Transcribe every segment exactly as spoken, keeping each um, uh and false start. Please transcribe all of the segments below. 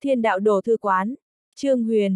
Thiên đạo đồ thư quán. Trương Huyền.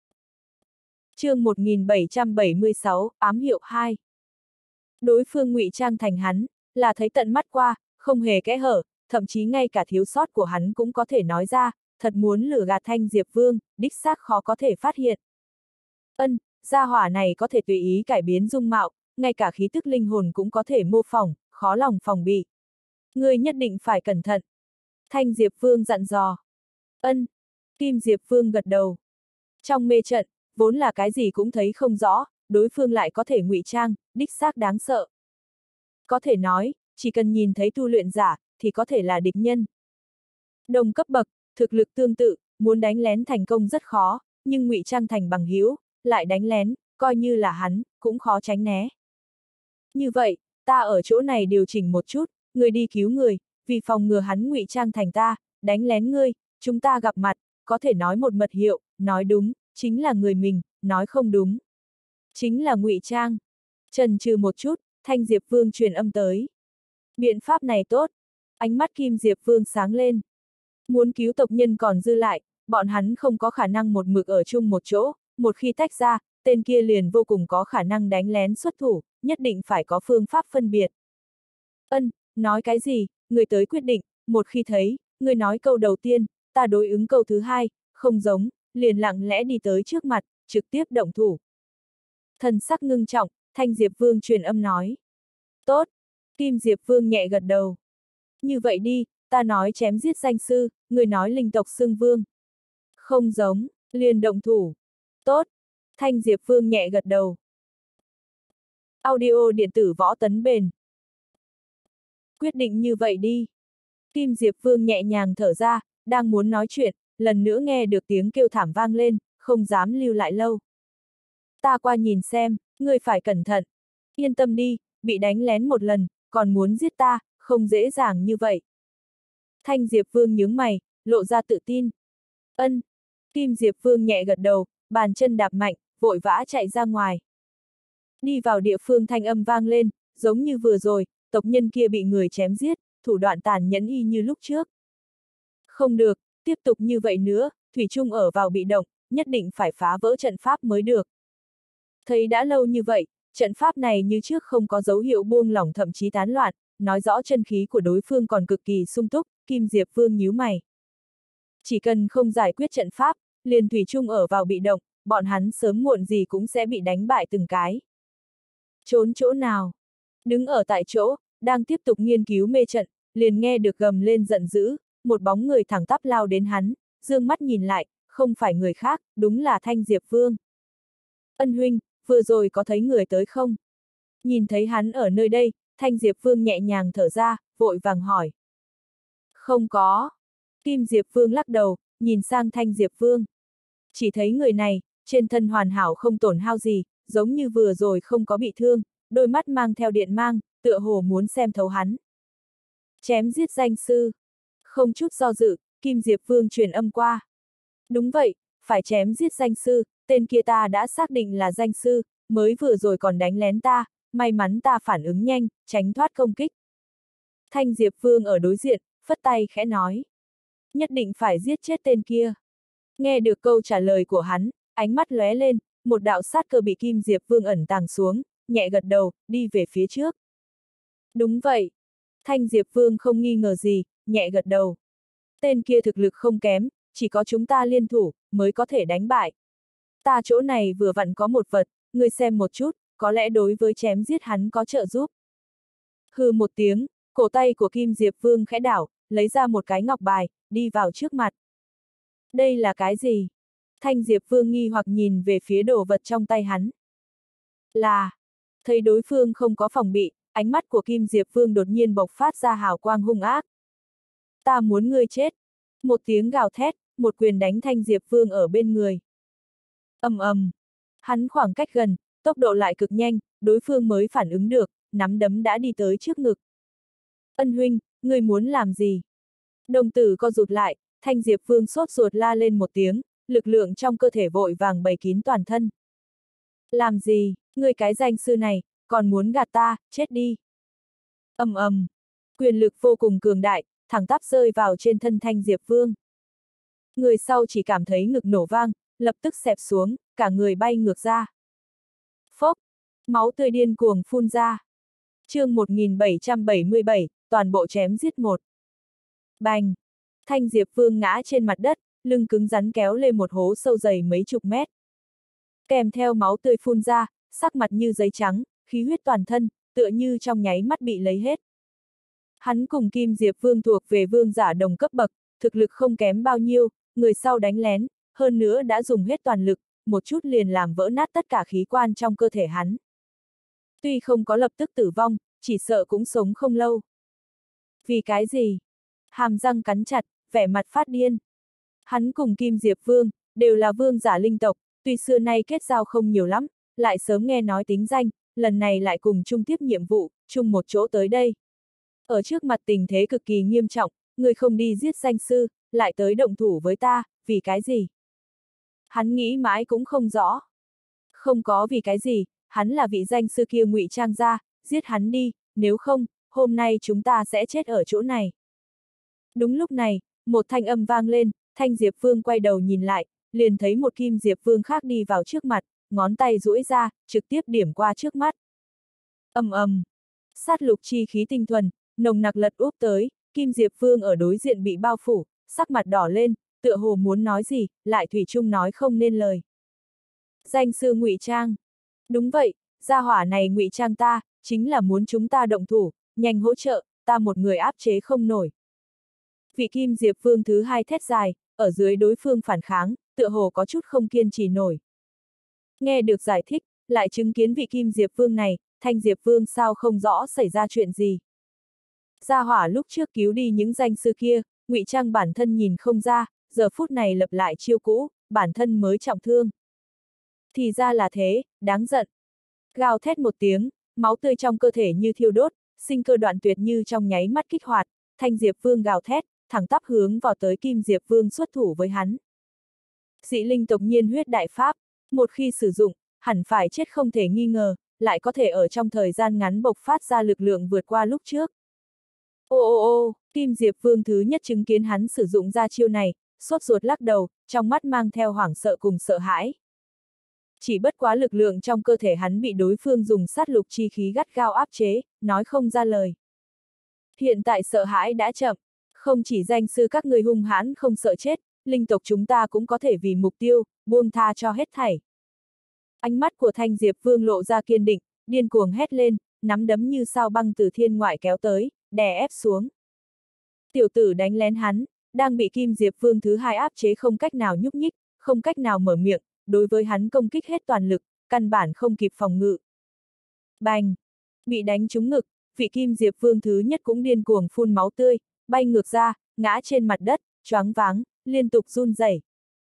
Chương một nghìn bảy trăm bảy mươi sáu, ám hiệu hai. Đối phương ngụy trang thành hắn, là thấy tận mắt qua, không hề kẽ hở, thậm chí ngay cả thiếu sót của hắn cũng có thể nói ra, thật muốn lừa gạt Thanh Diệp Vương, đích xác khó có thể phát hiện. Ân, gia hỏa này có thể tùy ý cải biến dung mạo, ngay cả khí tức linh hồn cũng có thể mô phỏng, khó lòng phòng bị. Ngươi nhất định phải cẩn thận. Thanh Diệp Vương dặn dò. Ân. Kim Diệp Vương gật đầu. Trong mê trận, vốn là cái gì cũng thấy không rõ, đối phương lại có thể ngụy trang, đích xác đáng sợ. Có thể nói, chỉ cần nhìn thấy tu luyện giả, thì có thể là địch nhân. Đồng cấp bậc, thực lực tương tự, muốn đánh lén thành công rất khó, nhưng ngụy trang thành bằng hữu, lại đánh lén, coi như là hắn, cũng khó tránh né. Như vậy, ta ở chỗ này điều chỉnh một chút, người đi cứu người, vì phòng ngừa hắn ngụy trang thành ta, đánh lén ngươi, chúng ta gặp mặt, có thể nói một mật hiệu, nói đúng, chính là người mình, nói không đúng. Chính là ngụy trang. Chần chừ một chút, Thanh Diệp Vương truyền âm tới. Biện pháp này tốt. Ánh mắt Kim Diệp Vương sáng lên. Muốn cứu tộc nhân còn dư lại, bọn hắn không có khả năng một mực ở chung một chỗ, một khi tách ra, tên kia liền vô cùng có khả năng đánh lén xuất thủ, nhất định phải có phương pháp phân biệt. Ân, nói cái gì, người tới quyết định, một khi thấy, người nói câu đầu tiên, ta đối ứng câu thứ hai, không giống, liền lặng lẽ đi tới trước mặt, trực tiếp động thủ. Thần sắc ngưng trọng, Thanh Diệp Vương truyền âm nói. Tốt, Kim Diệp Vương nhẹ gật đầu. Như vậy đi, ta nói chém giết danh sư, người nói linh tộc xưng vương. Không giống, liền động thủ. Tốt, Thanh Diệp Vương nhẹ gật đầu. Audio điện tử võ tấn bền. Quyết định như vậy đi. Kim Diệp Vương nhẹ nhàng thở ra, đang muốn nói chuyện, lần nữa nghe được tiếng kêu thảm vang lên, không dám lưu lại lâu. Ta qua nhìn xem, ngươi phải cẩn thận. Yên tâm đi, bị đánh lén một lần, còn muốn giết ta, không dễ dàng như vậy. Thanh Diệp Vương nhướng mày, lộ ra tự tin. Ân. Kim Diệp Vương nhẹ gật đầu, bàn chân đạp mạnh, vội vã chạy ra ngoài. Đi vào địa phương thanh âm vang lên, giống như vừa rồi, tộc nhân kia bị người chém giết, thủ đoạn tàn nhẫn y như lúc trước. Không được, tiếp tục như vậy nữa, Thủy Trung ở vào bị động, nhất định phải phá vỡ trận pháp mới được. Thấy đã lâu như vậy, trận pháp này như trước không có dấu hiệu buông lỏng thậm chí tán loạn, nói rõ chân khí của đối phương còn cực kỳ sung túc, Kim Diệp Vương nhíu mày. Chỉ cần không giải quyết trận pháp, liền Thủy Trung ở vào bị động, bọn hắn sớm muộn gì cũng sẽ bị đánh bại từng cái. Trốn chỗ nào? Đứng ở tại chỗ, đang tiếp tục nghiên cứu mê trận, liền nghe được gầm lên giận dữ, một bóng người thẳng tắp lao đến hắn, dương mắt nhìn lại, không phải người khác, đúng là Thanh Diệp Vương. Ân huynh, vừa rồi có thấy người tới không? Nhìn thấy hắn ở nơi đây, Thanh Diệp Vương nhẹ nhàng thở ra, vội vàng hỏi. Không có. Kim Diệp Vương lắc đầu, nhìn sang Thanh Diệp Vương. Chỉ thấy người này, trên thân hoàn hảo không tổn hao gì, giống như vừa rồi không có bị thương, đôi mắt mang theo điện mang, tựa hồ muốn xem thấu hắn. Chém giết danh sư. Không chút do dự, Kim Diệp Vương truyền âm qua. Đúng vậy, phải chém giết danh sư, tên kia ta đã xác định là danh sư, mới vừa rồi còn đánh lén ta, may mắn ta phản ứng nhanh, tránh thoát công kích. Thanh Diệp Vương ở đối diện, phất tay khẽ nói. Nhất định phải giết chết tên kia. Nghe được câu trả lời của hắn, ánh mắt lóe lên, một đạo sát cơ bị Kim Diệp Vương ẩn tàng xuống, nhẹ gật đầu, đi về phía trước. Đúng vậy. Thanh Diệp Vương không nghi ngờ gì, nhẹ gật đầu. Tên kia thực lực không kém, chỉ có chúng ta liên thủ, mới có thể đánh bại. Ta chỗ này vừa vặn có một vật, ngươi xem một chút, có lẽ đối với chém giết hắn có trợ giúp. Hừ một tiếng, cổ tay của Kim Diệp Vương khẽ đảo, lấy ra một cái ngọc bài, đi vào trước mặt. Đây là cái gì? Thanh Diệp Vương nghi hoặc nhìn về phía đồ vật trong tay hắn. Là, thấy đối phương không có phòng bị, ánh mắt của Kim Diệp Vương đột nhiên bộc phát ra hào quang hung ác. Ta muốn ngươi chết. Một tiếng gào thét, một quyền đánh Thanh Diệp Vương ở bên người. Ầm ầm. Hắn khoảng cách gần, tốc độ lại cực nhanh, đối phương mới phản ứng được, nắm đấm đã đi tới trước ngực. Ân huynh, ngươi muốn làm gì? Đồng tử co rụt lại, Thanh Diệp Vương sốt ruột la lên một tiếng, lực lượng trong cơ thể vội vàng bày kín toàn thân. Làm gì, ngươi cái danh sư này, còn muốn gạt ta, chết đi. Ầm ầm. Quyền lực vô cùng cường đại, thẳng tắp rơi vào trên thân Thanh Diệp Vương. Người sau chỉ cảm thấy ngực nổ vang, lập tức xẹp xuống, cả người bay ngược ra. Phốc, máu tươi điên cuồng phun ra. Chương một nghìn bảy trăm bảy mươi bảy, toàn bộ chém giết một. Bành! Thanh Diệp Vương ngã trên mặt đất, lưng cứng rắn kéo lên một hố sâu dày mấy chục mét. Kèm theo máu tươi phun ra, sắc mặt như giấy trắng, khí huyết toàn thân, tựa như trong nháy mắt bị lấy hết. Hắn cùng Kim Diệp Vương thuộc về vương giả đồng cấp bậc, thực lực không kém bao nhiêu, người sau đánh lén, hơn nữa đã dùng hết toàn lực, một chút liền làm vỡ nát tất cả khí quan trong cơ thể hắn. Tuy không có lập tức tử vong, chỉ sợ cũng sống không lâu. Vì cái gì? Hàm răng cắn chặt, vẻ mặt phát điên. Hắn cùng Kim Diệp Vương, đều là vương giả linh tộc, tuy xưa nay kết giao không nhiều lắm, lại sớm nghe nói tính danh, lần này lại cùng chung tiếp nhiệm vụ, chung một chỗ tới đây. Ở trước mặt tình thế cực kỳ nghiêm trọng, người không đi giết danh sư, lại tới động thủ với ta, vì cái gì? Hắn nghĩ mãi cũng không rõ. Không có vì cái gì, hắn là vị danh sư kia ngụy trang ra, giết hắn đi, nếu không, hôm nay chúng ta sẽ chết ở chỗ này. Đúng lúc này, một thanh âm vang lên, Thanh Diệp Vương quay đầu nhìn lại, liền thấy một Kim Diệp Vương khác đi vào trước mặt, ngón tay duỗi ra, trực tiếp điểm qua trước mắt. Ầm ầm, sát lục chi khí tinh thuần, nồng nặc lật úp tới, Kim Diệp Vương ở đối diện bị bao phủ, sắc mặt đỏ lên, tựa hồ muốn nói gì, lại thủy chung nói không nên lời. Danh sư ngụy trang. Đúng vậy, gia hỏa này ngụy trang ta, chính là muốn chúng ta động thủ, nhanh hỗ trợ, ta một người áp chế không nổi. Vị Kim Diệp Vương thứ hai thét dài, ở dưới đối phương phản kháng, tựa hồ có chút không kiên trì nổi. Nghe được giải thích, lại chứng kiến vị Kim Diệp Vương này, Thanh Diệp Vương sao không rõ xảy ra chuyện gì. Gia hỏa lúc trước cứu đi những danh sư kia, ngụy trang bản thân nhìn không ra, giờ phút này lập lại chiêu cũ, bản thân mới trọng thương. Thì ra là thế, đáng giận. Gào thét một tiếng, máu tươi trong cơ thể như thiêu đốt, sinh cơ đoạn tuyệt như trong nháy mắt kích hoạt, Thanh Diệp Vương gào thét, thẳng tắp hướng vào tới Kim Diệp Vương xuất thủ với hắn. Dị linh tộc nhiên huyết đại pháp, một khi sử dụng, hẳn phải chết không thể nghi ngờ, lại có thể ở trong thời gian ngắn bộc phát ra lực lượng vượt qua lúc trước. Ô ô ô, Kim Diệp Vương thứ nhất chứng kiến hắn sử dụng ra chiêu này, sốt ruột lắc đầu, trong mắt mang theo hoảng sợ cùng sợ hãi. Chỉ bất quá lực lượng trong cơ thể hắn bị đối phương dùng sát lục chi khí gắt gao áp chế, nói không ra lời. Hiện tại sợ hãi đã chậm, không chỉ danh sư các người hung hãn không sợ chết, linh tộc chúng ta cũng có thể vì mục tiêu, buông tha cho hết thảy. Ánh mắt của Thanh Diệp Vương lộ ra kiên định, điên cuồng hét lên, nắm đấm như sao băng từ thiên ngoại kéo tới, đè ép xuống. Tiểu tử đánh lén hắn, đang bị Kim Diệp Vương thứ hai áp chế không cách nào nhúc nhích, không cách nào mở miệng, đối với hắn công kích hết toàn lực, căn bản không kịp phòng ngự. Bành! Bị đánh trúng ngực, vị Kim Diệp Vương thứ nhất cũng điên cuồng phun máu tươi, bay ngược ra, ngã trên mặt đất, choáng váng, liên tục run rẩy.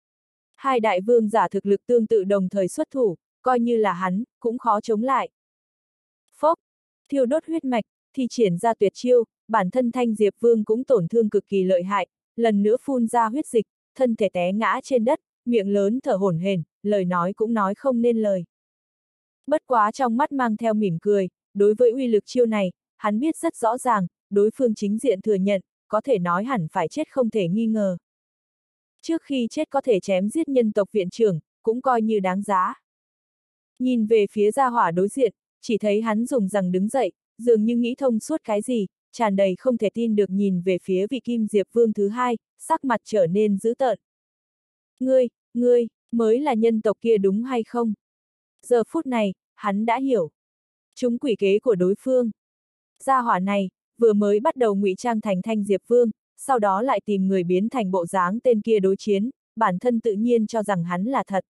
Hai đại vương giả thực lực tương tự đồng thời xuất thủ, coi như là hắn, cũng khó chống lại. Phốc! Thiêu đốt huyết mạch, thi triển ra tuyệt chiêu, bản thân Thanh Diệp Vương cũng tổn thương cực kỳ lợi hại, lần nữa phun ra huyết dịch, thân thể té ngã trên đất, miệng lớn thở hổn hển, lời nói cũng nói không nên lời. Bất quá trong mắt mang theo mỉm cười, đối với uy lực chiêu này, hắn biết rất rõ ràng, đối phương chính diện thừa nhận, có thể nói hẳn phải chết không thể nghi ngờ. Trước khi chết có thể chém giết nhân tộc viện trưởng, cũng coi như đáng giá. Nhìn về phía gia hỏa đối diện, chỉ thấy hắn dùng rằng đứng dậy, dường như nghĩ thông suốt cái gì, tràn đầy không thể tin được nhìn về phía vị Kim Diệp Vương thứ hai, sắc mặt trở nên dữ tợn. Ngươi, ngươi, mới là nhân tộc kia đúng hay không? Giờ phút này, hắn đã hiểu. Chúng quỷ kế của đối phương. Gia hỏa này, vừa mới bắt đầu ngụy trang thành Thanh Diệp Vương, sau đó lại tìm người biến thành bộ dáng tên kia đối chiến, bản thân tự nhiên cho rằng hắn là thật.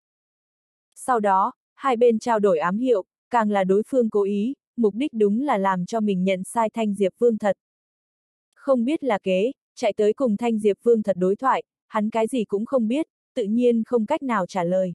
Sau đó, hai bên trao đổi ám hiệu, càng là đối phương cố ý, mục đích đúng là làm cho mình nhận sai Thanh Diệp Vương thật. Không biết là kế, chạy tới cùng Thanh Diệp Vương thật đối thoại, hắn cái gì cũng không biết, tự nhiên không cách nào trả lời.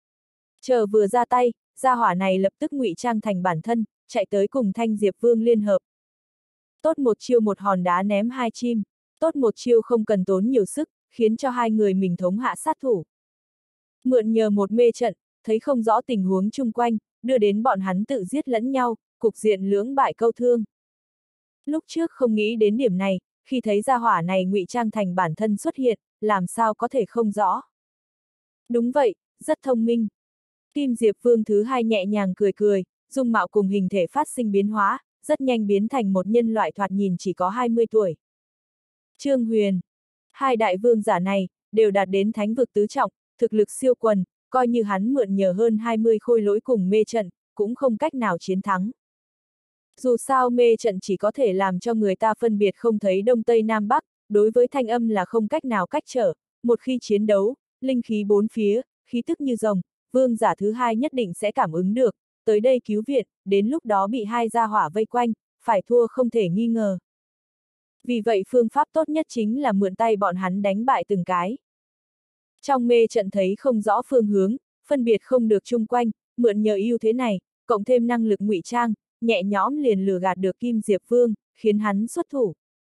Chờ vừa ra tay, gia hỏa này lập tức ngụy trang thành bản thân, chạy tới cùng Thanh Diệp Vương liên hợp. Tốt một chiêu một hòn đá ném hai chim, tốt một chiêu không cần tốn nhiều sức, khiến cho hai người mình thống hạ sát thủ. Mượn nhờ một mê trận, thấy không rõ tình huống chung quanh, đưa đến bọn hắn tự giết lẫn nhau, cục diện lưỡng bại câu thương. Lúc trước không nghĩ đến điểm này, khi thấy gia hỏa này ngụy trang thành bản thân xuất hiện, làm sao có thể không rõ. Đúng vậy, rất thông minh. Kim Diệp Vương thứ hai nhẹ nhàng cười cười, dung mạo cùng hình thể phát sinh biến hóa, rất nhanh biến thành một nhân loại thoạt nhìn chỉ có hai mươi tuổi. Trương Huyền. Hai đại vương giả này, đều đạt đến thánh vực tứ trọng, thực lực siêu quần, coi như hắn mượn nhờ hơn hai mươi khôi lỗi cùng mê trận, cũng không cách nào chiến thắng. Dù sao mê trận chỉ có thể làm cho người ta phân biệt không thấy đông tây nam bắc, đối với thanh âm là không cách nào cách trở, một khi chiến đấu, linh khí bốn phía, khí tức như rồng, vương giả thứ hai nhất định sẽ cảm ứng được, tới đây cứu viện, đến lúc đó bị hai gia hỏa vây quanh, phải thua không thể nghi ngờ. Vì vậy phương pháp tốt nhất chính là mượn tay bọn hắn đánh bại từng cái. Trong mê trận thấy không rõ phương hướng, phân biệt không được chung quanh, mượn nhờ ưu thế này, cộng thêm năng lực ngụy trang, nhẹ nhõm liền lừa gạt được Kim Diệp Vương, khiến hắn xuất thủ.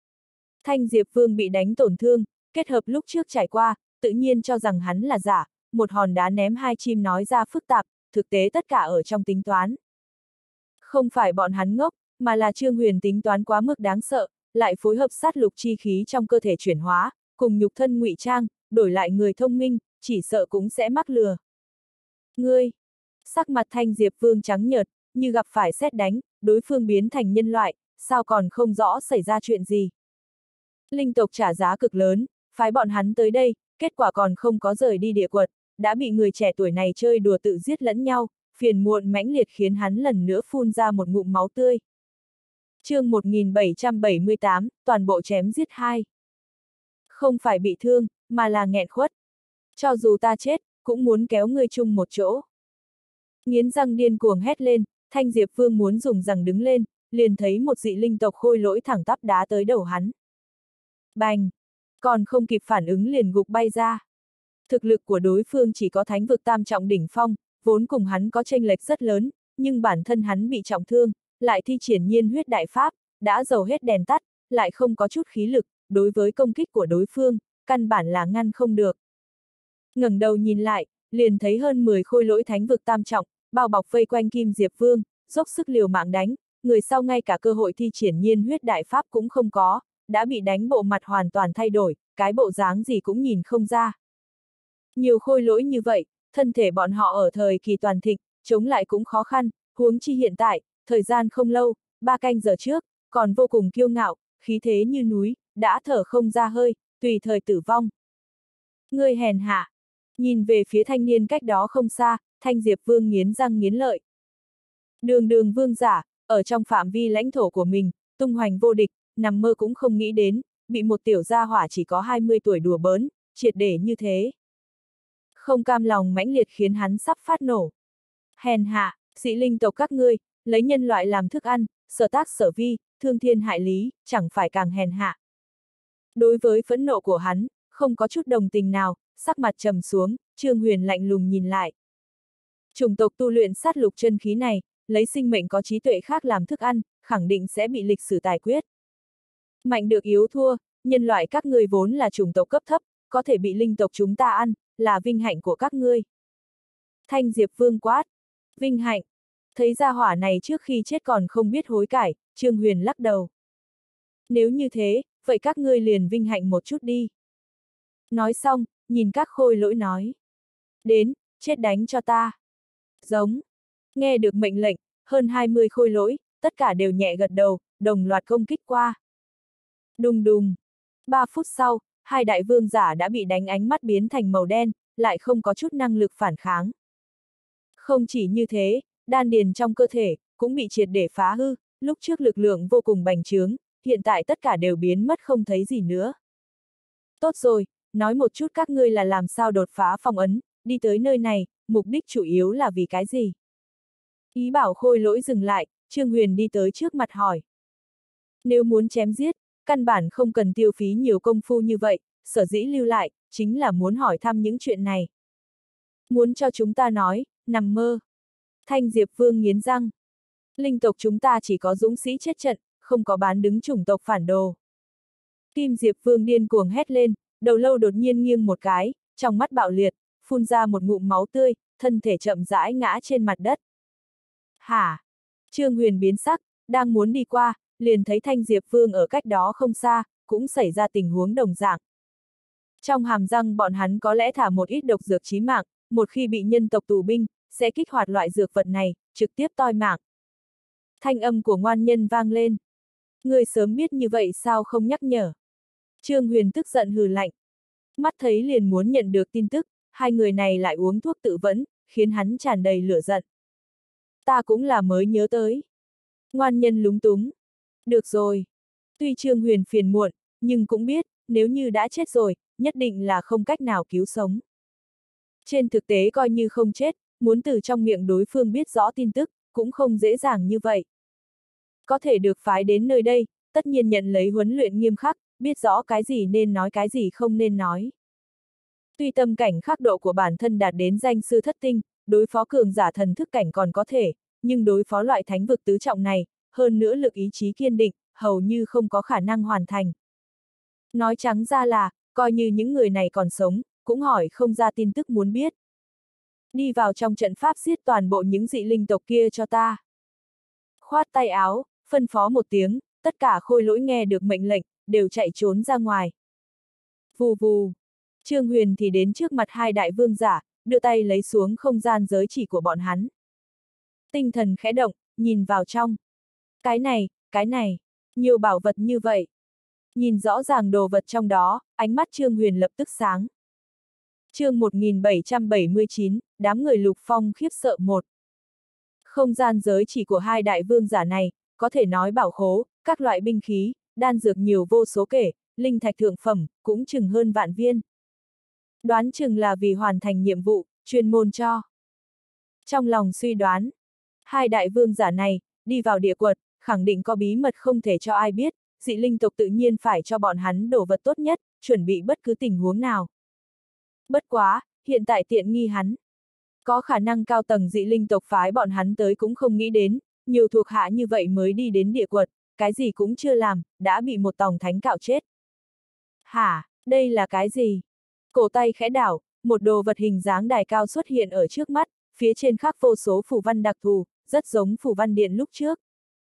Thanh Diệp Vương bị đánh tổn thương, kết hợp lúc trước trải qua, tự nhiên cho rằng hắn là giả, một hòn đá ném hai chim nói ra phức tạp, thực tế tất cả ở trong tính toán. Không phải bọn hắn ngốc, mà là Trương Huyền tính toán quá mức đáng sợ, lại phối hợp sát lục chi khí trong cơ thể chuyển hóa, cùng nhục thân ngụy trang, đổi lại người thông minh, chỉ sợ cũng sẽ mắc lừa. Ngươi! Sắc mặt Thanh Diệp Vương trắng nhợt, như gặp phải sét đánh, đối phương biến thành nhân loại, sao còn không rõ xảy ra chuyện gì. Linh tộc trả giá cực lớn, phái bọn hắn tới đây, kết quả còn không có rời đi địa quật, đã bị người trẻ tuổi này chơi đùa tự giết lẫn nhau, phiền muộn mãnh liệt khiến hắn lần nữa phun ra một ngụm máu tươi. Chương một nghìn bảy trăm bảy mươi tám, toàn bộ chém giết hai. Không phải bị thương, mà là nghẹn khuất. Cho dù ta chết, cũng muốn kéo ngươi chung một chỗ. Nghiến răng điên cuồng hét lên, Thanh Diệp Vương muốn dùng rằng đứng lên, liền thấy một dị linh tộc khôi lỗi thẳng tắp đá tới đầu hắn. Bành! Còn không kịp phản ứng liền gục bay ra. Thực lực của đối phương chỉ có thánh vực tam trọng đỉnh phong, vốn cùng hắn có chênh lệch rất lớn, nhưng bản thân hắn bị trọng thương, lại thi triển nhiên huyết đại pháp, đã dầu hết đèn tắt, lại không có chút khí lực, đối với công kích của đối phương, căn bản là ngăn không được. Ngẩng đầu nhìn lại, liền thấy hơn mười khôi lỗi thánh vực tam trọng, bao bọc vây quanh Kim Diệp Vương, dốc sức liều mạng đánh, người sau ngay cả cơ hội thi triển nhiên huyết đại pháp cũng không có, đã bị đánh bộ mặt hoàn toàn thay đổi, cái bộ dáng gì cũng nhìn không ra. Nhiều khôi lỗi như vậy, thân thể bọn họ ở thời kỳ toàn thịnh, chống lại cũng khó khăn, huống chi hiện tại, thời gian không lâu, ba canh giờ trước, còn vô cùng kiêu ngạo, khí thế như núi, đã thở không ra hơi, tùy thời tử vong. Ngươi hèn hạ! Nhìn về phía thanh niên cách đó không xa, Thanh Diệp Vương nghiến răng nghiến lợi. Đường đường vương giả, ở trong phạm vi lãnh thổ của mình, tung hoành vô địch, nằm mơ cũng không nghĩ đến, bị một tiểu gia hỏa chỉ có hai mươi tuổi đùa bỡn, triệt để như thế. Không cam lòng mãnh liệt khiến hắn sắp phát nổ. Hèn hạ, dị linh tộc các ngươi, lấy nhân loại làm thức ăn, sở tác sở vi, thương thiên hại lý, chẳng phải càng hèn hạ. Đối với phẫn nộ của hắn, không có chút đồng tình nào, sắc mặt trầm xuống, Trương Huyền lạnh lùng nhìn lại. Chủng tộc tu luyện sát lục chân khí này, lấy sinh mệnh có trí tuệ khác làm thức ăn, khẳng định sẽ bị lịch sử tài quyết. Mạnh được yếu thua, nhân loại các ngươi vốn là chủng tộc cấp thấp, có thể bị linh tộc chúng ta ăn, là vinh hạnh của các ngươi. Thanh Diệp Vương quát. Vinh hạnh. Thấy gia hỏa này trước khi chết còn không biết hối cải, Trương Huyền lắc đầu. Nếu như thế, vậy các ngươi liền vinh hạnh một chút đi. Nói xong, nhìn các khôi lỗi nói. Đến, chết đánh cho ta. Giống. Nghe được mệnh lệnh, hơn hai mươi khôi lỗi, tất cả đều nhẹ gật đầu, đồng loạt công kích qua. Đùng đùng. Ba phút sau, hai đại vương giả đã bị đánh ánh mắt biến thành màu đen, lại không có chút năng lực phản kháng. Không chỉ như thế, đan điền trong cơ thể, cũng bị triệt để phá hư, lúc trước lực lượng vô cùng bành trướng, hiện tại tất cả đều biến mất không thấy gì nữa. Tốt rồi, nói một chút các ngươi là làm sao đột phá phong ấn, đi tới nơi này, mục đích chủ yếu là vì cái gì? Ý bảo khôi lỗi dừng lại, Trương Huyền đi tới trước mặt hỏi. Nếu muốn chém giết, căn bản không cần tiêu phí nhiều công phu như vậy, sở dĩ lưu lại, chính là muốn hỏi thăm những chuyện này. Muốn cho chúng ta nói, nằm mơ. Thanh Diệp Vương nghiến răng. Linh tộc chúng ta chỉ có dũng sĩ chết trận, không có bán đứng chủng tộc phản đồ. Kim Diệp Vương điên cuồng hét lên, đầu lâu đột nhiên nghiêng một cái, trong mắt bạo liệt, phun ra một ngụm máu tươi, thân thể chậm rãi ngã trên mặt đất. Hả? Trương Huyền biến sắc, đang muốn đi qua, liền thấy Thanh Diệp Vương ở cách đó không xa, cùng cũng xảy ra tình huống đồng dạng. Trong hàm răng bọn hắn có lẽ thả một ít độc dược chí mạng, một khi bị nhân tộc tù binh, sẽ kích hoạt loại dược vật này, trực tiếp toi mạng. Thanh âm của ngoan nhân vang lên. Người sớm biết như vậy sao không nhắc nhở? Trương Huyền tức giận hừ lạnh. Mắt thấy liền muốn nhận được tin tức, hai người này lại uống thuốc tự vẫn, khiến hắn tràn đầy lửa giận. Ta cũng là mới nhớ tới. Ngoan nhân lúng túng. Được rồi. Tuy Trương Huyền phiền muộn, nhưng cũng biết, nếu như đã chết rồi, nhất định là không cách nào cứu sống. Trên thực tế coi như không chết, muốn từ trong miệng đối phương biết rõ tin tức, cũng không dễ dàng như vậy. Có thể được phái đến nơi đây, tất nhiên nhận lấy huấn luyện nghiêm khắc, biết rõ cái gì nên nói cái gì không nên nói. Tuy tâm cảnh khắc độ của bản thân đạt đến danh sư thất tinh, đối phó cường giả thần thức cảnh còn có thể, nhưng đối phó loại thánh vực tứ trọng này, hơn nữa lực ý chí kiên định, hầu như không có khả năng hoàn thành. Nói trắng ra là, coi như những người này còn sống, cũng hỏi không ra tin tức muốn biết. Đi vào trong trận pháp giết toàn bộ những dị linh tộc kia cho ta. Khoát tay áo, phân phó một tiếng, tất cả khôi lỗi nghe được mệnh lệnh, đều chạy trốn ra ngoài. Vù vù. Trương Huyền thì đến trước mặt hai đại vương giả, đưa tay lấy xuống không gian giới chỉ của bọn hắn. Tinh thần khẽ động, nhìn vào trong. Cái này, cái này, nhiều bảo vật như vậy. Nhìn rõ ràng đồ vật trong đó, ánh mắt Trương Huyền lập tức sáng. Chương một nghìn bảy trăm bảy mươi chín, đám người Lục Phong khiếp sợ một. Không gian giới chỉ của hai đại vương giả này, có thể nói bảo khố, các loại binh khí, đan dược nhiều vô số kể, linh thạch thượng phẩm, cũng chừng hơn vạn viên. Đoán chừng là vì hoàn thành nhiệm vụ, chuyên môn cho. Trong lòng suy đoán, hai đại vương giả này, đi vào địa quật, khẳng định có bí mật không thể cho ai biết, dị linh tộc tự nhiên phải cho bọn hắn đồ vật tốt nhất, chuẩn bị bất cứ tình huống nào. Bất quá, hiện tại tiện nghi hắn. Có khả năng cao tầng dị linh tộc phái bọn hắn tới cũng không nghĩ đến, nhiều thuộc hạ như vậy mới đi đến địa quật, cái gì cũng chưa làm, đã bị một tòng thánh cạo chết. Hả, đây là cái gì? Cổ tay khẽ đảo, một đồ vật hình dáng đài cao xuất hiện ở trước mắt, phía trên khắc vô số phù văn đặc thù, rất giống phù văn điện lúc trước.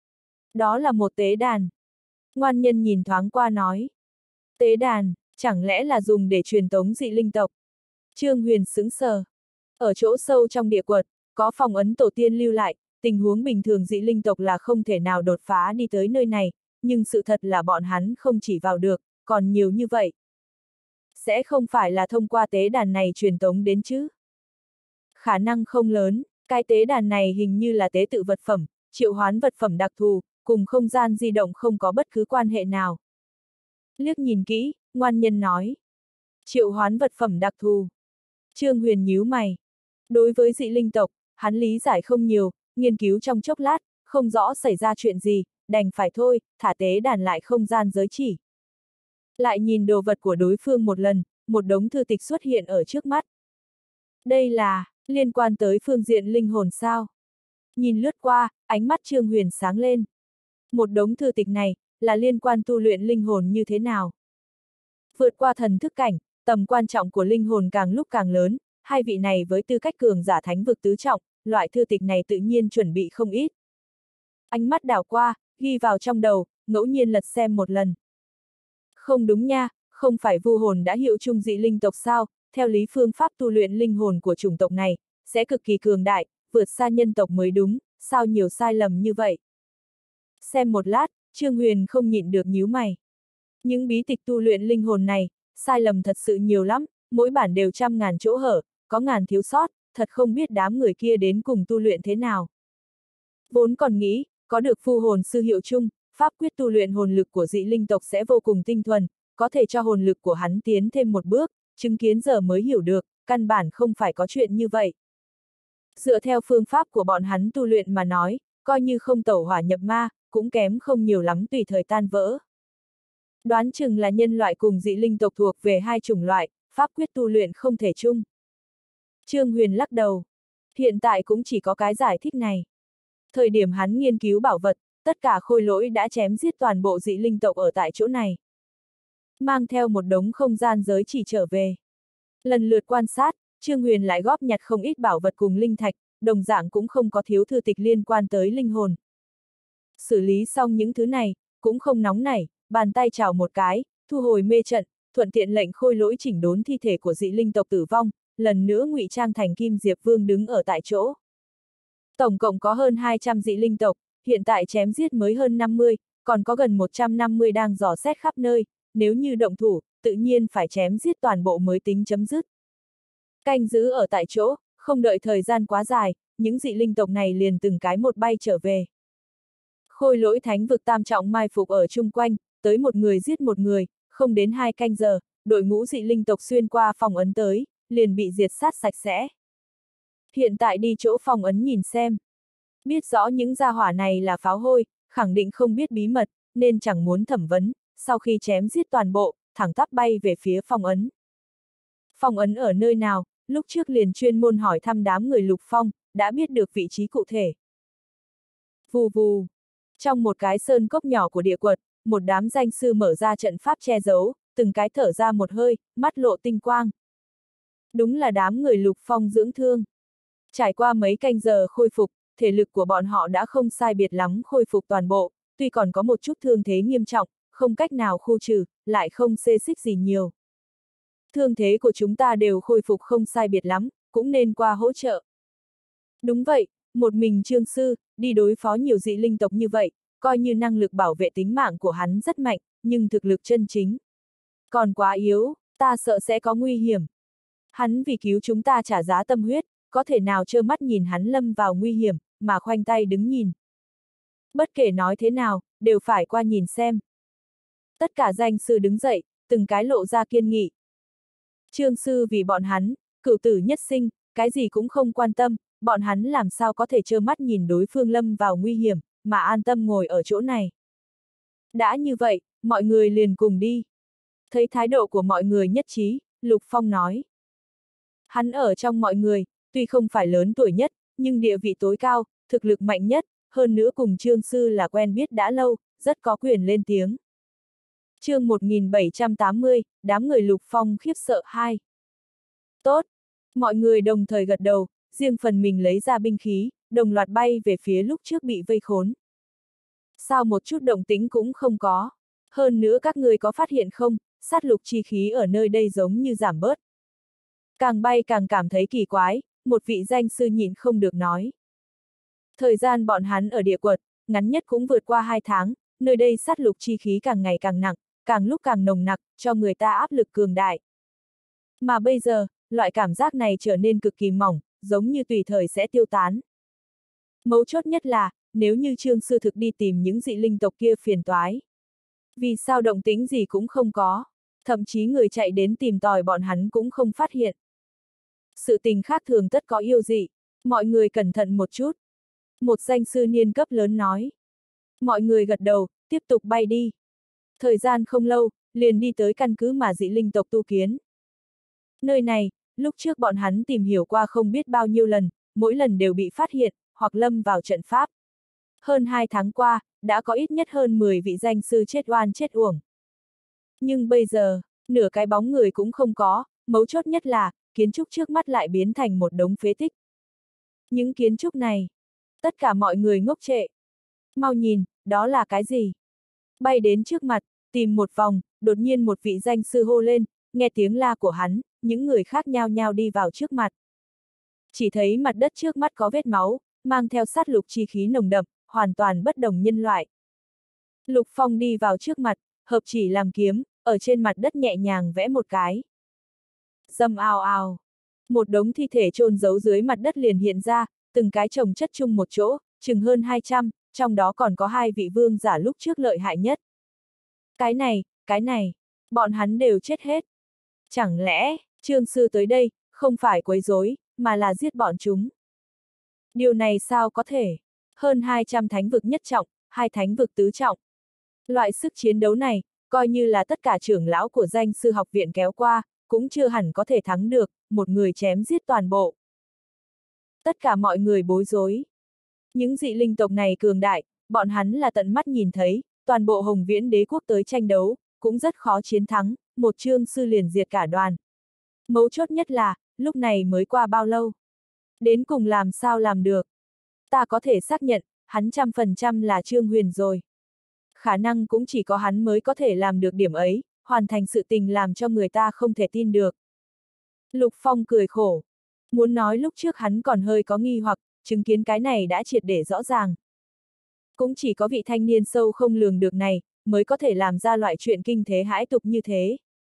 Đó là một tế đàn. Ngoan nhân nhìn thoáng qua nói. Tế đàn, chẳng lẽ là dùng để truyền tống dị linh tộc? Trương Huyền sững sờ. Ở chỗ sâu trong địa quật, có phong ấn tổ tiên lưu lại, tình huống bình thường dị linh tộc là không thể nào đột phá đi tới nơi này, nhưng sự thật là bọn hắn không chỉ vào được, còn nhiều như vậy. Sẽ không phải là thông qua tế đàn này truyền tống đến chứ? Khả năng không lớn, cái tế đàn này hình như là tế tự vật phẩm, triệu hoán vật phẩm đặc thù, cùng không gian di động không có bất cứ quan hệ nào. Liếc nhìn kỹ, ngoan nhân nói. Triệu hoán vật phẩm đặc thù. Trương Huyền nhíu mày. Đối với dị linh tộc, hắn lý giải không nhiều, nghiên cứu trong chốc lát, không rõ xảy ra chuyện gì, đành phải thôi, thả tế đàn lại không gian giới chỉ. Lại nhìn đồ vật của đối phương một lần, một đống thư tịch xuất hiện ở trước mắt. Đây là, liên quan tới phương diện linh hồn sao? Nhìn lướt qua, ánh mắt Trương Huyền sáng lên. Một đống thư tịch này, là liên quan tu luyện linh hồn như thế nào? Vượt qua thần thức cảnh, tầm quan trọng của linh hồn càng lúc càng lớn, hai vị này với tư cách cường giả thánh vực tứ trọng, loại thư tịch này tự nhiên chuẩn bị không ít. Ánh mắt đảo qua, ghi vào trong đầu, ngẫu nhiên lật xem một lần. Không đúng nha, không phải vu hồn đã hiệu chung dị linh tộc sao, theo lý phương pháp tu luyện linh hồn của chủng tộc này, sẽ cực kỳ cường đại, vượt xa nhân tộc mới đúng, sao nhiều sai lầm như vậy? Xem một lát, Trương Huyền không nhịn được nhíu mày. Những bí tịch tu luyện linh hồn này, sai lầm thật sự nhiều lắm, mỗi bản đều trăm ngàn chỗ hở, có ngàn thiếu sót, thật không biết đám người kia đến cùng tu luyện thế nào. Vốn còn nghĩ, có được phu hồn sư hiệu chung, pháp quyết tu luyện hồn lực của dị linh tộc sẽ vô cùng tinh thuần, có thể cho hồn lực của hắn tiến thêm một bước, chứng kiến giờ mới hiểu được, căn bản không phải có chuyện như vậy. Dựa theo phương pháp của bọn hắn tu luyện mà nói, coi như không tẩu hỏa nhập ma, cũng kém không nhiều lắm tùy thời tan vỡ. Đoán chừng là nhân loại cùng dị linh tộc thuộc về hai chủng loại, pháp quyết tu luyện không thể chung. Trương Huyền lắc đầu. Hiện tại cũng chỉ có cái giải thích này. Thời điểm hắn nghiên cứu bảo vật, tất cả khôi lỗi đã chém giết toàn bộ dị linh tộc ở tại chỗ này. Mang theo một đống không gian giới chỉ trở về. Lần lượt quan sát, Trương Huyền lại góp nhặt không ít bảo vật cùng linh thạch, đồng dạng cũng không có thiếu thư tịch liên quan tới linh hồn. Xử lý xong những thứ này, cũng không nóng nảy, bàn tay chào một cái, thu hồi mê trận, thuận tiện lệnh Khôi Lỗi chỉnh đốn thi thể của dị linh tộc tử vong, lần nữa ngụy trang thành Kim Diệp Vương đứng ở tại chỗ. Tổng cộng có hơn hai trăm dị linh tộc, hiện tại chém giết mới hơn năm mươi, còn có gần một trăm năm mươi đang dò xét khắp nơi, nếu như động thủ, tự nhiên phải chém giết toàn bộ mới tính chấm dứt. Canh giữ ở tại chỗ, không đợi thời gian quá dài, những dị linh tộc này liền từng cái một bay trở về. Khôi Lỗi thánh vực tam trọng mai phục ở chung quanh, tới một người giết một người, không đến hai canh giờ, đội ngũ dị linh tộc xuyên qua phòng ấn tới, liền bị diệt sát sạch sẽ. Hiện tại đi chỗ phòng ấn nhìn xem. Biết rõ những gia hỏa này là pháo hôi, khẳng định không biết bí mật, nên chẳng muốn thẩm vấn, sau khi chém giết toàn bộ, thẳng tắp bay về phía phòng ấn. Phòng ấn ở nơi nào, lúc trước liền chuyên môn hỏi thăm đám người Lục Phong, đã biết được vị trí cụ thể. Vù vù. Trong một cái sơn cốc nhỏ của địa quật, một đám danh sư mở ra trận pháp che giấu, từng cái thở ra một hơi, mắt lộ tinh quang. Đúng là đám người Lục Phong dưỡng thương. Trải qua mấy canh giờ khôi phục, thể lực của bọn họ đã không sai biệt lắm khôi phục toàn bộ, tuy còn có một chút thương thế nghiêm trọng, không cách nào khu trừ, lại không xê xích gì nhiều. Thương thế của chúng ta đều khôi phục không sai biệt lắm, cũng nên qua hỗ trợ. Đúng vậy, một mình Trương Sư, đi đối phó nhiều dị linh tộc như vậy, coi như năng lực bảo vệ tính mạng của hắn rất mạnh, nhưng thực lực chân chính còn quá yếu, ta sợ sẽ có nguy hiểm. Hắn vì cứu chúng ta trả giá tâm huyết, có thể nào trơ mắt nhìn hắn lâm vào nguy hiểm, mà khoanh tay đứng nhìn. Bất kể nói thế nào, đều phải qua nhìn xem. Tất cả danh sư đứng dậy, từng cái lộ ra kiên nghị. Trương Sư vì bọn hắn, cửu tử nhất sinh, cái gì cũng không quan tâm, bọn hắn làm sao có thể trơ mắt nhìn đối phương lâm vào nguy hiểm, mà an tâm ngồi ở chỗ này. Đã như vậy, mọi người liền cùng đi. Thấy thái độ của mọi người nhất trí, Lục Phong nói. Hắn ở trong mọi người, tuy không phải lớn tuổi nhất, nhưng địa vị tối cao, thực lực mạnh nhất, hơn nữa cùng Trương Sư là quen biết đã lâu, rất có quyền lên tiếng. Chương một nghìn bảy trăm tám mươi, đám người Lục Phong khiếp sợ hai. Tốt! Mọi người đồng thời gật đầu, riêng phần mình lấy ra binh khí, đồng loạt bay về phía lúc trước bị vây khốn. Sao một chút động tĩnh cũng không có? Hơn nữa các người có phát hiện không, sát lục chi khí ở nơi đây giống như giảm bớt. Càng bay càng cảm thấy kỳ quái, một vị danh sư nhịn không được nói. Thời gian bọn hắn ở địa quật, ngắn nhất cũng vượt qua hai tháng, nơi đây sát lục chi khí càng ngày càng nặng, càng lúc càng nồng nặc, cho người ta áp lực cường đại. Mà bây giờ, loại cảm giác này trở nên cực kỳ mỏng, giống như tùy thời sẽ tiêu tán. Mấu chốt nhất là, nếu như Trương Sư thực đi tìm những dị linh tộc kia phiền toái. Vì sao động tĩnh gì cũng không có, thậm chí người chạy đến tìm tòi bọn hắn cũng không phát hiện. Sự tình khác thường tất có yêu dị, mọi người cẩn thận một chút. Một danh sư niên cấp lớn nói. Mọi người gật đầu, tiếp tục bay đi. Thời gian không lâu, liền đi tới căn cứ mà dị linh tộc tu kiến. Nơi này, lúc trước bọn hắn tìm hiểu qua không biết bao nhiêu lần, mỗi lần đều bị phát hiện, hoặc lâm vào trận pháp. Hơn hai tháng qua, đã có ít nhất hơn mười vị danh sư chết oan chết uổng. Nhưng bây giờ, nửa cái bóng người cũng không có, mấu chốt nhất là, kiến trúc trước mắt lại biến thành một đống phế tích. Những kiến trúc này, tất cả mọi người ngốc trệ. Mau nhìn, đó là cái gì? Bay đến trước mặt, tìm một vòng, đột nhiên một vị danh sư hô lên, nghe tiếng la của hắn, những người khác nhao nhao đi vào trước mặt. Chỉ thấy mặt đất trước mắt có vết máu, mang theo sát lục chi khí nồng đậm, hoàn toàn bất đồng nhân loại. Lục Phong đi vào trước mặt, hợp chỉ làm kiếm, ở trên mặt đất nhẹ nhàng vẽ một cái. Dầm ào ào. Một đống thi thể chôn giấu dưới mặt đất liền hiện ra, từng cái chồng chất chung một chỗ, chừng hơn hai trăm, trong đó còn có hai vị vương giả lúc trước lợi hại nhất. Cái này, cái này, bọn hắn đều chết hết. Chẳng lẽ, Trương Sư tới đây, không phải quấy rối, mà là giết bọn chúng. Điều này sao có thể? Hơn hai trăm thánh vực nhất trọng, hai thánh vực tứ trọng. Loại sức chiến đấu này, coi như là tất cả trưởng lão của danh sư học viện kéo qua, cũng chưa hẳn có thể thắng được, một người chém giết toàn bộ. Tất cả mọi người bối rối. Những dị linh tộc này cường đại, bọn hắn là tận mắt nhìn thấy, toàn bộ Hồng Viễn đế quốc tới tranh đấu, cũng rất khó chiến thắng, một Trương Sư liền diệt cả đoàn. Mấu chốt nhất là, lúc này mới qua bao lâu? Đến cùng làm sao làm được? Ta có thể xác nhận, hắn trăm phần trăm là Trương Huyền rồi. Khả năng cũng chỉ có hắn mới có thể làm được điểm ấy, hoàn thành sự tình làm cho người ta không thể tin được. Lục Phong cười khổ. Muốn nói lúc trước hắn còn hơi có nghi hoặc, chứng kiến cái này đã triệt để rõ ràng. Cũng chỉ có vị thanh niên sâu không lường được này, mới có thể làm ra loại chuyện kinh thế hãi tục như thế.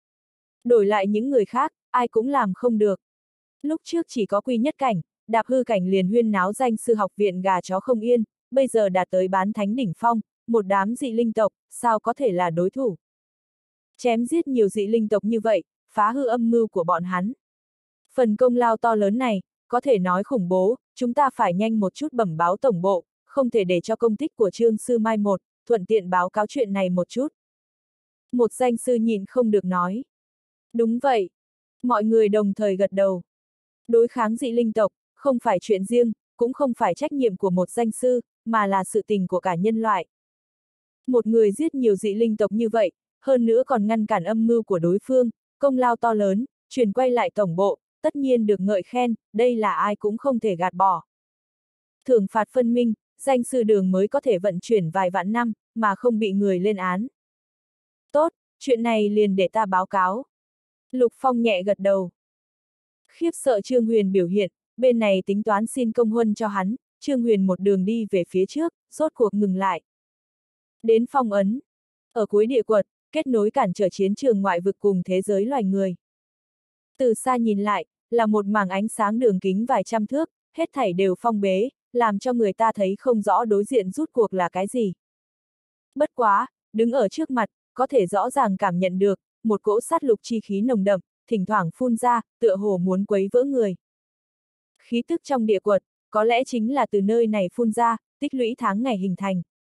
Đổi lại những người khác, ai cũng làm không được. Lúc trước chỉ có Quy Nhất Cảnh, đạp hư cảnh liền huyên náo danh sư học viện gà chó không yên, bây giờ đạt tới bán thánh đỉnh phong, một đám dị linh tộc, sao có thể là đối thủ. Chém giết nhiều dị linh tộc như vậy, phá hư âm mưu của bọn hắn. Phần công lao to lớn này, có thể nói khủng bố, chúng ta phải nhanh một chút bẩm báo tổng bộ, không thể để cho công tích của Trương Sư mai một, thuận tiện báo cáo chuyện này một chút. Một danh sư nhìn không được nói. Đúng vậy. Mọi người đồng thời gật đầu. Đối kháng dị linh tộc, không phải chuyện riêng, cũng không phải trách nhiệm của một danh sư, mà là sự tình của cả nhân loại. Một người giết nhiều dị linh tộc như vậy, hơn nữa còn ngăn cản âm mưu của đối phương, công lao to lớn, chuyển quay lại tổng bộ, tất nhiên được ngợi khen, đây là ai cũng không thể gạt bỏ. Thưởng phạt phân minh, danh sư đường mới có thể vận chuyển vài vạn năm, mà không bị người lên án. Tốt, chuyện này liền để ta báo cáo. Lục Phong nhẹ gật đầu. Khiếp sợ Trương Huyền biểu hiện, bên này tính toán xin công huân cho hắn, Trương Huyền một đường đi về phía trước, rốt cuộc ngừng lại. Đến phong ấn. Ở cuối địa quật, kết nối cản trở chiến trường ngoại vực cùng thế giới loài người. Từ xa nhìn lại, là một mảng ánh sáng đường kính vài trăm thước, hết thảy đều phong bế, làm cho người ta thấy không rõ đối diện rút cuộc là cái gì. Bất quá, đứng ở trước mặt, có thể rõ ràng cảm nhận được, một cỗ sát lục chi khí nồng đậm, thỉnh thoảng phun ra, tựa hồ muốn quấy vỡ người. Khí tức trong địa quật, có lẽ chính là từ nơi này phun ra, tích lũy tháng ngày hình thành.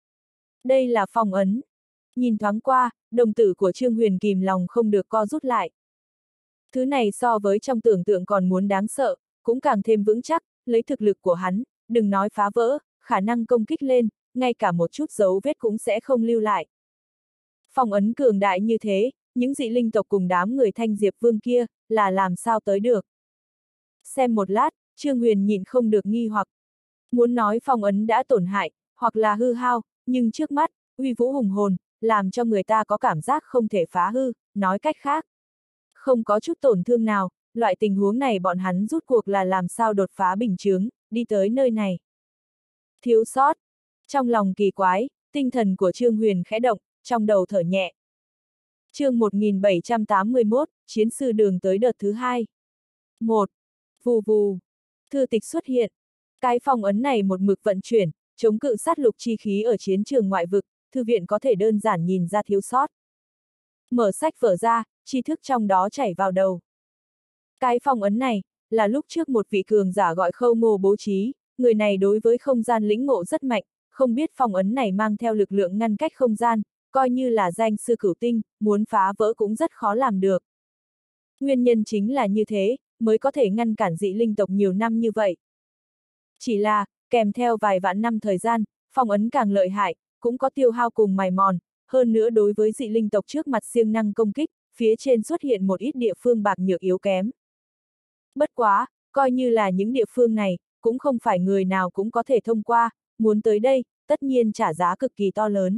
Đây là phong ấn. Nhìn thoáng qua, đồng tử của Trương Huyền kìm lòng không được co rút lại. Thứ này so với trong tưởng tượng còn muốn đáng sợ, cũng càng thêm vững chắc, lấy thực lực của hắn, đừng nói phá vỡ, khả năng công kích lên, ngay cả một chút dấu vết cũng sẽ không lưu lại. Phong ấn cường đại như thế, những dị linh tộc cùng đám người Thanh Diệp Vương kia, là làm sao tới được. Xem một lát, Trương Huyền nhịn không được nghi hoặc. Muốn nói phong ấn đã tổn hại, hoặc là hư hao, nhưng trước mắt, uy vũ hùng hồn, làm cho người ta có cảm giác không thể phá hư, nói cách khác. Không có chút tổn thương nào, loại tình huống này bọn hắn rút cuộc là làm sao đột phá bình chướng, đi tới nơi này. Thiếu sót. Trong lòng kỳ quái, tinh thần của Trương Huyền khẽ động, trong đầu thở nhẹ. Chương một nghìn bảy trăm tám mươi mốt, chiến sư đường tới đợt thứ hai. một. Vù vù. Thư tịch xuất hiện. Cái phong ấn này một mực vận chuyển, chống cự sát lục chi khí ở chiến trường ngoại vực, thư viện có thể đơn giản nhìn ra thiếu sót. Mở sách vở ra, tri thức trong đó chảy vào đầu. Cái phong ấn này, là lúc trước một vị cường giả gọi Khâu Ngô bố trí, người này đối với không gian lĩnh ngộ rất mạnh, không biết phong ấn này mang theo lực lượng ngăn cách không gian, coi như là danh sư cửu tinh, muốn phá vỡ cũng rất khó làm được. Nguyên nhân chính là như thế, mới có thể ngăn cản dị linh tộc nhiều năm như vậy. Chỉ là, kèm theo vài vạn năm thời gian, phong ấn càng lợi hại, cũng có tiêu hao cùng mài mòn, hơn nữa đối với dị linh tộc trước mặt siêng năng công kích, phía trên xuất hiện một ít địa phương bạc nhược yếu kém. Bất quá, coi như là những địa phương này, cũng không phải người nào cũng có thể thông qua, muốn tới đây, tất nhiên trả giá cực kỳ to lớn.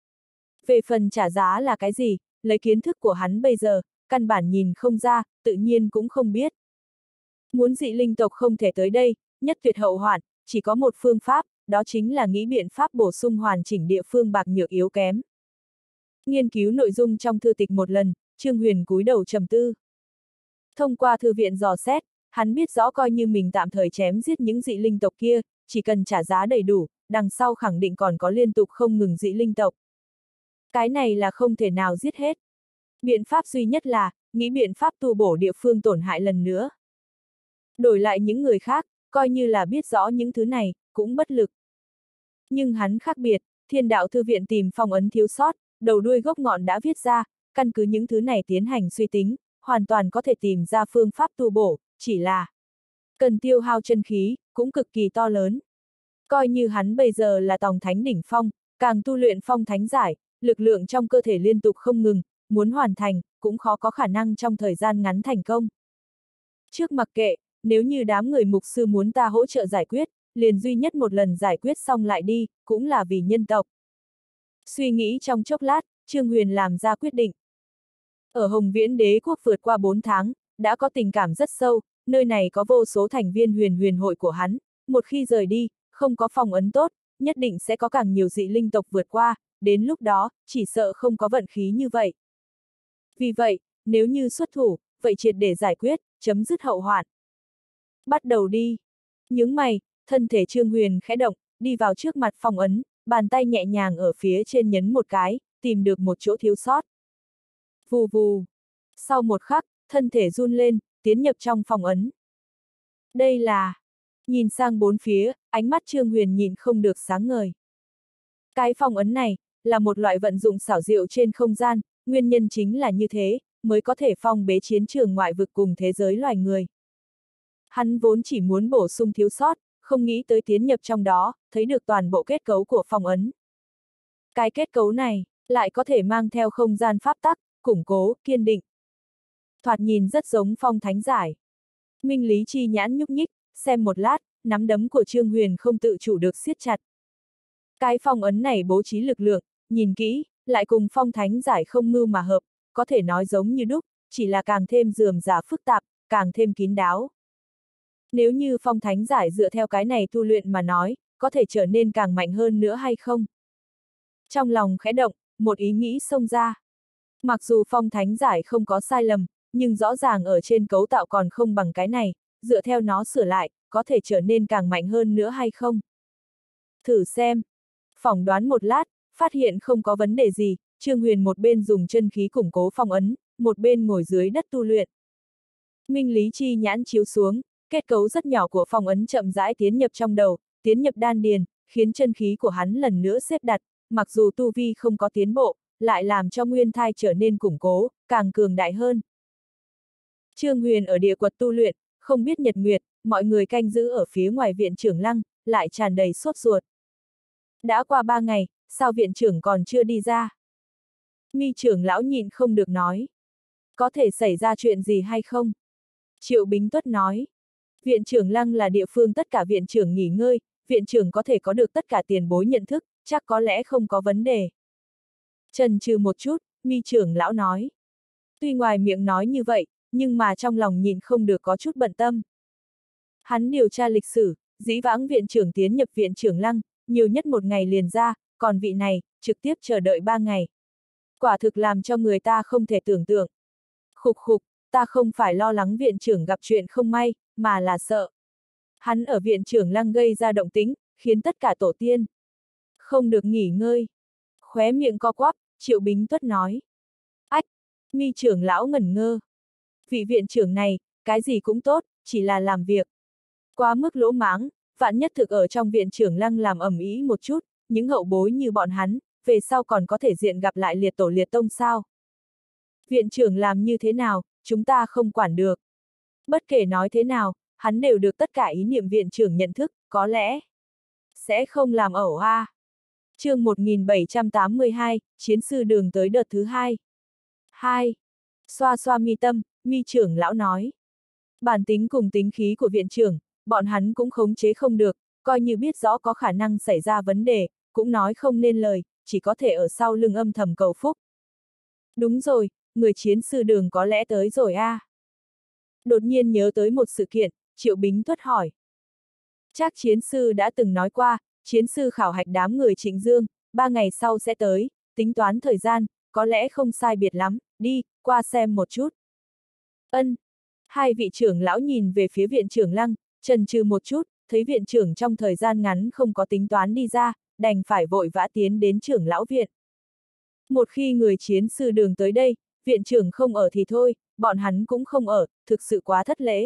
Về phần trả giá là cái gì, lấy kiến thức của hắn bây giờ, căn bản nhìn không ra, tự nhiên cũng không biết. Muốn dị linh tộc không thể tới đây, nhất tuyệt hậu hoạn, chỉ có một phương pháp, đó chính là nghĩ biện pháp bổ sung hoàn chỉnh địa phương bạc nhược yếu kém. Nghiên cứu nội dung trong thư tịch một lần, Trương Huyền cúi đầu trầm tư. Thông qua thư viện dò xét, hắn biết rõ coi như mình tạm thời chém giết những dị linh tộc kia, chỉ cần trả giá đầy đủ, đằng sau khẳng định còn có liên tục không ngừng dị linh tộc. Cái này là không thể nào giết hết. Biện pháp duy nhất là, nghĩ biện pháp tu bổ địa phương tổn hại lần nữa. Đổi lại những người khác, coi như là biết rõ những thứ này, cũng bất lực. Nhưng hắn khác biệt, Thiên Đạo Thư viện tìm phong ấn thiếu sót, đầu đuôi gốc ngọn đã viết ra, căn cứ những thứ này tiến hành suy tính, hoàn toàn có thể tìm ra phương pháp tu bổ, chỉ là cần tiêu hao chân khí, cũng cực kỳ to lớn. Coi như hắn bây giờ là tòng thánh đỉnh phong, càng tu luyện phong thánh giải, lực lượng trong cơ thể liên tục không ngừng, muốn hoàn thành, cũng khó có khả năng trong thời gian ngắn thành công. Trước mặc kệ, nếu như đám người mục sư muốn ta hỗ trợ giải quyết, liền duy nhất một lần giải quyết xong lại đi, cũng là vì nhân tộc. Suy nghĩ trong chốc lát, Trương Huyền làm ra quyết định. Ở Hồng Viễn Đế quốc vượt qua bốn tháng, đã có tình cảm rất sâu, nơi này có vô số thành viên huyền huyền hội của hắn, một khi rời đi, không có phong ấn tốt, nhất định sẽ có càng nhiều dị linh tộc vượt qua, đến lúc đó, chỉ sợ không có vận khí như vậy. Vì vậy, nếu như xuất thủ, vậy triệt để giải quyết, chấm dứt hậu hoạn. Bắt đầu đi. Nhướng mày, thân thể Trương Huyền khẽ động, đi vào trước mặt phong ấn, bàn tay nhẹ nhàng ở phía trên nhấn một cái, tìm được một chỗ thiếu sót. Vù vù. Sau một khắc, thân thể run lên, tiến nhập trong phong ấn. Đây là... Nhìn sang bốn phía, ánh mắt Trương Huyền nhìn không được sáng ngời. Cái phong ấn này, là một loại vận dụng xảo diệu trên không gian, nguyên nhân chính là như thế, mới có thể phong bế chiến trường ngoại vực cùng thế giới loài người. Hắn vốn chỉ muốn bổ sung thiếu sót, không nghĩ tới tiến nhập trong đó, thấy được toàn bộ kết cấu của phong ấn. Cái kết cấu này, lại có thể mang theo không gian pháp tắc, củng cố, kiên định. Thoạt nhìn rất giống phong thánh giải. Minh Lý chi nhãn nhúc nhích, xem một lát, nắm đấm của Trương Huyền không tự chủ được siết chặt. Cái phong ấn này bố trí lực lượng, nhìn kỹ, lại cùng phong thánh giải không mưu mà hợp, có thể nói giống như đúc, chỉ là càng thêm rườm rà phức tạp, càng thêm kín đáo. Nếu như phong thánh giải dựa theo cái này tu luyện mà nói, có thể trở nên càng mạnh hơn nữa hay không? Trong lòng khẽ động, một ý nghĩ xông ra. Mặc dù phong thánh giải không có sai lầm, nhưng rõ ràng ở trên cấu tạo còn không bằng cái này, dựa theo nó sửa lại, có thể trở nên càng mạnh hơn nữa hay không? Thử xem. Phỏng đoán một lát, phát hiện không có vấn đề gì, Trương Huyền một bên dùng chân khí củng cố phong ấn, một bên ngồi dưới đất tu luyện. Minh Lý chi nhãn chiếu xuống, kết cấu rất nhỏ của phong ấn chậm rãi tiến nhập trong đầu, tiến nhập đan điền, khiến chân khí của hắn lần nữa xếp đặt, mặc dù tu vi không có tiến bộ, lại làm cho nguyên thai trở nên củng cố, càng cường đại hơn. Trương Huyền ở địa quật tu luyện, không biết nhật nguyệt, mọi người canh giữ ở phía ngoài viện trưởng lăng, lại tràn đầy sốt ruột. Đã qua ba ngày, sao viện trưởng còn chưa đi ra? Mi trưởng lão nhịn không được nói. Có thể xảy ra chuyện gì hay không? Triệu Bính Tuất nói. Viện trưởng lăng là địa phương tất cả viện trưởng nghỉ ngơi, viện trưởng có thể có được tất cả tiền bối nhận thức, chắc có lẽ không có vấn đề. Chần chừ một chút, Mi trưởng lão nói. Tuy ngoài miệng nói như vậy, nhưng mà trong lòng nhịn không được có chút bận tâm. Hắn điều tra lịch sử, dĩ vãng viện trưởng tiến nhập viện trưởng lăng, nhiều nhất một ngày liền ra, còn vị này, trực tiếp chờ đợi ba ngày. Quả thực làm cho người ta không thể tưởng tượng. Khục khục, ta không phải lo lắng viện trưởng gặp chuyện không may, mà là sợ. Hắn ở viện trưởng lăng gây ra động tĩnh, khiến tất cả tổ tiên không được nghỉ ngơi. Khóe miệng co quắp, Triệu Bính Tuất nói. Ách, Mi trưởng lão ngẩn ngơ. Vị viện trưởng này, cái gì cũng tốt, chỉ là làm việc. Quá mức lỗ mãng, vạn nhất thực ở trong viện trưởng lăng làm ầm ĩ một chút, những hậu bối như bọn hắn, về sau còn có thể diện gặp lại liệt tổ liệt tông sao? Viện trưởng làm như thế nào, chúng ta không quản được. Bất kể nói thế nào, hắn đều được tất cả ý niệm viện trưởng nhận thức, có lẽ sẽ không làm ẩu a. Chương một nghìn bảy trăm tám mươi hai, chiến sư đường tới đợt thứ hai. Hai. Xoa xoa mi tâm, Mi trưởng lão nói. Bản tính cùng tính khí của viện trưởng, bọn hắn cũng khống chế không được, coi như biết rõ có khả năng xảy ra vấn đề, cũng nói không nên lời, chỉ có thể ở sau lưng âm thầm cầu phúc. Đúng rồi, người chiến sư đường có lẽ tới rồi a. À. Đột nhiên nhớ tới một sự kiện, Triệu Bính Tuất hỏi. Chắc chiến sư đã từng nói qua, chiến sư khảo hạch đám người Trịnh Dương, ba ngày sau sẽ tới, tính toán thời gian, có lẽ không sai biệt lắm, đi, qua xem một chút. Ân. Hai vị trưởng lão nhìn về phía viện trưởng lăng, chần chừ một chút, thấy viện trưởng trong thời gian ngắn không có tính toán đi ra, đành phải vội vã tiến đến trưởng lão viện. Một khi người chiến sư đường tới đây, viện trưởng không ở thì thôi, bọn hắn cũng không ở, thực sự quá thất lễ.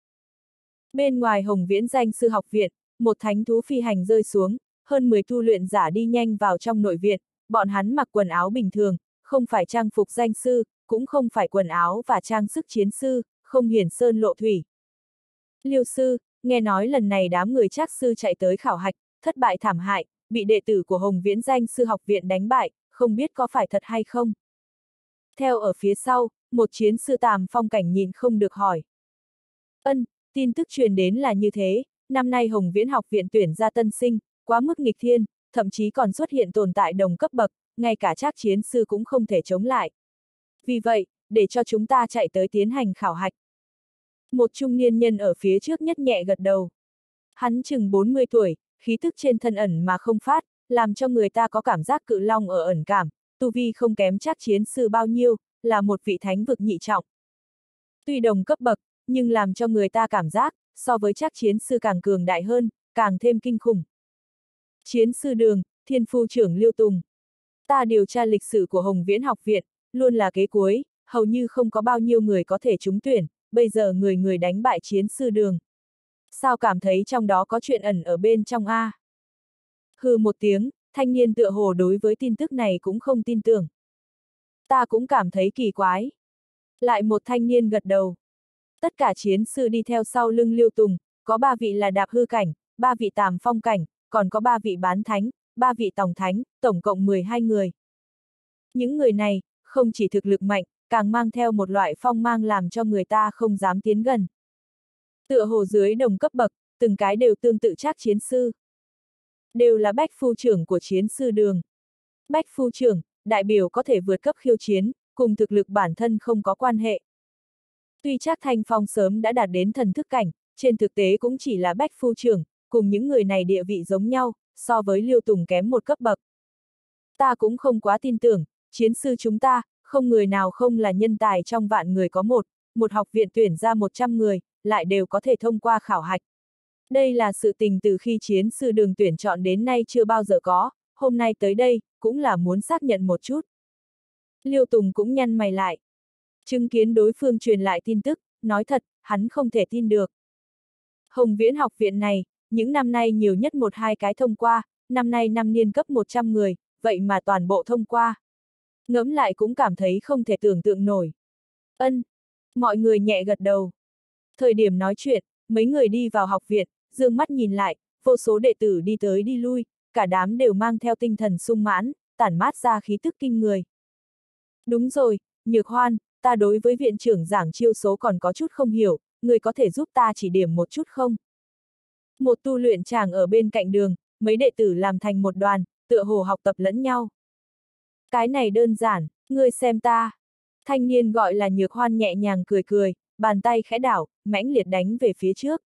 Bên ngoài Hồng Viễn Danh sư học viện, một thánh thú phi hành rơi xuống, hơn mười tu luyện giả đi nhanh vào trong nội viện, bọn hắn mặc quần áo bình thường, không phải trang phục danh sư, cũng không phải quần áo và trang sức chiến sư, không hiển sơn lộ thủy. Liêu sư, nghe nói lần này đám người Trác sư chạy tới khảo hạch, thất bại thảm hại, bị đệ tử của Hồng Viễn Danh sư học viện đánh bại, không biết có phải thật hay không. Theo ở phía sau, một chiến sư Tàm Phong Cảnh nhìn không được hỏi. Ân, tin tức truyền đến là như thế, năm nay Hồng Viễn học viện tuyển ra tân sinh, quá mức nghịch thiên, thậm chí còn xuất hiện tồn tại đồng cấp bậc, ngay cả Trác chiến sư cũng không thể chống lại. Vì vậy, để cho chúng ta chạy tới tiến hành khảo hạch. Một trung niên nhân ở phía trước nhất nhẹ gật đầu. Hắn chừng bốn mươi tuổi, khí tức trên thân ẩn mà không phát, làm cho người ta có cảm giác cự long ở ẩn cảm, tu vi không kém chắc chiến sư bao nhiêu, là một vị thánh vực nhị trọng. Tuy đồng cấp bậc, nhưng làm cho người ta cảm giác, so với chắc chiến sư càng cường đại hơn, càng thêm kinh khủng. Chiến sư Đường, thiên phu trưởng Liêu Tùng. Ta điều tra lịch sử của Hồng Viễn học viện, luôn là kế cuối, hầu như không có bao nhiêu người có thể trúng tuyển, bây giờ người người đánh bại chiến sư Đường. Sao cảm thấy trong đó có chuyện ẩn ở bên trong a? Hừ một tiếng, thanh niên tựa hồ đối với tin tức này cũng không tin tưởng. Ta cũng cảm thấy kỳ quái. Lại một thanh niên gật đầu. Tất cả chiến sư đi theo sau lưng Liêu Tùng, có ba vị là đạp hư cảnh, ba vị tàm phong cảnh, còn có ba vị bán thánh, ba vị tòng thánh, tổng cộng mười hai người. Những người này, không chỉ thực lực mạnh, càng mang theo một loại phong mang làm cho người ta không dám tiến gần. Tựa hồ dưới đồng cấp bậc, từng cái đều tương tự chắc chiến sư. Đều là bách phu trưởng của chiến sư Đường. Bách phu trưởng, đại biểu có thể vượt cấp khiêu chiến, cùng thực lực bản thân không có quan hệ. Tuy chắc Thanh Phong sớm đã đạt đến thần thức cảnh, trên thực tế cũng chỉ là bách phu trưởng, cùng những người này địa vị giống nhau, so với Liêu Tùng kém một cấp bậc. Ta cũng không quá tin tưởng, chiến sư chúng ta, không người nào không là nhân tài trong vạn người có một, một học viện tuyển ra một trăm người, lại đều có thể thông qua khảo hạch. Đây là sự tình từ khi chiến sư Đường tuyển chọn đến nay chưa bao giờ có, hôm nay tới đây, cũng là muốn xác nhận một chút. Liêu Tùng cũng nhăn mày lại. Chứng kiến đối phương truyền lại tin tức, nói thật, hắn không thể tin được. Hồng Viễn học viện này, những năm nay nhiều nhất một hai cái thông qua, năm nay năm niên cấp một trăm người, vậy mà toàn bộ thông qua. Ngẫm lại cũng cảm thấy không thể tưởng tượng nổi. Ân, mọi người nhẹ gật đầu. Thời điểm nói chuyện, mấy người đi vào học viện, dương mắt nhìn lại, vô số đệ tử đi tới đi lui, cả đám đều mang theo tinh thần sung mãn, tản mát ra khí tức kinh người. Đúng rồi, Nhược Hoan, ta đối với viện trưởng giảng chiêu số còn có chút không hiểu, người có thể giúp ta chỉ điểm một chút không? Một tu luyện chàng ở bên cạnh đường, mấy đệ tử làm thành một đoàn, tựa hồ học tập lẫn nhau. Cái này đơn giản, ngươi xem ta. Thanh niên gọi là Nhược Hoan nhẹ nhàng cười cười, bàn tay khẽ đảo, mãnh liệt đánh về phía trước.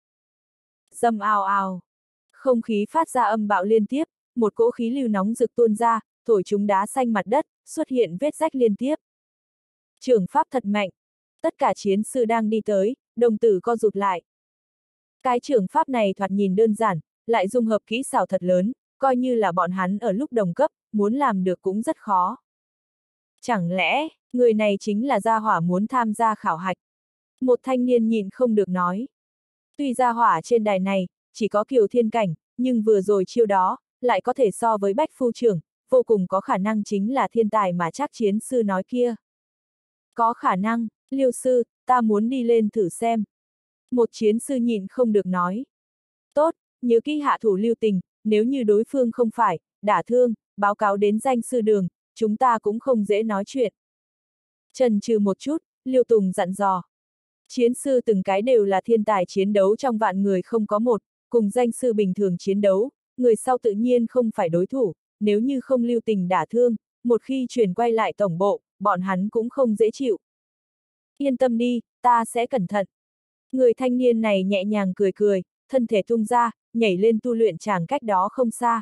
Dầm ào ào. Không khí phát ra âm bạo liên tiếp, một cỗ khí lưu nóng rực tuôn ra, thổi chúng đá xanh mặt đất, xuất hiện vết rách liên tiếp. Trưởng pháp thật mạnh. Tất cả chiến sư đang đi tới, đồng tử co rụt lại. Cái trưởng pháp này thoạt nhìn đơn giản, lại dung hợp kỹ xảo thật lớn, coi như là bọn hắn ở lúc đồng cấp, muốn làm được cũng rất khó. Chẳng lẽ, người này chính là gia hỏa muốn tham gia khảo hạch? Một thanh niên nhìn không được nói. Tuy gia hỏa trên đài này, chỉ có kiều thiên cảnh, nhưng vừa rồi chiêu đó, lại có thể so với bách phu trưởng, vô cùng có khả năng chính là thiên tài mà chắc chiến sư nói kia. Có khả năng, Liêu sư, ta muốn đi lên thử xem. Một chiến sư nhịn không được nói. Tốt, nhớ kỹ hạ thủ lưu tình, nếu như đối phương không phải, đả thương, báo cáo đến danh sư Đường, chúng ta cũng không dễ nói chuyện. Chần chừ một chút, Liêu Tùng dặn dò. Chiến sư từng cái đều là thiên tài chiến đấu trong vạn người không có một, cùng danh sư bình thường chiến đấu, người sau tự nhiên không phải đối thủ, nếu như không lưu tình đả thương, một khi chuyển quay lại tổng bộ, bọn hắn cũng không dễ chịu. Yên tâm đi, ta sẽ cẩn thận. Người thanh niên này nhẹ nhàng cười cười, thân thể tung ra, nhảy lên tu luyện tràng cách đó không xa.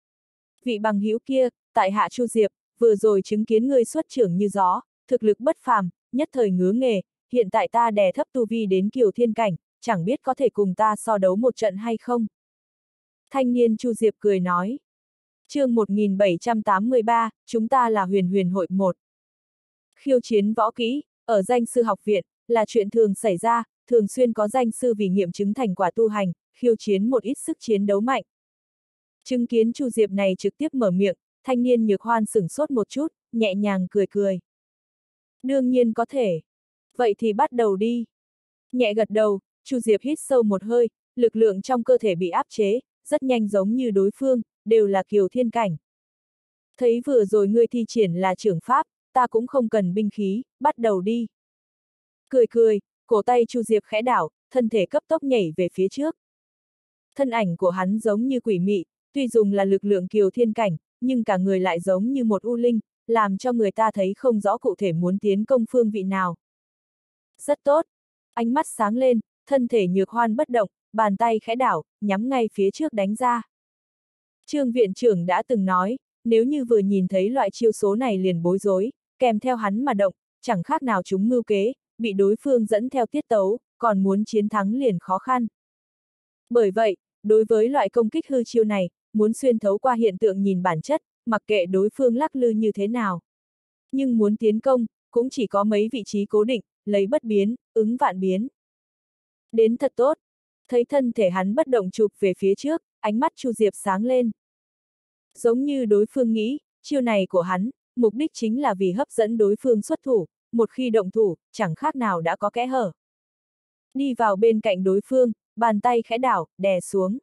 Vị bằng hữu kia, tại hạ Chu Diệp, vừa rồi chứng kiến ngươi xuất trưởng như gió, thực lực bất phàm, nhất thời ngứa nghề, hiện tại ta đè thấp tu vi đến kiều thiên cảnh, chẳng biết có thể cùng ta so đấu một trận hay không. Thanh niên Chu Diệp cười nói. Chương một nghìn bảy trăm tám mươi ba, chúng ta là huyền huyền hội một. Khiêu chiến võ kỹ, ở danh sư học viện, là chuyện thường xảy ra, thường xuyên có danh sư vì nghiệm chứng thành quả tu hành, khiêu chiến một ít sức chiến đấu mạnh. Chứng kiến Chu Diệp này trực tiếp mở miệng, thanh niên Nhược Hoan sửng sốt một chút, nhẹ nhàng cười cười. Đương nhiên có thể. Vậy thì bắt đầu đi. Nhẹ gật đầu, Chu Diệp hít sâu một hơi, lực lượng trong cơ thể bị áp chế, rất nhanh giống như đối phương, đều là kiều thiên cảnh. Thấy vừa rồi ngươi thi triển là trưởng pháp, ta cũng không cần binh khí, bắt đầu đi. Cười cười, cổ tay Chu Diệp khẽ đảo, thân thể cấp tốc nhảy về phía trước. Thân ảnh của hắn giống như quỷ mị, tuy dùng là lực lượng kiều thiên cảnh, nhưng cả người lại giống như một u linh, làm cho người ta thấy không rõ cụ thể muốn tiến công phương vị nào. Rất tốt. Ánh mắt sáng lên, thân thể Nhược Hoan bất động, bàn tay khẽ đảo, nhắm ngay phía trước đánh ra. Trương viện trưởng đã từng nói, nếu như vừa nhìn thấy loại chiêu số này liền bối rối, kèm theo hắn mà động, chẳng khác nào chúng mưu kế, bị đối phương dẫn theo tiết tấu, còn muốn chiến thắng liền khó khăn. Bởi vậy, đối với loại công kích hư chiêu này, muốn xuyên thấu qua hiện tượng nhìn bản chất, mặc kệ đối phương lắc lư như thế nào. Nhưng muốn tiến công, cũng chỉ có mấy vị trí cố định, lấy bất biến, ứng vạn biến. Đến thật tốt. Thấy thân thể hắn bất động chụp về phía trước, ánh mắt Chu Diệp sáng lên. Giống như đối phương nghĩ, chiêu này của hắn, mục đích chính là vì hấp dẫn đối phương xuất thủ, một khi động thủ, chẳng khác nào đã có kẽ hở. Đi vào bên cạnh đối phương, bàn tay khẽ đảo, đè xuống.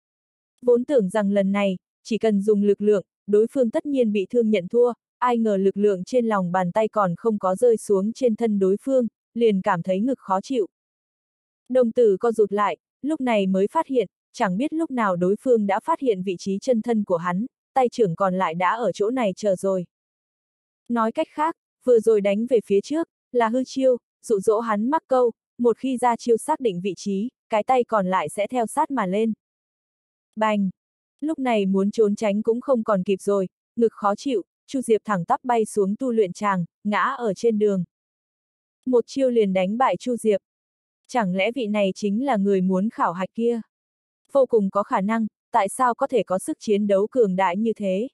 Vốn tưởng rằng lần này, chỉ cần dùng lực lượng, đối phương tất nhiên bị thương nhận thua, ai ngờ lực lượng trên lòng bàn tay còn không có rơi xuống trên thân đối phương, liền cảm thấy ngực khó chịu. Đồng tử co rụt lại, lúc này mới phát hiện, chẳng biết lúc nào đối phương đã phát hiện vị trí chân thân của hắn, tay trưởng còn lại đã ở chỗ này chờ rồi. Nói cách khác, vừa rồi đánh về phía trước, là hư chiêu, dụ dỗ hắn mắc câu, một khi ra chiêu xác định vị trí, cái tay còn lại sẽ theo sát mà lên. Bành! Lúc này muốn trốn tránh cũng không còn kịp rồi, ngực khó chịu, Chu Diệp thẳng tắp bay xuống tu luyện tràng, ngã ở trên đường. Một chiêu liền đánh bại Chu Diệp. Chẳng lẽ vị này chính là người muốn khảo hạch kia? Vô cùng có khả năng, tại sao có thể có sức chiến đấu cường đại như thế?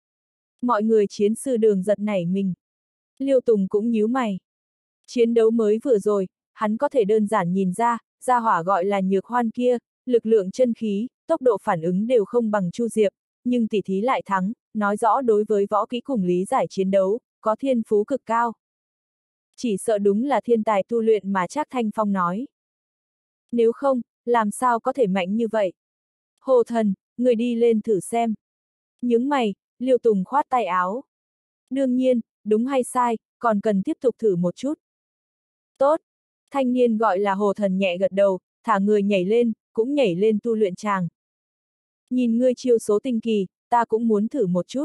Mọi người chiến sư Đường giật nảy mình. Liêu Tùng cũng nhíu mày. Chiến đấu mới vừa rồi, hắn có thể đơn giản nhìn ra, gia hỏa gọi là Nhược Hoan kia, lực lượng chân khí, tốc độ phản ứng đều không bằng Chu Diệp, nhưng tỷ thí lại thắng, nói rõ đối với võ kỹ cùng lý giải chiến đấu, có thiên phú cực cao. Chỉ sợ đúng là thiên tài tu luyện mà Trác Thanh Phong nói. Nếu không, làm sao có thể mạnh như vậy? Hồ Thần, người đi lên thử xem. Nhướng mày, Liêu Tùng khoát tay áo. Đương nhiên, đúng hay sai, còn cần tiếp tục thử một chút. Tốt. Thanh niên gọi là Hồ Thần nhẹ gật đầu, thả người nhảy lên, cũng nhảy lên tu luyện tràng. Nhìn ngươi chiêu số tinh kỳ, ta cũng muốn thử một chút.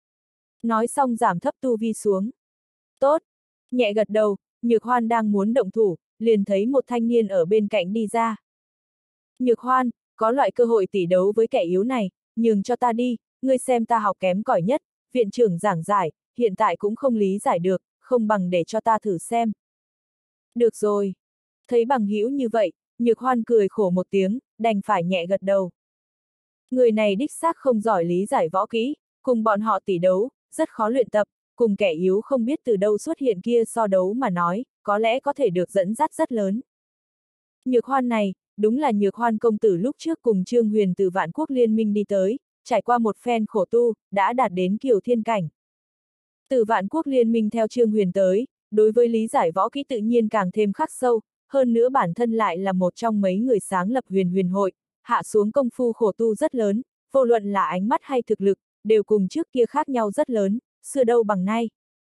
Nói xong giảm thấp tu vi xuống. Tốt. Nhẹ gật đầu, Nhược Hoan đang muốn động thủ, liền thấy một thanh niên ở bên cạnh đi ra. Nhược Hoan, có loại cơ hội tỷ đấu với kẻ yếu này, nhường cho ta đi, ngươi xem ta học kém cỏi nhất, viện trưởng giảng giải, hiện tại cũng không lý giải được, không bằng để cho ta thử xem. Được rồi. Thấy bằng hữu như vậy, Nhược Hoan cười khổ một tiếng, đành phải nhẹ gật đầu. Người này đích xác không giỏi lý giải võ kỹ, cùng bọn họ tỷ đấu, rất khó luyện tập, cùng kẻ yếu không biết từ đâu xuất hiện kia so đấu mà nói, có lẽ có thể được dẫn dắt rất lớn. Nhược Hoan này, đúng là Nhược Hoan công tử lúc trước cùng Trương Huyền từ Vạn Quốc Liên minh đi tới, trải qua một phen khổ tu, đã đạt đến kiều thiên cảnh. Từ Vạn Quốc Liên minh theo Trương Huyền tới, đối với lý giải võ kỹ tự nhiên càng thêm khắc sâu, hơn nữa bản thân lại là một trong mấy người sáng lập Huyền Huyền hội, hạ xuống công phu khổ tu rất lớn, vô luận là ánh mắt hay thực lực, đều cùng trước kia khác nhau rất lớn, xưa đâu bằng nay.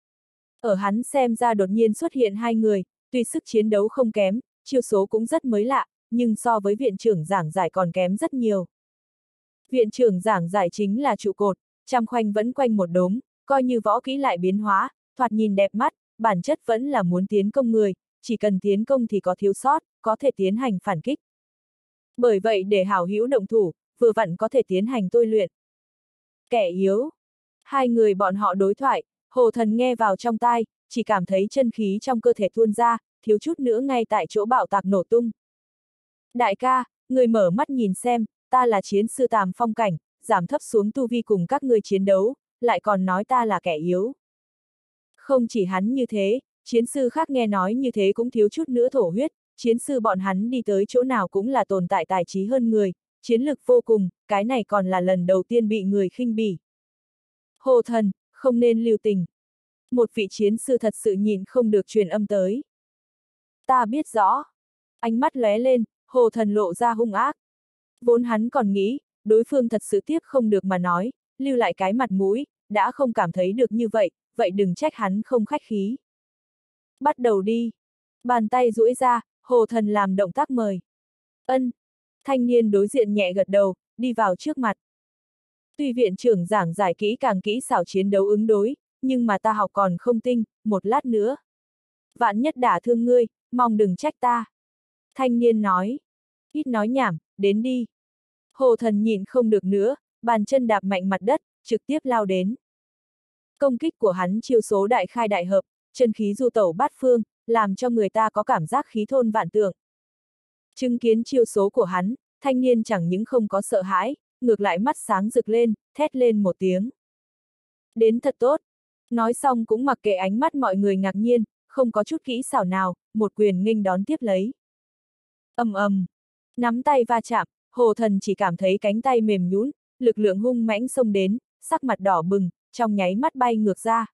Ở hắn xem ra đột nhiên xuất hiện hai người, tuy sức chiến đấu không kém, chiêu số cũng rất mới lạ, nhưng so với viện trưởng giảng giải còn kém rất nhiều. Viện trưởng giảng giải chính là trụ cột, trăm khoanh vẫn quanh một đống, coi như võ kỹ lại biến hóa, thoạt nhìn đẹp mắt, bản chất vẫn là muốn tiến công người, chỉ cần tiến công thì có thiếu sót, có thể tiến hành phản kích. Bởi vậy để hảo hữu động thủ, vừa vặn có thể tiến hành tôi luyện. Kẻ yếu. Hai người bọn họ đối thoại, Hồ Thần nghe vào trong tai, chỉ cảm thấy chân khí trong cơ thể tuôn ra, thiếu chút nữa ngay tại chỗ bạo tạc nổ tung. Đại ca, người mở mắt nhìn xem, ta là chiến sư Tàm Phong cảnh, giảm thấp xuống tu vi cùng các người chiến đấu, lại còn nói ta là kẻ yếu. Không chỉ hắn như thế, chiến sư khác nghe nói như thế cũng thiếu chút nữa thổ huyết, chiến sư bọn hắn đi tới chỗ nào cũng là tồn tại tài trí hơn người, chiến lực vô cùng, cái này còn là lần đầu tiên bị người khinh bỉ. Hồ Thần, không nên lưu tình. Một vị chiến sư thật sự nhìn không được truyền âm tới. Ta biết rõ. Ánh mắt lóe lên, Hồ Thần lộ ra hung ác. Vốn hắn còn nghĩ, đối phương thật sự tiếp không được mà nói, lưu lại cái mặt mũi, đã không cảm thấy được như vậy, vậy đừng trách hắn không khách khí. Bắt đầu đi. Bàn tay duỗi ra, Hồ Thần làm động tác mời. Ân. Thanh niên đối diện nhẹ gật đầu, đi vào trước mặt. Tuy viện trưởng giảng giải kỹ càng kỹ xảo chiến đấu ứng đối, nhưng mà ta học còn không tinh, một lát nữa. Vạn nhất đả thương ngươi, mong đừng trách ta. Thanh niên nói. Ít nói nhảm, đến đi. Hồ Thần nhịn không được nữa, bàn chân đạp mạnh mặt đất, trực tiếp lao đến. Công kích của hắn chiêu số đại khai đại hợp, chân khí du tẩu bát phương, làm cho người ta có cảm giác khí thôn vạn tượng. Chứng kiến chiêu số của hắn, thanh niên chẳng những không có sợ hãi, ngược lại mắt sáng rực lên, thét lên một tiếng. Đến thật tốt. Nói xong cũng mặc kệ ánh mắt mọi người ngạc nhiên, không có chút kỹ xảo nào, một quyền nghênh đón tiếp lấy. Ầm ầm, nắm tay va chạm, Hồ Thần chỉ cảm thấy cánh tay mềm nhũn, lực lượng hung mãnh xông đến, sắc mặt đỏ bừng, trong nháy mắt bay ngược ra.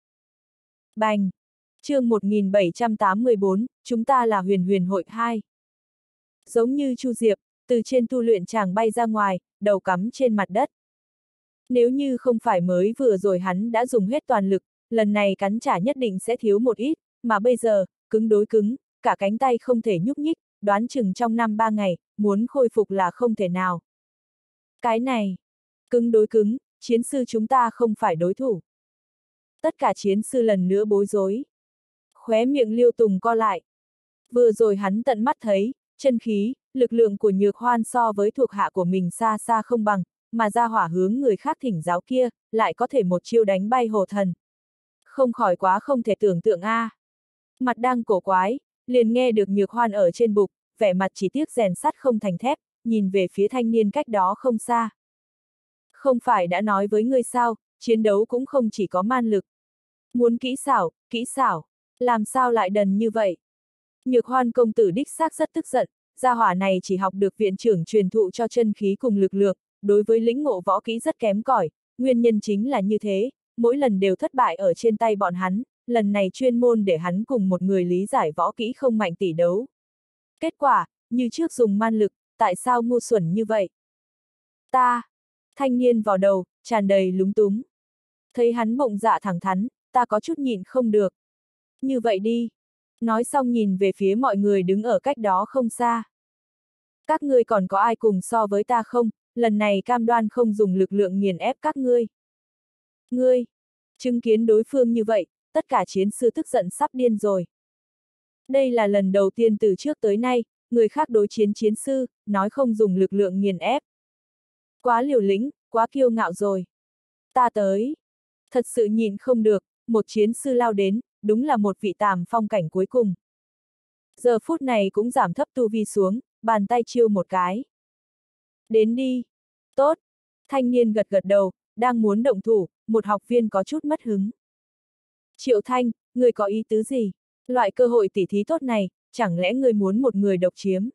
Bành! Chương một nghìn bảy trăm tám mươi bốn, chúng ta là Huyền Huyền hội hai. Giống như Chu Diệp, từ trên tu luyện tràng bay ra ngoài, đầu cắm trên mặt đất. Nếu như không phải mới vừa rồi hắn đã dùng hết toàn lực, lần này cắn trả nhất định sẽ thiếu một ít, mà bây giờ, cứng đối cứng, cả cánh tay không thể nhúc nhích, đoán chừng trong năm ba ngày, muốn khôi phục là không thể nào. Cái này, cứng đối cứng, chiến sư chúng ta không phải đối thủ. Tất cả chiến sư lần nữa bối rối. Khóe miệng Liêu Tùng co lại. Vừa rồi hắn tận mắt thấy, chân khí, lực lượng của Nhược Hoan so với thuộc hạ của mình xa xa không bằng, mà ra hỏa hướng người khác thỉnh giáo kia, lại có thể một chiêu đánh bay Hồ Thần. Không khỏi quá không thể tưởng tượng a. À. Mặt đang cổ quái, liền nghe được Nhược Hoan ở trên bục, vẻ mặt chỉ tiếc rèn sắt không thành thép, nhìn về phía thanh niên cách đó không xa. Không phải đã nói với ngươi sao, chiến đấu cũng không chỉ có man lực. Muốn kỹ xảo, kỹ xảo, làm sao lại đần như vậy? Nhược Hoan công tử đích xác rất tức giận, gia hỏa này chỉ học được viện trưởng truyền thụ cho chân khí cùng lực lượng, đối với lĩnh ngộ võ kỹ rất kém cỏi, nguyên nhân chính là như thế, mỗi lần đều thất bại ở trên tay bọn hắn, lần này chuyên môn để hắn cùng một người lý giải võ kỹ không mạnh tỷ đấu. Kết quả, như trước dùng man lực, tại sao ngu xuẩn như vậy? Ta, thanh niên vào đầu, tràn đầy lúng túng. Thấy hắn bụng dạ thẳng thắn, ta có chút nhịn không được. Như vậy đi. Nói xong nhìn về phía mọi người đứng ở cách đó không xa. Các ngươi còn có ai cùng so với ta không, lần này cam đoan không dùng lực lượng nghiền ép các ngươi. Ngươi, chứng kiến đối phương như vậy, tất cả chiến sư tức giận sắp điên rồi. Đây là lần đầu tiên từ trước tới nay, người khác đối chiến chiến sư, nói không dùng lực lượng nghiền ép. Quá liều lĩnh, quá kiêu ngạo rồi. Ta tới. Thật sự nhịn không được, một chiến sư lao đến, đúng là một vị tàm phong cảnh cuối cùng. Giờ phút này cũng giảm thấp tu vi xuống, bàn tay chiêu một cái. Đến đi. Tốt. Thanh niên gật gật đầu, đang muốn động thủ, một học viên có chút mất hứng. Triệu Thanh, người có ý tứ gì? Loại cơ hội tỉ thí tốt này, chẳng lẽ người muốn một người độc chiếm?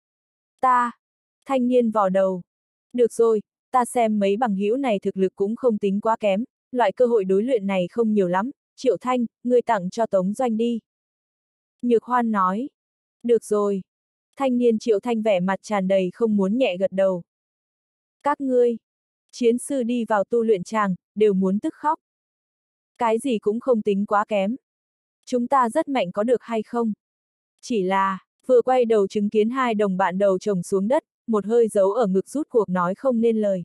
Ta. Thanh niên vò đầu. Được rồi, ta xem mấy bằng hữu này thực lực cũng không tính quá kém, loại cơ hội đối luyện này không nhiều lắm, Triệu Thanh, người tặng cho Tống Doanh đi. Nhược Hoan nói. Được rồi. Thanh niên Triệu Thanh vẻ mặt tràn đầy không muốn nhẹ gật đầu. Các ngươi, chiến sư đi vào tu luyện tràng, đều muốn tức khóc. Cái gì cũng không tính quá kém. Chúng ta rất mạnh có được hay không? Chỉ là, vừa quay đầu chứng kiến hai đồng bạn đầu chồng xuống đất, một hơi giấu ở ngực rút cuộc nói không nên lời.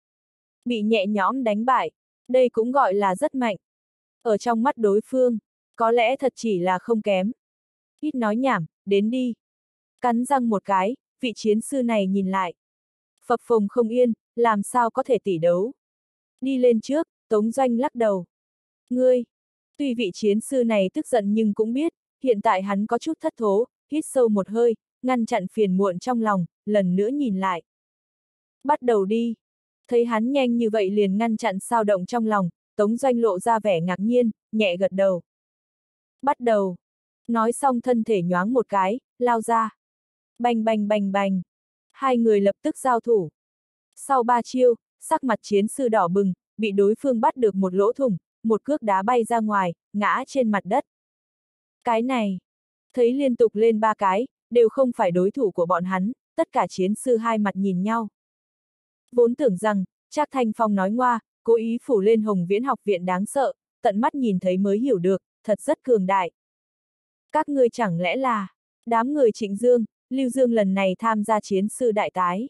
Bị nhẹ nhõm đánh bại, đây cũng gọi là rất mạnh. Ở trong mắt đối phương, có lẽ thật chỉ là không kém. Ít nói nhảm, đến đi. Cắn răng một cái, vị chiến sư này nhìn lại. Phập phồng không yên, làm sao có thể tỉ đấu. Đi lên trước, Tống Doanh lắc đầu. Ngươi, tuy vị chiến sư này tức giận nhưng cũng biết, hiện tại hắn có chút thất thố, hít sâu một hơi, ngăn chặn phiền muộn trong lòng, lần nữa nhìn lại. Bắt đầu đi. Thấy hắn nhanh như vậy liền ngăn chặn sao động trong lòng, Tống Doanh lộ ra vẻ ngạc nhiên, nhẹ gật đầu. Bắt đầu. Nói xong thân thể nhoáng một cái, lao ra. Bành bành bành bành. Hai người lập tức giao thủ. Sau ba chiêu, sắc mặt chiến sư đỏ bừng, bị đối phương bắt được một lỗ thủng, một cước đá bay ra ngoài, ngã trên mặt đất. Cái này. Thấy liên tục lên ba cái, đều không phải đối thủ của bọn hắn, tất cả chiến sư hai mặt nhìn nhau. Vốn tưởng rằng, Trác Thanh Phong nói ngoa, cố ý phủ lên Hồng Viễn học viện đáng sợ, tận mắt nhìn thấy mới hiểu được, thật rất cường đại. Các ngươi chẳng lẽ là, đám người Trịnh Dương, Lưu Dương lần này tham gia chiến sư đại tái.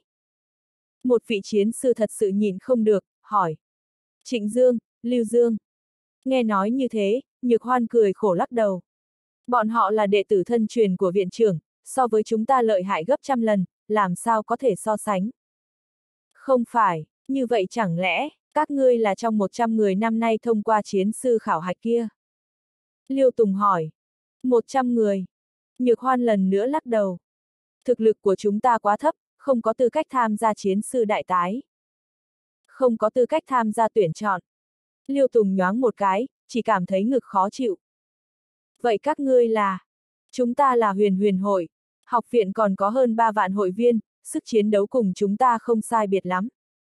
Một vị chiến sư thật sự nhìn không được, hỏi. Trịnh Dương, Lưu Dương. Nghe nói như thế, Nhược Hoan cười khổ lắc đầu. Bọn họ là đệ tử thân truyền của viện trưởng, so với chúng ta lợi hại gấp trăm lần, làm sao có thể so sánh. Không phải, như vậy chẳng lẽ, các ngươi là trong một trăm người năm nay thông qua chiến sư khảo hạch kia? Liêu Tùng hỏi. một trăm người. Nhược Hoan lần nữa lắc đầu. Thực lực của chúng ta quá thấp, không có tư cách tham gia chiến sư đại tái. Không có tư cách tham gia tuyển chọn. Liêu Tùng nhoáng một cái, chỉ cảm thấy ngực khó chịu. Vậy các ngươi là? Chúng ta là Huyền Huyền hội, học viện còn có hơn ba vạn hội viên, sức chiến đấu cùng chúng ta không sai biệt lắm.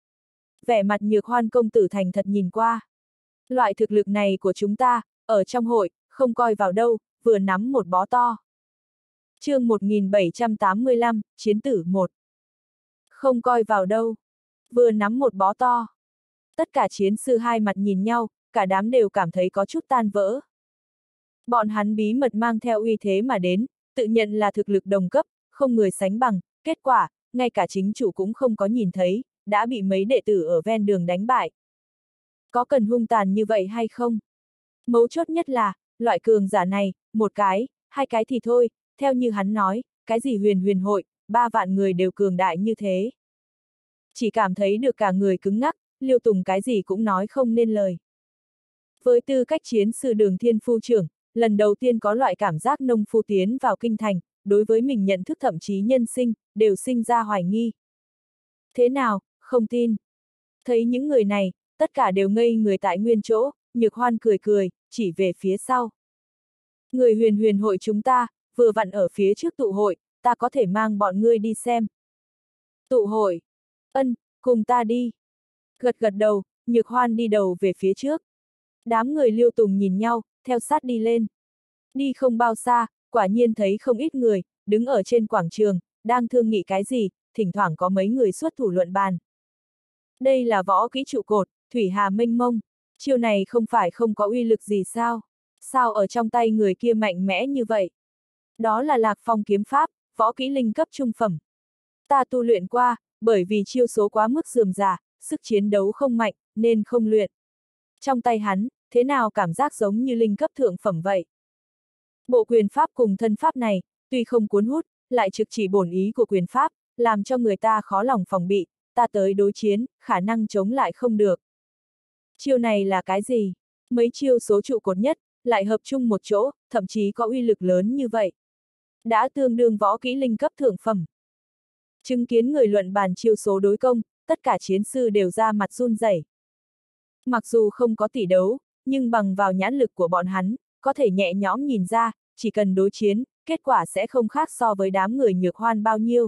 Vẻ mặt Nhược Hoan công tử thành thật nhìn qua. Loại thực lực này của chúng ta, ở trong hội, không coi vào đâu, vừa nắm một bó to. Chương một nghìn bảy trăm tám mươi lăm, Chiến tử một. Không coi vào đâu. Vừa nắm một bó to. Tất cả chiến sư hai mặt nhìn nhau, cả đám đều cảm thấy có chút tan vỡ. Bọn hắn bí mật mang theo uy thế mà đến, tự nhận là thực lực đồng cấp, không người sánh bằng, kết quả, ngay cả chính chủ cũng không có nhìn thấy, đã bị mấy đệ tử ở ven đường đánh bại. Có cần hung tàn như vậy hay không? Mấu chốt nhất là, loại cường giả này, một cái, hai cái thì thôi, theo như hắn nói, cái gì huyền huyền hội, ba vạn người đều cường đại như thế. Chỉ cảm thấy được cả người cứng ngắc, Liêu Tùng cái gì cũng nói không nên lời. Với tư cách chiến sư Đường Thiên Phu trưởng, lần đầu tiên có loại cảm giác nông phu tiến vào kinh thành, đối với mình nhận thức thậm chí nhân sinh, đều sinh ra hoài nghi. Thế nào, không tin? Thấy những người này, tất cả đều ngây người tại nguyên chỗ, Nhược Hoan cười cười, chỉ về phía sau. Người huyền huyền hội chúng ta, vừa vặn ở phía trước tụ hội, ta có thể mang bọn ngươi đi xem. Tụ hội? Ân, cùng ta đi. Gật gật đầu, Nhược Hoan đi đầu về phía trước. Đám người Liêu Tùng nhìn nhau, theo sát đi lên. Đi không bao xa, quả nhiên thấy không ít người, đứng ở trên quảng trường, đang thương nghị cái gì, thỉnh thoảng có mấy người xuất thủ luận bàn. Đây là võ kỹ trụ cột, thủy hà mênh mông. Chiêu này không phải không có uy lực gì sao? Sao ở trong tay người kia mạnh mẽ như vậy? Đó là Lạc Phong kiếm pháp, võ kỹ linh cấp trung phẩm. Ta tu luyện qua, bởi vì chiêu số quá mức rườm rà, sức chiến đấu không mạnh, nên không luyện. Trong tay hắn, thế nào cảm giác giống như linh cấp thượng phẩm vậy? Bộ quyền pháp cùng thân pháp này, tuy không cuốn hút, lại trực chỉ bổn ý của quyền pháp, làm cho người ta khó lòng phòng bị, ta tới đối chiến, khả năng chống lại không được. Chiêu này là cái gì? Mấy chiêu số trụ cột nhất, lại hợp chung một chỗ, thậm chí có uy lực lớn như vậy. Đã tương đương võ kỹ linh cấp thượng phẩm. Chứng kiến người luận bàn chiêu số đối công, tất cả chiến sư đều ra mặt run rẩy. Mặc dù không có tỷ đấu, nhưng bằng vào nhãn lực của bọn hắn, có thể nhẹ nhõm nhìn ra, chỉ cần đối chiến, kết quả sẽ không khác so với đám người Nhược Hoan bao nhiêu.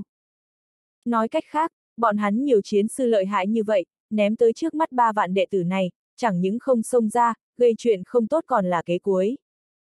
Nói cách khác, bọn hắn nhiều chiến sư lợi hại như vậy, ném tới trước mắt ba vạn đệ tử này, chẳng những không xông ra, gây chuyện không tốt còn là kế cuối.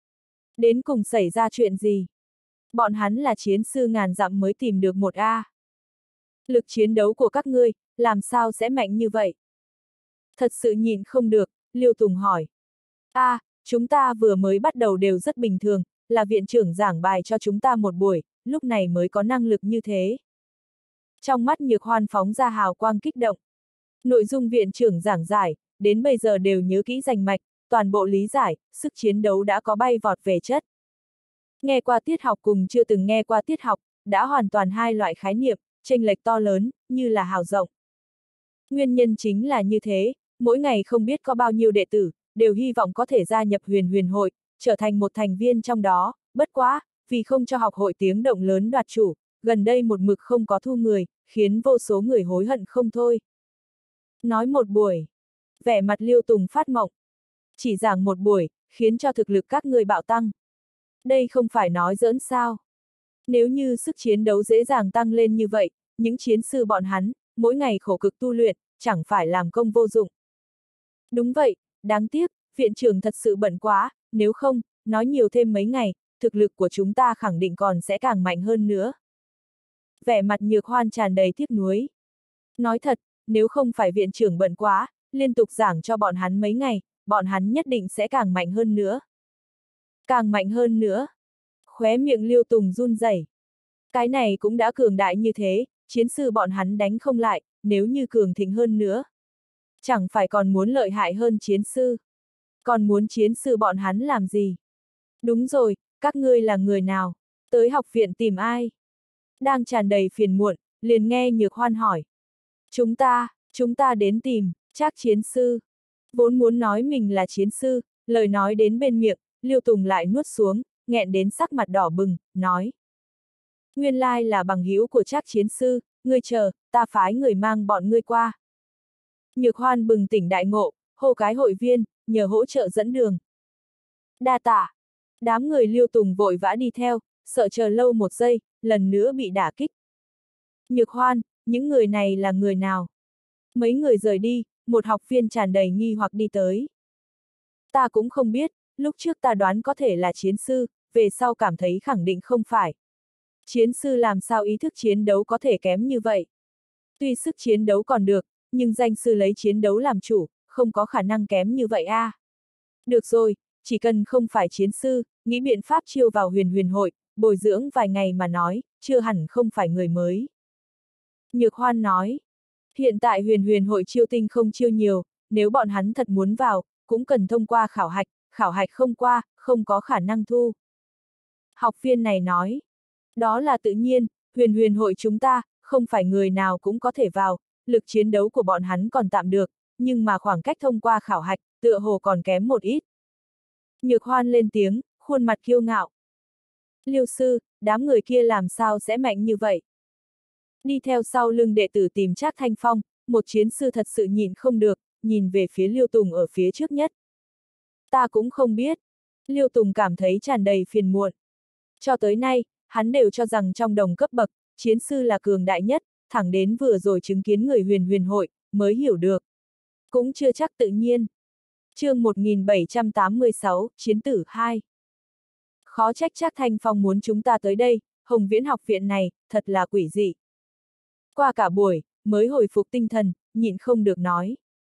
Đến cùng xảy ra chuyện gì? Bọn hắn là chiến sư ngàn dặm mới tìm được một A. Lực chiến đấu của các ngươi, làm sao sẽ mạnh như vậy? Thật sự nhịn không được, Liêu Tùng hỏi. A, à, chúng ta vừa mới bắt đầu đều rất bình thường, là viện trưởng giảng bài cho chúng ta một buổi, lúc này mới có năng lực như thế. Trong mắt Nhược Hoan phóng ra hào quang kích động. Nội dung viện trưởng giảng giải, đến bây giờ đều nhớ kỹ rành mạch, toàn bộ lý giải, sức chiến đấu đã có bay vọt về chất. Nghe qua tiết học cùng chưa từng nghe qua tiết học, đã hoàn toàn hai loại khái niệm, chênh lệch to lớn, như là hào rộng. Nguyên nhân chính là như thế, mỗi ngày không biết có bao nhiêu đệ tử, đều hy vọng có thể gia nhập huyền huyền hội, trở thành một thành viên trong đó, bất quá, vì không cho học hội tiếng động lớn đoạt chủ, gần đây một mực không có thu người, khiến vô số người hối hận không thôi. Nói một buổi, vẻ mặt Liêu Tùng phát mộng. Chỉ giảng một buổi, khiến cho thực lực các người bạo tăng. Đây không phải nói giỡn sao. Nếu như sức chiến đấu dễ dàng tăng lên như vậy, những chiến sư bọn hắn, mỗi ngày khổ cực tu luyện, chẳng phải làm công vô dụng. Đúng vậy, đáng tiếc, viện trưởng thật sự bận quá, nếu không, nói nhiều thêm mấy ngày, thực lực của chúng ta khẳng định còn sẽ càng mạnh hơn nữa. Vẻ mặt Nhược Hoan tràn đầy tiếc nuối. Nói thật, nếu không phải viện trưởng bận quá, liên tục giảng cho bọn hắn mấy ngày, bọn hắn nhất định sẽ càng mạnh hơn nữa. Càng mạnh hơn nữa. Khóe miệng Liêu Tùng run rẩy. Cái này cũng đã cường đại như thế, chiến sư bọn hắn đánh không lại, nếu như cường thịnh hơn nữa. Chẳng phải còn muốn lợi hại hơn chiến sư. Còn muốn chiến sư bọn hắn làm gì? Đúng rồi, các ngươi là người nào? Tới học viện tìm ai? Đang tràn đầy phiền muộn, liền nghe Nhược Hoan hỏi. Chúng ta, chúng ta đến tìm, Trác chiến sư. Vốn muốn nói mình là chiến sư, lời nói đến bên miệng, Liêu Tùng lại nuốt xuống, nghẹn đến sắc mặt đỏ bừng, nói. Nguyên lai là bằng hữu của Trác chiến sư, ngươi chờ, ta phái người mang bọn ngươi qua. Nhược Hoan bừng tỉnh đại ngộ, hô cái hội viên, nhờ hỗ trợ dẫn đường. Đa tạ. Đám người Liêu Tùng vội vã đi theo, sợ chờ lâu một giây, lần nữa bị đả kích. Nhược Hoan, những người này là người nào? Mấy người rời đi, một học viên tràn đầy nghi hoặc đi tới. Ta cũng không biết, lúc trước ta đoán có thể là chiến sư, về sau cảm thấy khẳng định không phải. Chiến sư làm sao ý thức chiến đấu có thể kém như vậy? Tuy sức chiến đấu còn được, nhưng danh sư lấy chiến đấu làm chủ, không có khả năng kém như vậy a. À. Được rồi, chỉ cần không phải chiến sư, nghĩ biện pháp chiêu vào huyền huyền hội, bồi dưỡng vài ngày mà nói, chưa hẳn không phải người mới. Nhược Hoan nói, hiện tại huyền huyền hội chiêu tinh không chiêu nhiều, nếu bọn hắn thật muốn vào, cũng cần thông qua khảo hạch, khảo hạch không qua, không có khả năng thu. Học viên này nói, đó là tự nhiên, huyền huyền hội chúng ta, không phải người nào cũng có thể vào, lực chiến đấu của bọn hắn còn tạm được, nhưng mà khoảng cách thông qua khảo hạch, tựa hồ còn kém một ít. Nhược Hoan lên tiếng, khuôn mặt kiêu ngạo. Liêu sư, đám người kia làm sao sẽ mạnh như vậy? Đi theo sau lưng đệ tử tìm Trác Thanh Phong, một chiến sư thật sự nhịn không được, nhìn về phía Liêu Tùng ở phía trước nhất. Ta cũng không biết. Liêu Tùng cảm thấy tràn đầy phiền muộn. Cho tới nay, hắn đều cho rằng trong đồng cấp bậc, chiến sư là cường đại nhất, thẳng đến vừa rồi chứng kiến người huyền huyền hội, mới hiểu được. Cũng chưa chắc tự nhiên. Chương một nghìn bảy trăm tám mươi sáu, Chiến tử hai. Khó trách Trác Thanh Phong muốn chúng ta tới đây, Hồng Viễn học viện này, thật là quỷ dị. Qua cả buổi, mới hồi phục tinh thần, nhịn không được nói.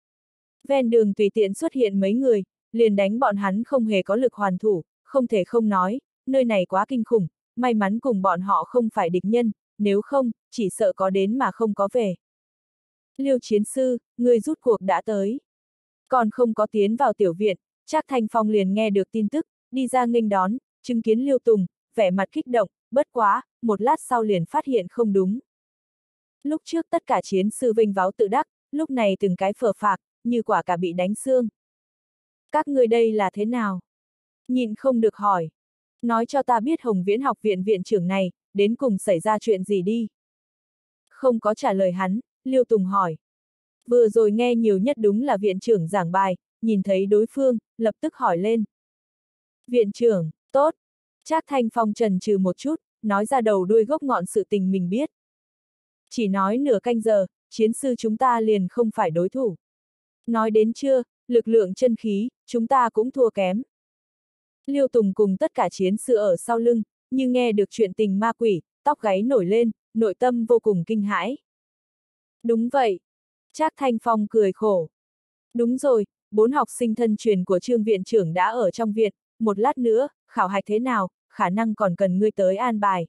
Ven đường tùy tiện xuất hiện mấy người, liền đánh bọn hắn không hề có lực hoàn thủ, không thể không nói, nơi này quá kinh khủng, may mắn cùng bọn họ không phải địch nhân, nếu không, chỉ sợ có đến mà không có về. Liêu chiến sư, người rút cuộc đã tới. Còn không có tiến vào tiểu viện, Trác Thanh Phong liền nghe được tin tức, đi ra nghênh đón, chứng kiến Liêu Tùng, vẻ mặt kích động, bất quá, một lát sau liền phát hiện không đúng. Lúc trước tất cả chiến sư vinh váo tự đắc, lúc này từng cái phờ phạc, như quả cả bị đánh xương. Các người đây là thế nào? Nhịn không được hỏi. Nói cho ta biết Hồng Viễn học viện viện trưởng này, đến cùng xảy ra chuyện gì đi? Không có trả lời hắn, Liêu Tùng hỏi. Vừa rồi nghe nhiều nhất đúng là viện trưởng giảng bài, nhìn thấy đối phương, lập tức hỏi lên. Viện trưởng, tốt. Trác Thanh Phong trần trừ một chút, nói ra đầu đuôi gốc ngọn sự tình mình biết. Chỉ nói nửa canh giờ, chiến sư chúng ta liền không phải đối thủ. Nói đến chưa, lực lượng chân khí, chúng ta cũng thua kém. Liêu Tùng cùng tất cả chiến sư ở sau lưng, như nghe được chuyện tình ma quỷ, tóc gáy nổi lên, nội tâm vô cùng kinh hãi. Đúng vậy. Trác Thanh Phong cười khổ. Đúng rồi, bốn học sinh thân truyền của Trương viện trưởng đã ở trong viện, một lát nữa, khảo hạch thế nào, khả năng còn cần ngươi tới an bài.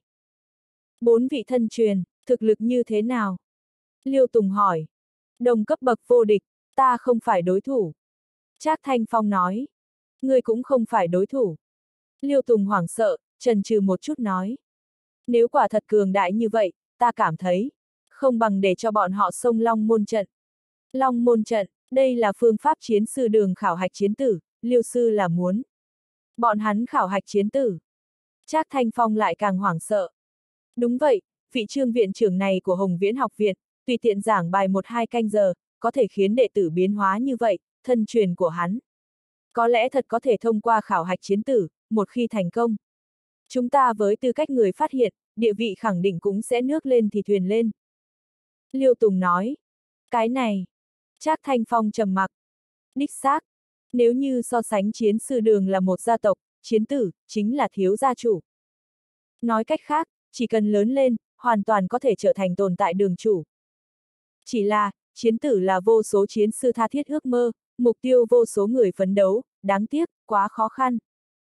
Bốn vị thân truyền, thực lực như thế nào? Liêu Tùng hỏi. Đồng cấp bậc vô địch, ta không phải đối thủ. Trác Thanh Phong nói. Ngươi cũng không phải đối thủ. Liêu Tùng hoảng sợ, chần chừ một chút nói. Nếu quả thật cường đại như vậy, ta cảm thấy, không bằng để cho bọn họ xông Long Môn trận. Long Môn trận, đây là phương pháp chiến sư đường khảo hạch chiến tử, Liêu sư là muốn. Bọn hắn khảo hạch chiến tử. Trác Thanh Phong lại càng hoảng sợ. Đúng vậy, vị Trương viện trưởng này của Hồng Viễn học viện, tùy tiện giảng bài một hai canh giờ, có thể khiến đệ tử biến hóa như vậy, thân truyền của hắn. Có lẽ thật có thể thông qua khảo hạch chiến tử, một khi thành công. Chúng ta với tư cách người phát hiện, địa vị khẳng định cũng sẽ nước lên thì thuyền lên. Liêu Tùng nói. Cái này. Trác Thanh Phong trầm mặc. Đích xác. Nếu như so sánh chiến sư đường là một gia tộc, chiến tử, chính là thiếu gia chủ. Nói cách khác, chỉ cần lớn lên, hoàn toàn có thể trở thành tồn tại đường chủ. Chỉ là, chiến tử là vô số chiến sư tha thiết ước mơ, mục tiêu vô số người phấn đấu, đáng tiếc, quá khó khăn.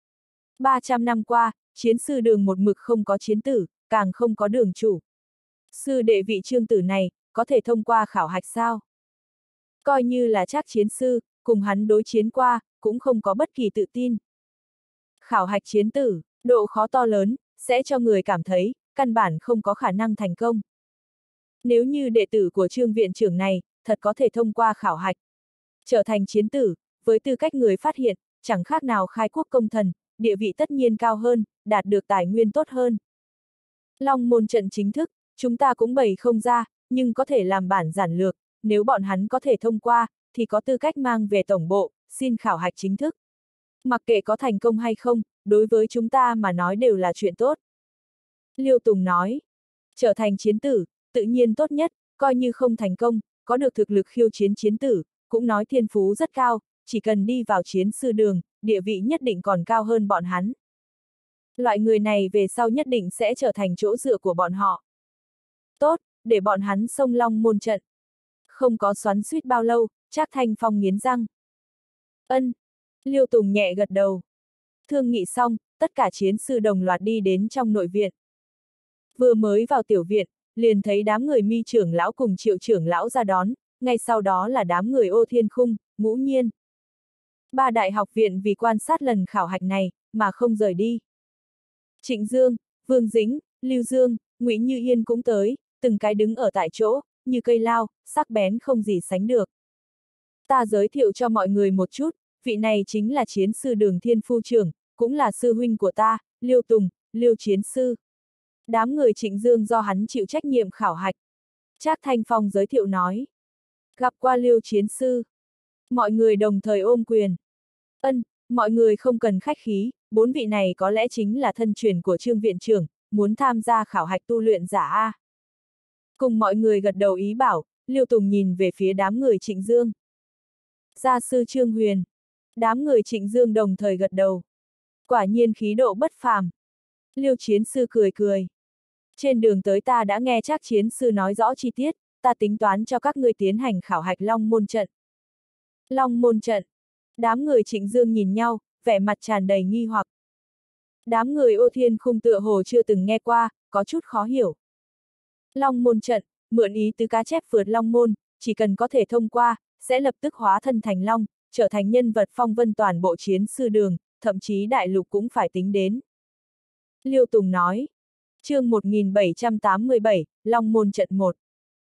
ba trăm năm qua, chiến sư đường một mực không có chiến tử, càng không có đường chủ. Sư đệ vị Trương tử này, có thể thông qua khảo hạch sao? Coi như là Trác chiến sư, cùng hắn đối chiến qua, cũng không có bất kỳ tự tin. Khảo hạch chiến tử, độ khó to lớn, sẽ cho người cảm thấy, căn bản không có khả năng thành công. Nếu như đệ tử của Trương viện trưởng này, thật có thể thông qua khảo hạch, trở thành chiến tử, với tư cách người phát hiện, chẳng khác nào khai quốc công thần, địa vị tất nhiên cao hơn, đạt được tài nguyên tốt hơn. Long môn trận chính thức, chúng ta cũng bày không ra, nhưng có thể làm bản giản lược, nếu bọn hắn có thể thông qua, thì có tư cách mang về tổng bộ, xin khảo hạch chính thức. Mặc kệ có thành công hay không, đối với chúng ta mà nói đều là chuyện tốt. Liêu Tùng nói, trở thành chiến tử, tự nhiên tốt nhất, coi như không thành công, có được thực lực khiêu chiến chiến tử, cũng nói thiên phú rất cao, chỉ cần đi vào chiến sư đường, địa vị nhất định còn cao hơn bọn hắn. Loại người này về sau nhất định sẽ trở thành chỗ dựa của bọn họ. Tốt, để bọn hắn xông Long môn trận. Không có xoắn xuýt bao lâu, Trác Thanh Phong nghiến răng. Ân. Liêu Tùng nhẹ gật đầu. Thương nghị xong, tất cả chiến sư đồng loạt đi đến trong nội viện. Vừa mới vào tiểu viện, liền thấy đám người Mi trưởng lão cùng Triệu trưởng lão ra đón, ngay sau đó là đám người Ô Thiên Khung, Ngũ Nhiên. Ba đại học viện vì quan sát lần khảo hạch này, mà không rời đi. Trịnh Dương, Vương Dĩnh, Lưu Dương, Ngụy Như Yên cũng tới, từng cái đứng ở tại chỗ, như cây lao, sắc bén không gì sánh được. Ta giới thiệu cho mọi người một chút, vị này chính là chiến sư Đường Thiên Phu trưởng, cũng là sư huynh của ta, Liêu Tùng, Liêu chiến sư. Đám người Trịnh Dương do hắn chịu trách nhiệm khảo hạch. Trác Thanh Phong giới thiệu nói. Gặp qua Liêu chiến sư. Mọi người đồng thời ôm quyền. Ân, mọi người không cần khách khí, bốn vị này có lẽ chính là thân truyền của Trương viện trưởng, muốn tham gia khảo hạch tu luyện giả A. Cùng mọi người gật đầu ý bảo, Liêu Tùng nhìn về phía đám người Trịnh Dương. Gia sư Trương Huyền. Đám người Trịnh Dương đồng thời gật đầu. Quả nhiên khí độ bất phàm. Liêu chiến sư cười cười. Trên đường tới ta đã nghe Trác chiến sư nói rõ chi tiết, ta tính toán cho các ngươi tiến hành khảo hạch Long môn trận. Long môn trận. Đám người Trịnh Dương nhìn nhau, vẻ mặt tràn đầy nghi hoặc. Đám người Ô Thiên Khung tựa hồ chưa từng nghe qua, có chút khó hiểu. Long môn trận, mượn ý tứ cá chép vượt long môn, chỉ cần có thể thông qua, sẽ lập tức hóa thân thành long, trở thành nhân vật phong vân toàn bộ chiến sư đường, thậm chí đại lục cũng phải tính đến. Liêu Tùng nói. Chương một nghìn bảy trăm tám mươi bảy, Long môn trận một.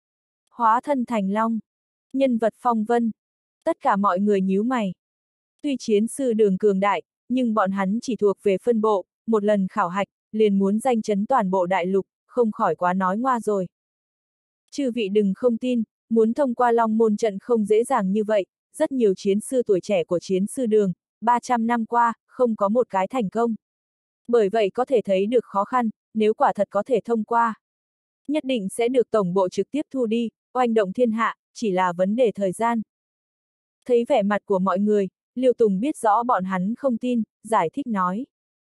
Hóa thân thành long. Nhân vật phong vân. Tất cả mọi người nhíu mày. Tuy chiến sư đường cường đại, nhưng bọn hắn chỉ thuộc về phân bộ, một lần khảo hạch, liền muốn danh chấn toàn bộ đại lục, không khỏi quá nói ngoa rồi. Chư vị đừng không tin, muốn thông qua Long môn trận không dễ dàng như vậy, rất nhiều chiến sư tuổi trẻ của chiến sư đường, ba trăm năm qua, không có một cái thành công. Bởi vậy có thể thấy được khó khăn, nếu quả thật có thể thông qua. Nhất định sẽ được tổng bộ trực tiếp thu đi, oanh động thiên hạ, chỉ là vấn đề thời gian. Thấy vẻ mặt của mọi người, Liêu Tùng biết rõ bọn hắn không tin, giải thích nói.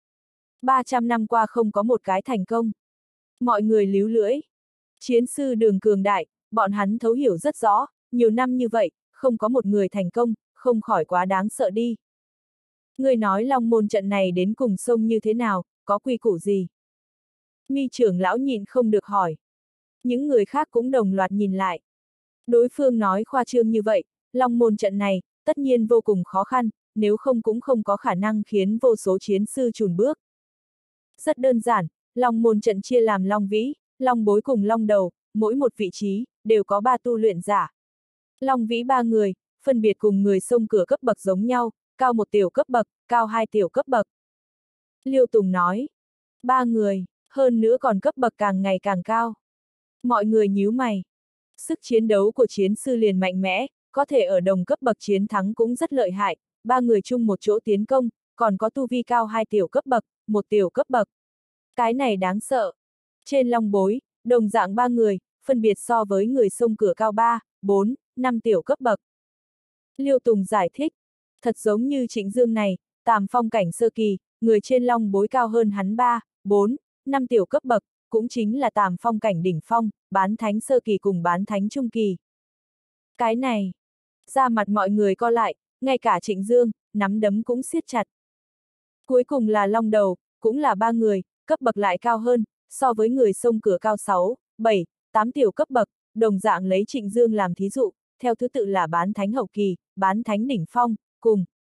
ba trăm năm qua không có một cái thành công. Mọi người líu lưỡi. Chiến sư đường cường đại, bọn hắn thấu hiểu rất rõ, nhiều năm như vậy, không có một người thành công, không khỏi quá đáng sợ đi. Người nói Long môn trận này đến cùng sông như thế nào, có quy củ gì? Mi trưởng lão nhịn không được hỏi. Những người khác cũng đồng loạt nhìn lại. Đối phương nói khoa trương như vậy, Long môn trận này, tất nhiên vô cùng khó khăn, nếu không cũng không có khả năng khiến vô số chiến sư chùn bước. Rất đơn giản, Long môn trận chia làm Long Vĩ, Long Bối cùng Long Đầu, mỗi một vị trí, đều có ba tu luyện giả. Long Vĩ ba người, phân biệt cùng người xông cửa cấp bậc giống nhau, cao một tiểu cấp bậc, cao hai tiểu cấp bậc. Liêu Tùng nói, ba người, hơn nữa còn cấp bậc càng ngày càng cao. Mọi người nhíu mày. Sức chiến đấu của chiến sư liền mạnh mẽ, có thể ở đồng cấp bậc chiến thắng cũng rất lợi hại, ba người chung một chỗ tiến công, còn có tu vi cao hai tiểu cấp bậc, một tiểu cấp bậc. Cái này đáng sợ. Trên Long Bối, đồng dạng ba người, phân biệt so với người xông cửa cao ba, bốn, năm tiểu cấp bậc. Liêu Tùng giải thích, thật giống như Trịnh Dương này, tàm phong cảnh sơ kỳ, người trên Long Bối cao hơn hắn ba, bốn, năm tiểu cấp bậc, cũng chính là tàm phong cảnh đỉnh phong, bán thánh sơ kỳ cùng bán thánh trung kỳ. Cái này, ra mặt mọi người co lại, ngay cả Trịnh Dương, nắm đấm cũng siết chặt. Cuối cùng là Long Đầu, cũng là ba người, cấp bậc lại cao hơn, so với người xông cửa cao sáu, bảy, tám tiểu cấp bậc, đồng dạng lấy Trịnh Dương làm thí dụ, theo thứ tự là bán thánh hậu kỳ, bán thánh đỉnh phong, cùng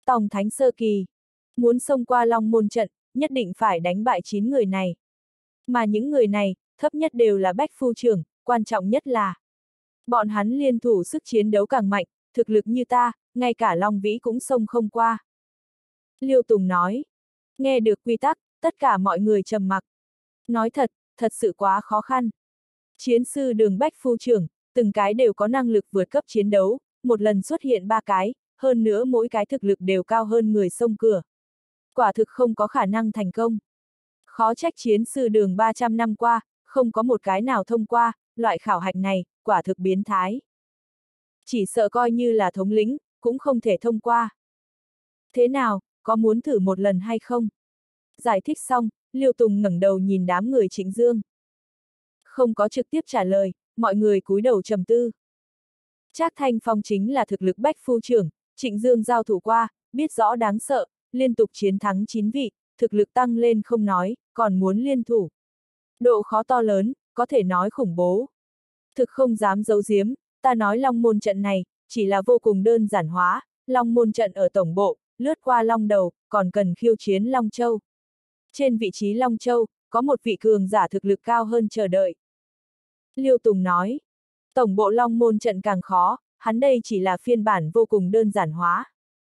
Tòng Thánh Sơ Kỳ. Muốn xông qua Long Môn trận, nhất định phải đánh bại chín người này. Mà những người này, thấp nhất đều là bách phu trưởng, quan trọng nhất là bọn hắn liên thủ sức chiến đấu càng mạnh, thực lực như ta, ngay cả Long Vĩ cũng xông không qua. Liêu Tùng nói. Nghe được quy tắc, tất cả mọi người trầm mặc. Nói thật, thật sự quá khó khăn. Chiến sư đường bách phu trưởng, từng cái đều có năng lực vượt cấp chiến đấu, một lần xuất hiện ba cái, hơn nữa mỗi cái thực lực đều cao hơn người xông cửa. Quả thực không có khả năng thành công. Khó trách chiến sư đường ba trăm năm qua, không có một cái nào thông qua, loại khảo hạch này, quả thực biến thái. Chỉ sợ coi như là thống lĩnh, cũng không thể thông qua. Thế nào, có muốn thử một lần hay không? Giải thích xong, Liêu Tùng ngẩng đầu nhìn đám người Trịnh Dương. Không có trực tiếp trả lời, mọi người cúi đầu trầm tư. Trác Thanh Phong chính là thực lực bách phu trưởng, Trịnh Dương giao thủ qua, biết rõ đáng sợ, liên tục chiến thắng chín vị, thực lực tăng lên không nói, còn muốn liên thủ. Độ khó to lớn, có thể nói khủng bố. Thực không dám giấu giếm, ta nói Long Môn trận này, chỉ là vô cùng đơn giản hóa, Long Môn trận ở tổng bộ, lướt qua Long Đầu, còn cần khiêu chiến Long Châu. Trên vị trí Long Châu, có một vị cường giả thực lực cao hơn chờ đợi. Liêu Tùng nói, tổng bộ Long Môn trận càng khó, hắn đây chỉ là phiên bản vô cùng đơn giản hóa.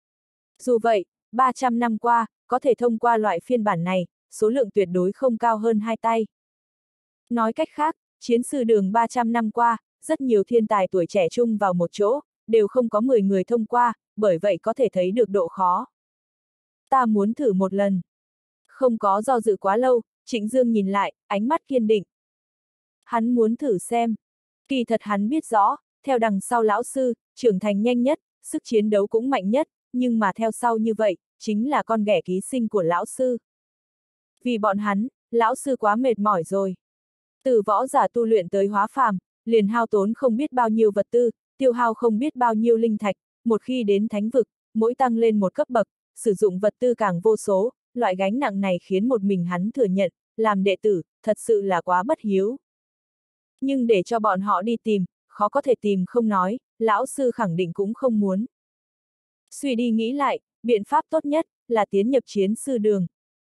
Dù vậy, ba trăm năm qua, có thể thông qua loại phiên bản này, số lượng tuyệt đối không cao hơn hai tay. Nói cách khác, chiến sư đường ba trăm năm qua, rất nhiều thiên tài tuổi trẻ chung vào một chỗ, đều không có mười người thông qua, bởi vậy có thể thấy được độ khó. Ta muốn thử một lần. Không có do dự quá lâu, Trịnh Dương nhìn lại, ánh mắt kiên định. Hắn muốn thử xem. Kỳ thật hắn biết rõ, theo đằng sau lão sư, trưởng thành nhanh nhất, sức chiến đấu cũng mạnh nhất, nhưng mà theo sau như vậy, chính là con ghẻ ký sinh của lão sư. Vì bọn hắn, lão sư quá mệt mỏi rồi. Từ võ giả tu luyện tới hóa phàm, liền hao tốn không biết bao nhiêu vật tư, tiêu hao không biết bao nhiêu linh thạch, một khi đến thánh vực, mỗi tăng lên một cấp bậc, sử dụng vật tư càng vô số, loại gánh nặng này khiến một mình hắn thừa nhận, làm đệ tử, thật sự là quá bất hiếu. Nhưng để cho bọn họ đi tìm, khó có thể tìm không nói, lão sư khẳng định cũng không muốn. Suy đi nghĩ lại, biện pháp tốt nhất, là tiến nhập chiến sư đường.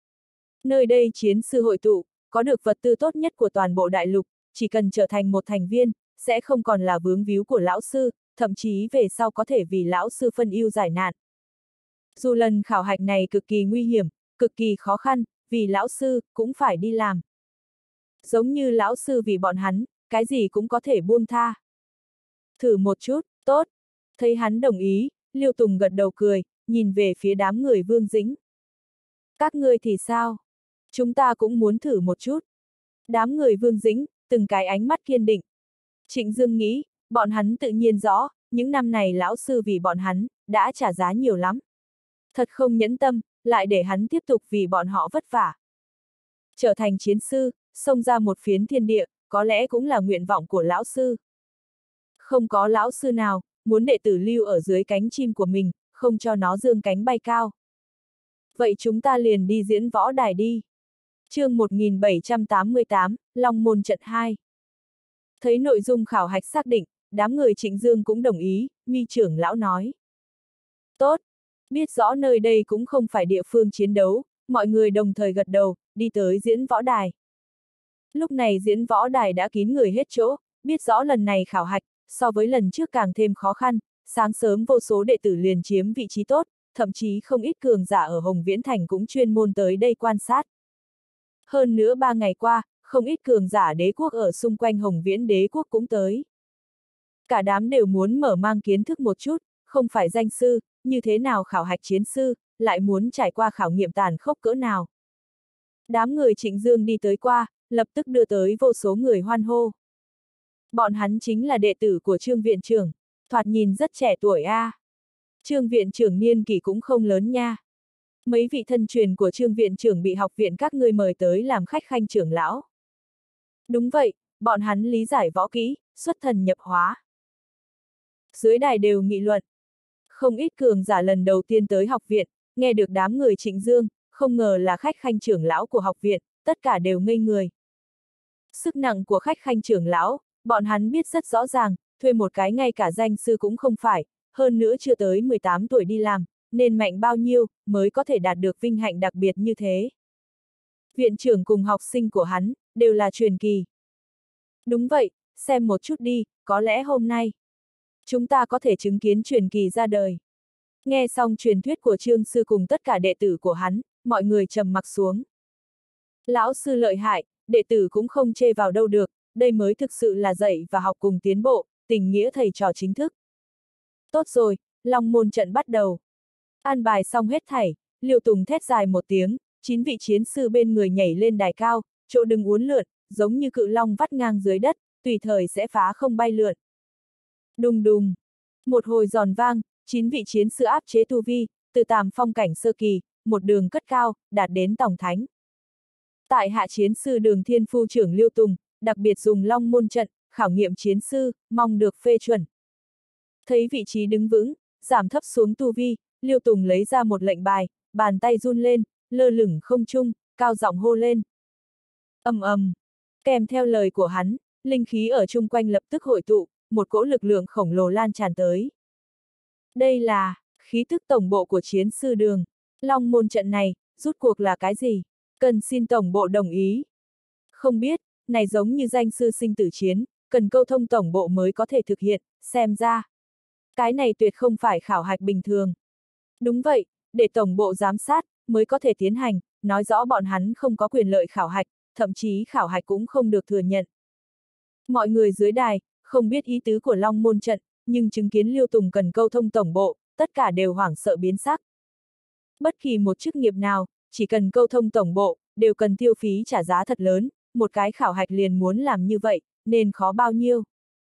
Nơi đây chiến sư hội tụ, có được vật tư tốt nhất của toàn bộ đại lục, chỉ cần trở thành một thành viên, sẽ không còn là vướng víu của lão sư, thậm chí về sau có thể vì lão sư phân ưu giải nạn. Dù lần khảo hạch này cực kỳ nguy hiểm, cực kỳ khó khăn, vì lão sư, cũng phải đi làm. Giống như lão sư vì bọn hắn, cái gì cũng có thể buông tha. Thử một chút, tốt. Thấy hắn đồng ý, Liêu Tùng gật đầu cười, nhìn về phía đám người Vương Dĩnh. Các ngươi thì sao? Chúng ta cũng muốn thử một chút. Đám người Vương Dĩnh, từng cái ánh mắt kiên định. Trịnh Dương nghĩ, bọn hắn tự nhiên rõ, những năm này lão sư vì bọn hắn, đã trả giá nhiều lắm. Thật không nhẫn tâm, lại để hắn tiếp tục vì bọn họ vất vả. Trở thành chiến sư, xông ra một phiến thiên địa, có lẽ cũng là nguyện vọng của lão sư. Không có lão sư nào, muốn đệ tử lưu ở dưới cánh chim của mình, không cho nó dương cánh bay cao. Vậy chúng ta liền đi diễn võ đài đi. Chương một nghìn bảy trăm tám mươi tám, Long Môn trận hai. Thấy nội dung khảo hạch xác định, đám người Trịnh Dương cũng đồng ý, Mi trưởng lão nói. Tốt, biết rõ nơi đây cũng không phải địa phương chiến đấu, mọi người đồng thời gật đầu, đi tới diễn võ đài. Lúc này diễn võ đài đã kín người hết chỗ, biết rõ lần này khảo hạch, so với lần trước càng thêm khó khăn, sáng sớm vô số đệ tử liền chiếm vị trí tốt, thậm chí không ít cường giả ở Hồng Viễn Thành cũng chuyên môn tới đây quan sát. Hơn nữa ba ngày qua, không ít cường giả đế quốc ở xung quanh Hồng Viễn đế quốc cũng tới. Cả đám đều muốn mở mang kiến thức một chút, không phải danh sư, như thế nào khảo hạch chiến sư, lại muốn trải qua khảo nghiệm tàn khốc cỡ nào. Đám người Trịnh Dương đi tới qua, lập tức đưa tới vô số người hoan hô. Bọn hắn chính là đệ tử của Trương viện trưởng, thoạt nhìn rất trẻ tuổi a. À. Trương viện trưởng niên kỷ cũng không lớn nha. Mấy vị thân truyền của Trương viện trưởng bị học viện các ngươi mời tới làm khách khanh trưởng lão. Đúng vậy, bọn hắn lý giải võ kỹ, xuất thần nhập hóa. Dưới đài đều nghị luận. Không ít cường giả lần đầu tiên tới học viện, nghe được đám người Trịnh Dương, không ngờ là khách khanh trưởng lão của học viện, tất cả đều ngây người. Sức nặng của khách khanh trưởng lão, bọn hắn biết rất rõ ràng, thuê một cái ngay cả danh sư cũng không phải, hơn nữa chưa tới mười tám tuổi đi làm, nên mạnh bao nhiêu, mới có thể đạt được vinh hạnh đặc biệt như thế. Viện trưởng cùng học sinh của hắn, đều là truyền kỳ. Đúng vậy, xem một chút đi, có lẽ hôm nay, chúng ta có thể chứng kiến truyền kỳ ra đời. Nghe xong truyền thuyết của Trương Sư cùng tất cả đệ tử của hắn, mọi người trầm mặc xuống. Lão sư lợi hại, đệ tử cũng không chê vào đâu được, đây mới thực sự là dạy và học cùng tiến bộ, tình nghĩa thầy trò chính thức. Tốt rồi, Long môn trận bắt đầu. An bài xong hết thảy, Liêu Tùng thét dài một tiếng, chín vị chiến sư bên người nhảy lên đài cao, chỗ đứng uốn lượn, giống như cự long vắt ngang dưới đất, tùy thời sẽ phá không bay lượn. Đùng đùng, một hồi giòn vang, chín vị chiến sư áp chế tu vi, từ tàm phong cảnh sơ kỳ, một đường cất cao, đạt đến tổng thánh. Tại hạ chiến sư Đường Thiên Phu trưởng Liêu Tùng, đặc biệt dùng Long môn trận, khảo nghiệm chiến sư, mong được phê chuẩn. Thấy vị trí đứng vững, giảm thấp xuống tu vi, Liêu Tùng lấy ra một lệnh bài, bàn tay run lên, lơ lửng không trung, cao giọng hô lên. Ầm ầm, kèm theo lời của hắn, linh khí ở chung quanh lập tức hội tụ, một cỗ lực lượng khổng lồ lan tràn tới. Đây là khí tức tổng bộ của chiến sư Đường. Long môn trận này, rút cuộc là cái gì? Cần xin tổng bộ đồng ý. Không biết, này giống như danh sư sinh tử chiến, cần câu thông tổng bộ mới có thể thực hiện, xem ra. Cái này tuyệt không phải khảo hạch bình thường. Đúng vậy, để tổng bộ giám sát, mới có thể tiến hành, nói rõ bọn hắn không có quyền lợi khảo hạch, thậm chí khảo hạch cũng không được thừa nhận. Mọi người dưới đài, không biết ý tứ của Long môn trận, nhưng chứng kiến Liêu Tùng cần câu thông tổng bộ, tất cả đều hoảng sợ biến sắc. Bất kỳ một chức nghiệp nào, chỉ cần câu thông tổng bộ, đều cần tiêu phí trả giá thật lớn, một cái khảo hạch liền muốn làm như vậy, nên khó bao nhiêu.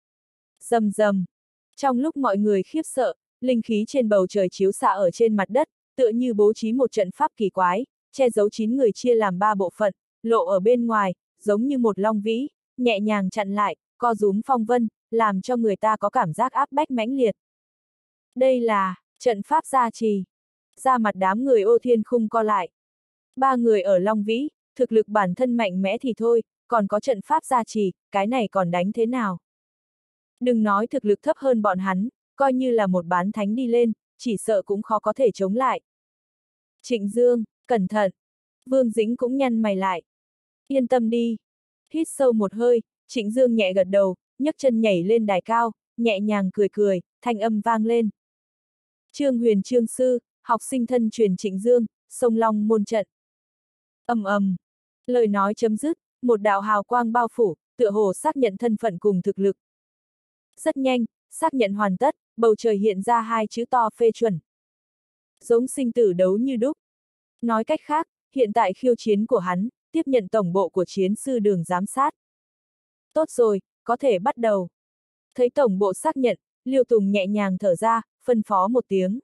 Rầm rầm. Trong lúc mọi người khiếp sợ, linh khí trên bầu trời chiếu xạ ở trên mặt đất, tựa như bố trí một trận pháp kỳ quái, che giấu chín người chia làm ba bộ phận, lộ ở bên ngoài, giống như một long vĩ, nhẹ nhàng chặn lại, co rúm phong vân, làm cho người ta có cảm giác áp bách mãnh liệt. Đây là trận pháp gia trì. Ra mặt đám người Ô Thiên Khung co lại. Ba người ở Long Vĩ, thực lực bản thân mạnh mẽ thì thôi, còn có trận pháp gia trì, cái này còn đánh thế nào? Đừng nói thực lực thấp hơn bọn hắn, coi như là một bán thánh đi lên, chỉ sợ cũng khó có thể chống lại. Trịnh Dương, cẩn thận. Vương Dĩnh cũng nhăn mày lại. Yên tâm đi. Hít sâu một hơi, Trịnh Dương nhẹ gật đầu, nhấc chân nhảy lên đài cao, nhẹ nhàng cười cười, thanh âm vang lên. Trương Huyền Trương Sư, học sinh thân truyền Trịnh Dương, sông Long môn trận. Ầm ầm. Lời nói chấm dứt, một đạo hào quang bao phủ, tựa hồ xác nhận thân phận cùng thực lực. Rất nhanh, xác nhận hoàn tất, bầu trời hiện ra hai chữ to phê chuẩn. Giống sinh tử đấu như đúc. Nói cách khác, hiện tại khiêu chiến của hắn, tiếp nhận tổng bộ của chiến sư Đường giám sát. Tốt rồi, có thể bắt đầu. Thấy tổng bộ xác nhận, Liêu Tùng nhẹ nhàng thở ra, phân phó một tiếng.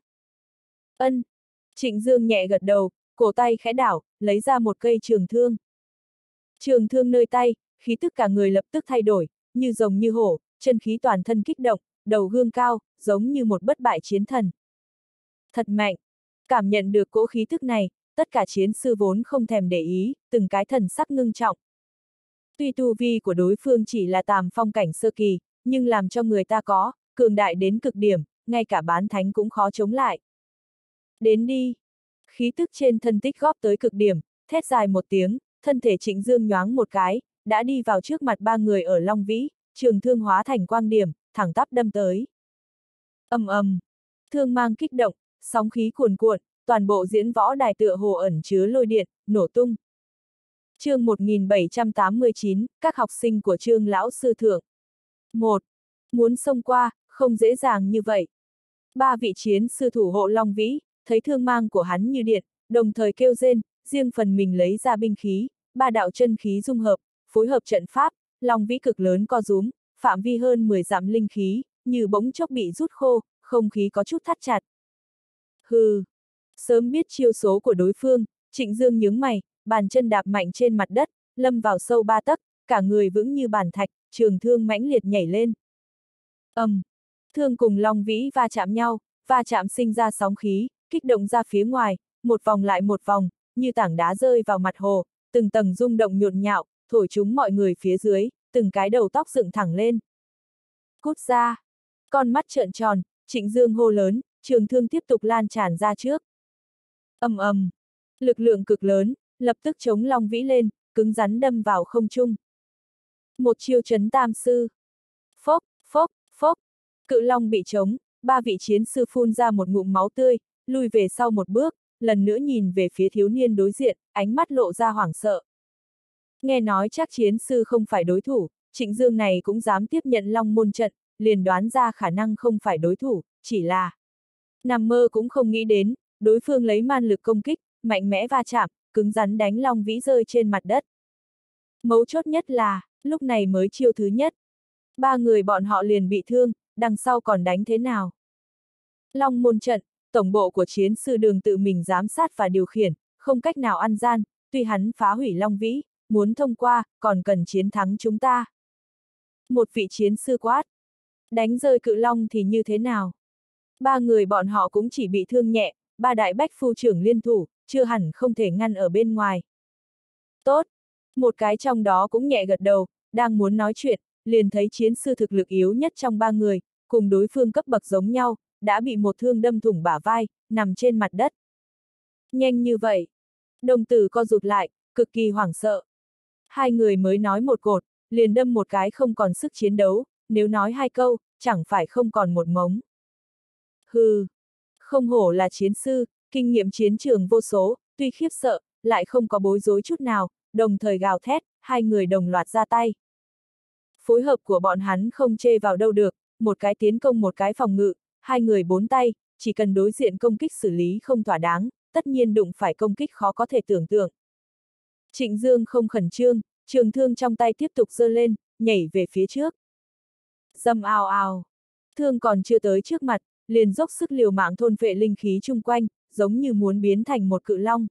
Ân. Trịnh Dương nhẹ gật đầu, cổ tay khẽ đảo, lấy ra một cây trường thương. Trường thương nơi tay, khí tức cả người lập tức thay đổi, như rồng như hổ, chân khí toàn thân kích động, đầu gương cao, giống như một bất bại chiến thần. Thật mạnh. Cảm nhận được cỗ khí tức này, tất cả chiến sư vốn không thèm để ý, từng cái thần sắc ngưng trọng. Tuy tu vi của đối phương chỉ là tàm phong cảnh sơ kỳ, nhưng làm cho người ta có, cường đại đến cực điểm, ngay cả bán thánh cũng khó chống lại. Đến đi. Khí tức trên thân tích góp tới cực điểm, thét dài một tiếng, thân thể Trịnh Dương nhoáng một cái, đã đi vào trước mặt ba người ở Long Vĩ, trường thương hóa thành quang điểm, thẳng tắp đâm tới. Ầm ầm. Thương mang kích động, sóng khí cuồn cuộn, toàn bộ diễn võ đài tựa hồ ẩn chứa lôi điện, nổ tung. Chương một nghìn bảy trăm tám mươi chín, các học sinh của Trương lão sư thượng. một. Muốn xông qua, không dễ dàng như vậy. Ba vị chiến sư thủ hộ Long Vĩ, thấy thương mang của hắn như điện, đồng thời kêu rên, riêng phần mình lấy ra binh khí, ba đạo chân khí dung hợp, phối hợp trận pháp, Long Vĩ cực lớn co rúm, phạm vi hơn mười dặm linh khí, như bỗng chốc bị rút khô, không khí có chút thắt chặt. Hừ. Sớm biết chiêu số của đối phương, Trịnh Dương nhướng mày, bàn chân đạp mạnh trên mặt đất, lâm vào sâu ba tấc, cả người vững như bàn thạch, trường thương mãnh liệt nhảy lên. Ầm. Um, thương cùng Long Vĩ va chạm nhau, va chạm sinh ra sóng khí, kích động ra phía ngoài, một vòng lại một vòng, như tảng đá rơi vào mặt hồ, từng tầng rung động nhộn nhạo, thổi chúng mọi người phía dưới, từng cái đầu tóc dựng thẳng lên. Cút ra. Con mắt trợn tròn, Trịnh Dương hô lớn, trường thương tiếp tục lan tràn ra trước. Ầm ầm, lực lượng cực lớn, lập tức chống Long Vĩ lên, cứng rắn đâm vào không trung. Một chiêu chấn tam sư. Phốc, phốc, phốc, cự long bị trống, ba vị chiến sư phun ra một ngụm máu tươi, lùi về sau một bước, lần nữa nhìn về phía thiếu niên đối diện, ánh mắt lộ ra hoảng sợ. Nghe nói chắc chiến sư không phải đối thủ, Trịnh Dương này cũng dám tiếp nhận Long môn trận, liền đoán ra khả năng không phải đối thủ, chỉ là nằm mơ cũng không nghĩ đến, đối phương lấy man lực công kích, mạnh mẽ va chạm, cứng rắn đánh Long Vĩ rơi trên mặt đất. Mấu chốt nhất là, lúc này mới chiêu thứ nhất. Ba người bọn họ liền bị thương, đằng sau còn đánh thế nào? Long môn trận, tổng bộ của chiến sư Đường tự mình giám sát và điều khiển, không cách nào ăn gian, tuy hắn phá hủy Long Vĩ, muốn thông qua, còn cần chiến thắng chúng ta. Một vị chiến sư quát. Đánh rơi cự long thì như thế nào? Ba người bọn họ cũng chỉ bị thương nhẹ, ba đại bách phu trưởng liên thủ, chưa hẳn không thể ngăn ở bên ngoài. Tốt. Một cái trong đó cũng nhẹ gật đầu, đang muốn nói chuyện, liền thấy chiến sư thực lực yếu nhất trong ba người, cùng đối phương cấp bậc giống nhau, đã bị một thương đâm thủng bả vai, nằm trên mặt đất. Nhanh như vậy. Đồng tử co rụt lại, cực kỳ hoảng sợ. Hai người mới nói một cột, liền đâm một cái không còn sức chiến đấu, nếu nói hai câu, chẳng phải không còn một mống. Hừ, không hổ là chiến sư, kinh nghiệm chiến trường vô số, tuy khiếp sợ, lại không có bối rối chút nào, đồng thời gào thét, hai người đồng loạt ra tay. Phối hợp của bọn hắn không chê vào đâu được, một cái tiến công một cái phòng ngự, hai người bốn tay, chỉ cần đối diện công kích xử lý không thỏa đáng, tất nhiên đụng phải công kích khó có thể tưởng tượng. Trịnh Dương không khẩn trương, trường thương trong tay tiếp tục giơ lên, nhảy về phía trước. Dầm ào ào, thương còn chưa tới trước mặt, liền dốc sức liều mạng thôn phệ linh khí chung quanh, giống như muốn biến thành một cự long.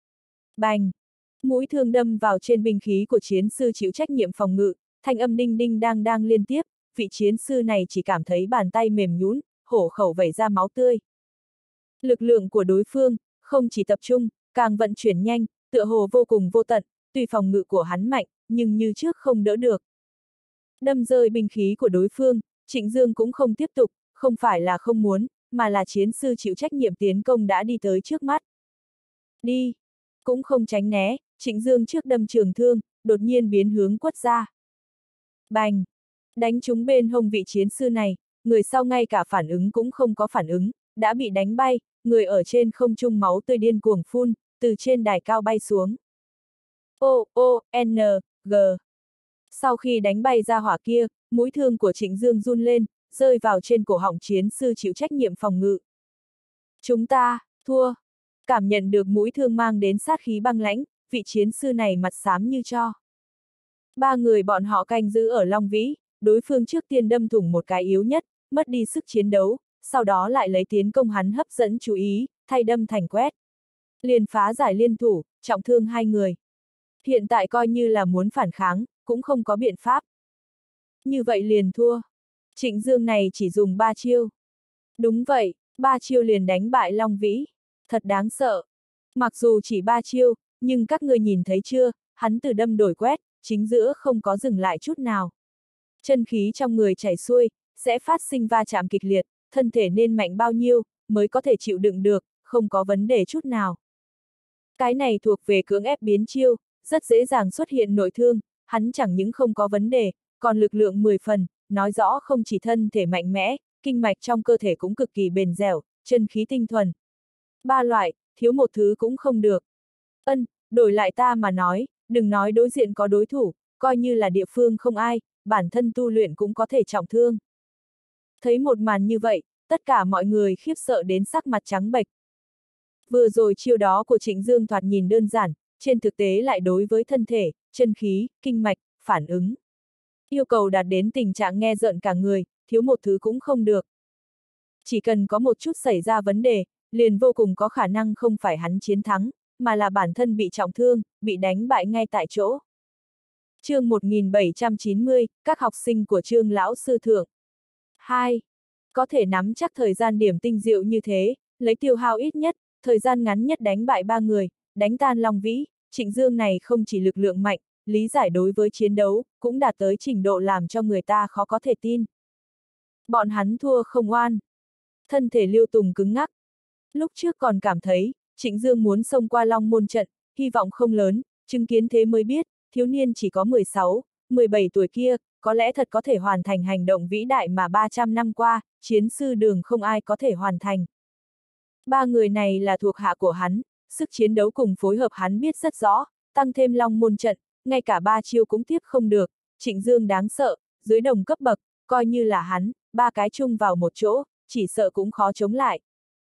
Bành! Mũi thương đâm vào trên binh khí của chiến sư chịu trách nhiệm phòng ngự, thanh âm đinh đinh đang đang liên tiếp, vị chiến sư này chỉ cảm thấy bàn tay mềm nhũn, hổ khẩu vẩy ra máu tươi. Lực lượng của đối phương, không chỉ tập trung, càng vận chuyển nhanh, tựa hồ vô cùng vô tận, tuy phòng ngự của hắn mạnh, nhưng như trước không đỡ được. Đâm rơi binh khí của đối phương, Trịnh Dương cũng không tiếp tục, không phải là không muốn, mà là chiến sư chịu trách nhiệm tiến công đã đi tới trước mắt. Đi! Cũng không tránh né, Trịnh Dương trước đâm trường thương, đột nhiên biến hướng quất ra. Bành! Đánh trúng bên hông vị chiến sư này, người sau ngay cả phản ứng cũng không có phản ứng, đã bị đánh bay, người ở trên không trung máu tươi điên cuồng phun, từ trên đài cao bay xuống. O, O, N, G. Sau khi đánh bay ra hỏa kia, mũi thương của Trịnh Dương run lên, rơi vào trên cổ họng chiến sư chịu trách nhiệm phòng ngự. Chúng ta, thua. Cảm nhận được mũi thương mang đến sát khí băng lãnh, vị chiến sư này mặt xám như tro. Ba người bọn họ canh giữ ở Long Vĩ, đối phương trước tiên đâm thủng một cái yếu nhất, mất đi sức chiến đấu, sau đó lại lấy tiến công hắn hấp dẫn chú ý, thay đâm thành quét. Liền phá giải liên thủ, trọng thương hai người. Hiện tại coi như là muốn phản kháng, cũng không có biện pháp. Như vậy liền thua. Trịnh Dương này chỉ dùng ba chiêu. Đúng vậy, ba chiêu liền đánh bại Long Vĩ. Thật đáng sợ. Mặc dù chỉ ba chiêu, nhưng các người nhìn thấy chưa, hắn từ đâm đổi quét, chính giữa không có dừng lại chút nào. Chân khí trong người chảy xuôi, sẽ phát sinh va chạm kịch liệt, thân thể nên mạnh bao nhiêu, mới có thể chịu đựng được, không có vấn đề chút nào. Cái này thuộc về cưỡng ép biến chiêu, rất dễ dàng xuất hiện nội thương, hắn chẳng những không có vấn đề, còn lực lượng mười phần, nói rõ không chỉ thân thể mạnh mẽ, kinh mạch trong cơ thể cũng cực kỳ bền dẻo, chân khí tinh thuần. Ba loại, thiếu một thứ cũng không được. Ân, đổi lại ta mà nói, đừng nói đối diện có đối thủ, coi như là địa phương không ai, bản thân tu luyện cũng có thể trọng thương. Thấy một màn như vậy, tất cả mọi người khiếp sợ đến sắc mặt trắng bệch. Vừa rồi chiêu đó của Trịnh Dương thoạt nhìn đơn giản, trên thực tế lại đối với thân thể, chân khí, kinh mạch, phản ứng. Yêu cầu đạt đến tình trạng nghe rợn cả người, thiếu một thứ cũng không được. Chỉ cần có một chút xảy ra vấn đề, liền vô cùng có khả năng không phải hắn chiến thắng, mà là bản thân bị trọng thương, bị đánh bại ngay tại chỗ. Chương một nghìn bảy trăm chín mươi, các học sinh của Trương lão sư thượng. hai. Có thể nắm chắc thời gian điểm tinh diệu như thế, lấy tiêu hao ít nhất, thời gian ngắn nhất đánh bại ba người, đánh tan Long Vĩ, Trịnh Dương này không chỉ lực lượng mạnh, lý giải đối với chiến đấu, cũng đạt tới trình độ làm cho người ta khó có thể tin. Bọn hắn thua không oan. thân thể Liêu Tùng cứng ngắc. Lúc trước còn cảm thấy, Trịnh Dương muốn xông qua Long Môn trận, hy vọng không lớn, chứng kiến thế mới biết, thiếu niên chỉ có mười sáu, mười bảy tuổi kia, có lẽ thật có thể hoàn thành hành động vĩ đại mà ba trăm năm qua, chiến sư đường không ai có thể hoàn thành. Ba người này là thuộc hạ của hắn, sức chiến đấu cùng phối hợp hắn biết rất rõ, tăng thêm Long Môn trận, ngay cả ba chiêu cũng tiếp không được, Trịnh Dương đáng sợ, dưới đồng cấp bậc, coi như là hắn, ba cái chung vào một chỗ, chỉ sợ cũng khó chống lại.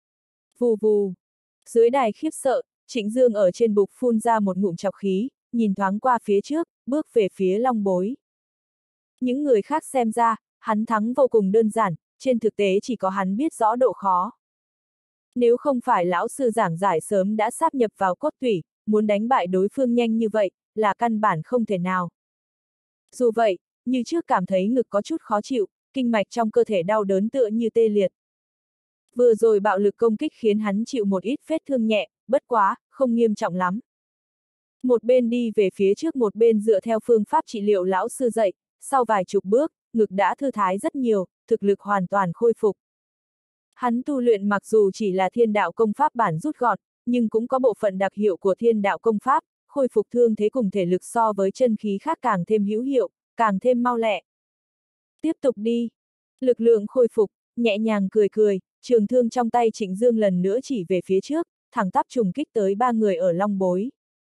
Vù vù. Dưới đài khiếp sợ, Trịnh Dương ở trên bục phun ra một ngụm trọc khí, nhìn thoáng qua phía trước, bước về phía Long Bối. Những người khác xem ra, hắn thắng vô cùng đơn giản, trên thực tế chỉ có hắn biết rõ độ khó. Nếu không phải lão sư giảng giải sớm đã sáp nhập vào cốt tủy, muốn đánh bại đối phương nhanh như vậy, là căn bản không thể nào. Dù vậy, như trước cảm thấy ngực có chút khó chịu, kinh mạch trong cơ thể đau đớn tựa như tê liệt. Vừa rồi bạo lực công kích khiến hắn chịu một ít vết thương nhẹ, bất quá, không nghiêm trọng lắm. Một bên đi về phía trước một bên dựa theo phương pháp trị liệu lão sư dạy, sau vài chục bước, ngực đã thư thái rất nhiều, thực lực hoàn toàn khôi phục. Hắn tu luyện mặc dù chỉ là thiên đạo công pháp bản rút gọn, nhưng cũng có bộ phận đặc hiệu của thiên đạo công pháp, khôi phục thương thế cùng thể lực so với chân khí khác càng thêm hữu hiệu, càng thêm mau lẹ. Tiếp tục đi. Lực lượng khôi phục, nhẹ nhàng cười cười, trường thương trong tay Trịnh Dương lần nữa chỉ về phía trước, thẳng tắp trùng kích tới ba người ở Long Bối.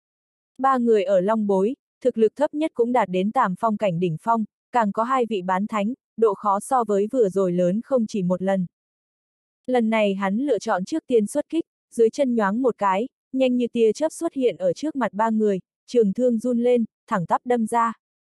Ba người ở Long Bối, thực lực thấp nhất cũng đạt đến Tàm Phong cảnh đỉnh phong, càng có hai vị bán thánh, độ khó so với vừa rồi lớn không chỉ một lần. Lần này hắn lựa chọn trước tiên xuất kích, dưới chân nhoáng một cái, nhanh như tia chớp xuất hiện ở trước mặt ba người, trường thương run lên, thẳng tắp đâm ra.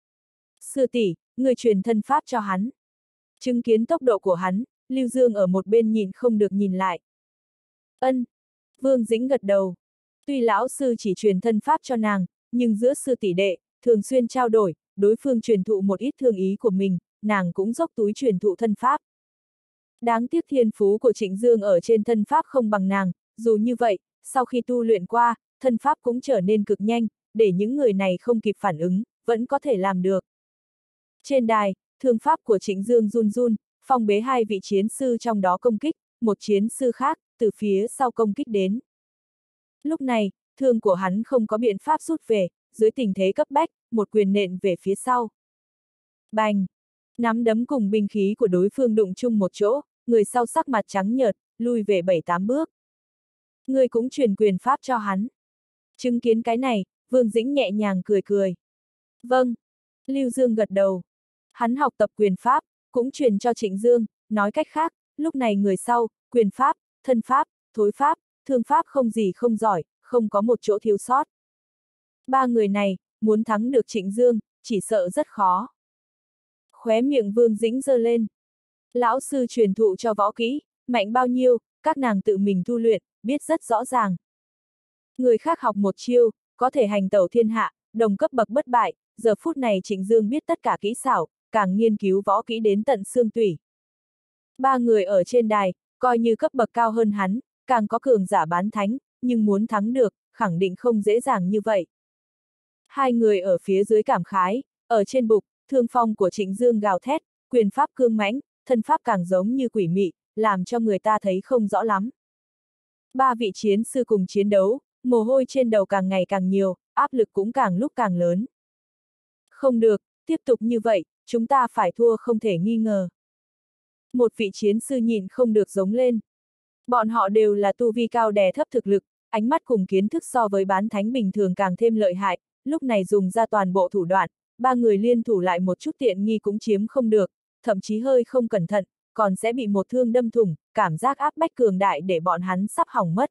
Sư tỷ, người truyền thân pháp cho hắn. Chứng kiến tốc độ của hắn, Lưu Dương ở một bên nhìn không được nhìn lại. Ân. Vương Dĩnh gật đầu. Tuy lão sư chỉ truyền thân pháp cho nàng, nhưng giữa sư tỷ đệ, thường xuyên trao đổi, đối phương truyền thụ một ít thương ý của mình, nàng cũng dốc túi truyền thụ thân pháp. Đáng tiếc thiên phú của Trịnh Dương ở trên thân pháp không bằng nàng, dù như vậy, sau khi tu luyện qua, thân pháp cũng trở nên cực nhanh, để những người này không kịp phản ứng, vẫn có thể làm được. Trên đài, thương pháp của Trịnh Dương run run, phong bế hai vị chiến sư trong đó công kích, một chiến sư khác, từ phía sau công kích đến. Lúc này, thương của hắn không có biện pháp rút về, dưới tình thế cấp bách, một quyền nện về phía sau. Bành! Nắm đấm cùng binh khí của đối phương đụng chung một chỗ, người sau sắc mặt trắng nhợt, lui về bảy tám bước. Người cũng truyền quyền pháp cho hắn. Chứng kiến cái này, Vương Dĩnh nhẹ nhàng cười cười. Vâng. Lưu Dương gật đầu. Hắn học tập quyền pháp, cũng truyền cho Trịnh Dương, nói cách khác, lúc này người sau, quyền pháp, thân pháp, thối pháp, thương pháp không gì không giỏi, không có một chỗ thiếu sót. Ba người này, muốn thắng được Trịnh Dương, chỉ sợ rất khó. Khóe miệng Vương Dĩnh giơ lên. Lão sư truyền thụ cho võ kỹ, mạnh bao nhiêu, các nàng tự mình tu luyện, biết rất rõ ràng. Người khác học một chiêu, có thể hành tẩu thiên hạ, đồng cấp bậc bất bại, giờ phút này Trịnh Dương biết tất cả kỹ xảo, càng nghiên cứu võ kỹ đến tận xương tủy. Ba người ở trên đài, coi như cấp bậc cao hơn hắn, càng có cường giả bán thánh, nhưng muốn thắng được, khẳng định không dễ dàng như vậy. Hai người ở phía dưới cảm khái, ở trên bục, thương phong của Trịnh Dương gào thét, quyền pháp cương mãnh, thân pháp càng giống như quỷ mị, làm cho người ta thấy không rõ lắm. Ba vị chiến sư cùng chiến đấu, mồ hôi trên đầu càng ngày càng nhiều, áp lực cũng càng lúc càng lớn. Không được, tiếp tục như vậy, chúng ta phải thua không thể nghi ngờ. Một vị chiến sư nhìn không được giống lên. Bọn họ đều là tu vi cao đè thấp thực lực, ánh mắt cùng kiến thức so với bán thánh bình thường càng thêm lợi hại, lúc này dùng ra toàn bộ thủ đoạn, ba người liên thủ lại một chút tiện nghi cũng chiếm không được, thậm chí hơi không cẩn thận, còn sẽ bị một thương đâm thủng, cảm giác áp bách cường đại để bọn hắn sắp hỏng mất.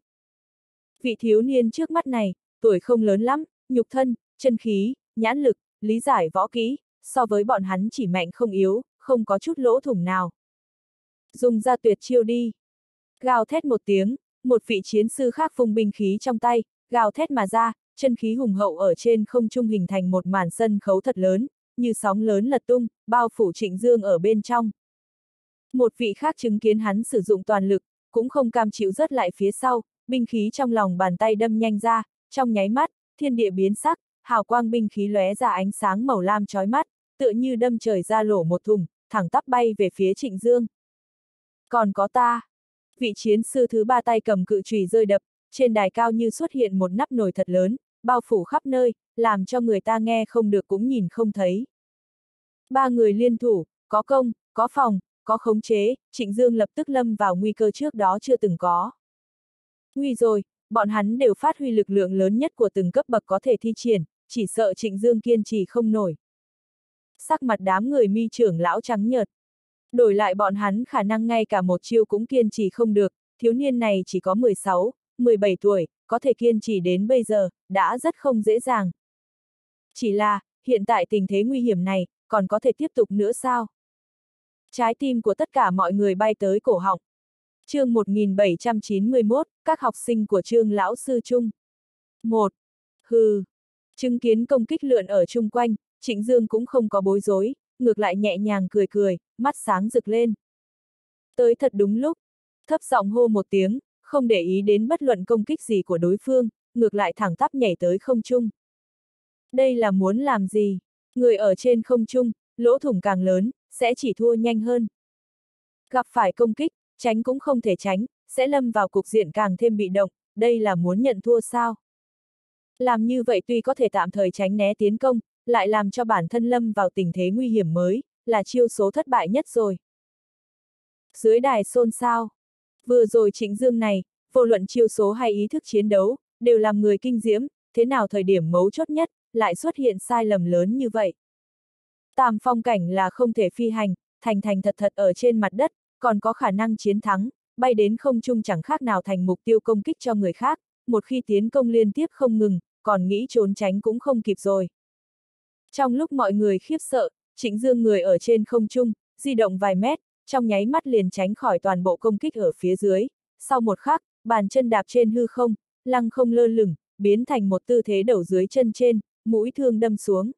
Vị thiếu niên trước mắt này, tuổi không lớn lắm, nhục thân, chân khí, nhãn lực, lý giải võ kỹ, so với bọn hắn chỉ mạnh không yếu, không có chút lỗ thủng nào. Dùng ra tuyệt chiêu đi. Gào thét một tiếng, một vị chiến sư khác vung binh khí trong tay, gào thét mà ra, chân khí hùng hậu ở trên không trung hình thành một màn sân khấu thật lớn, như sóng lớn lật tung, bao phủ Trịnh Dương ở bên trong. Một vị khác chứng kiến hắn sử dụng toàn lực, cũng không cam chịu rớt lại phía sau, binh khí trong lòng bàn tay đâm nhanh ra, trong nháy mắt, thiên địa biến sắc, hào quang binh khí lóe ra ánh sáng màu lam chói mắt, tựa như đâm trời ra lỗ một thùng, thẳng tắp bay về phía Trịnh Dương. Còn có ta, Vị chiến sư thứ ba tay cầm cự chùy rơi đập, trên đài cao như xuất hiện một nắp nồi thật lớn, bao phủ khắp nơi, làm cho người ta nghe không được cũng nhìn không thấy. Ba người liên thủ, có công, có phòng, có khống chế, Trịnh Dương lập tức lâm vào nguy cơ trước đó chưa từng có. Nguy rồi, bọn hắn đều phát huy lực lượng lớn nhất của từng cấp bậc có thể thi triển, chỉ sợ Trịnh Dương kiên trì không nổi. Sắc mặt đám người Mi trưởng lão trắng nhợt. Đổi lại bọn hắn khả năng ngay cả một chiêu cũng kiên trì không được, thiếu niên này chỉ có mười sáu, mười bảy tuổi, có thể kiên trì đến bây giờ, đã rất không dễ dàng. Chỉ là, hiện tại tình thế nguy hiểm này, còn có thể tiếp tục nữa sao? Trái tim của tất cả mọi người bay tới cổ họng. Chương một nghìn bảy trăm chín mươi mốt, các học sinh của Trương lão sư Trung. một. Hừ. Chứng kiến công kích lượn ở chung quanh, Trịnh Dương cũng không có bối rối, ngược lại nhẹ nhàng cười cười, mắt sáng rực lên. Tới thật đúng lúc, thấp giọng hô một tiếng, không để ý đến bất luận công kích gì của đối phương, ngược lại thẳng tắp nhảy tới không trung. Đây là muốn làm gì? Người ở trên không trung, lỗ thủng càng lớn, sẽ chỉ thua nhanh hơn. Gặp phải công kích, tránh cũng không thể tránh, sẽ lâm vào cục diện càng thêm bị động, đây là muốn nhận thua sao? Làm như vậy tuy có thể tạm thời tránh né tiến công, lại làm cho bản thân lâm vào tình thế nguy hiểm mới, là chiêu số thất bại nhất rồi. Dưới đài xôn xao. Vừa rồi Trịnh Dương này, vô luận chiêu số hay ý thức chiến đấu, đều làm người kinh diễm, thế nào thời điểm mấu chốt nhất, lại xuất hiện sai lầm lớn như vậy. Tam phong cảnh là không thể phi hành, thành thành thật thật ở trên mặt đất, còn có khả năng chiến thắng, bay đến không trung chẳng khác nào thành mục tiêu công kích cho người khác, một khi tiến công liên tiếp không ngừng, còn nghĩ trốn tránh cũng không kịp rồi. Trong lúc mọi người khiếp sợ, Trịnh Dương người ở trên không trung, di động vài mét, trong nháy mắt liền tránh khỏi toàn bộ công kích ở phía dưới, sau một khắc, bàn chân đạp trên hư không, lăng không lơ lửng, biến thành một tư thế đầu dưới chân trên, mũi thương đâm xuống.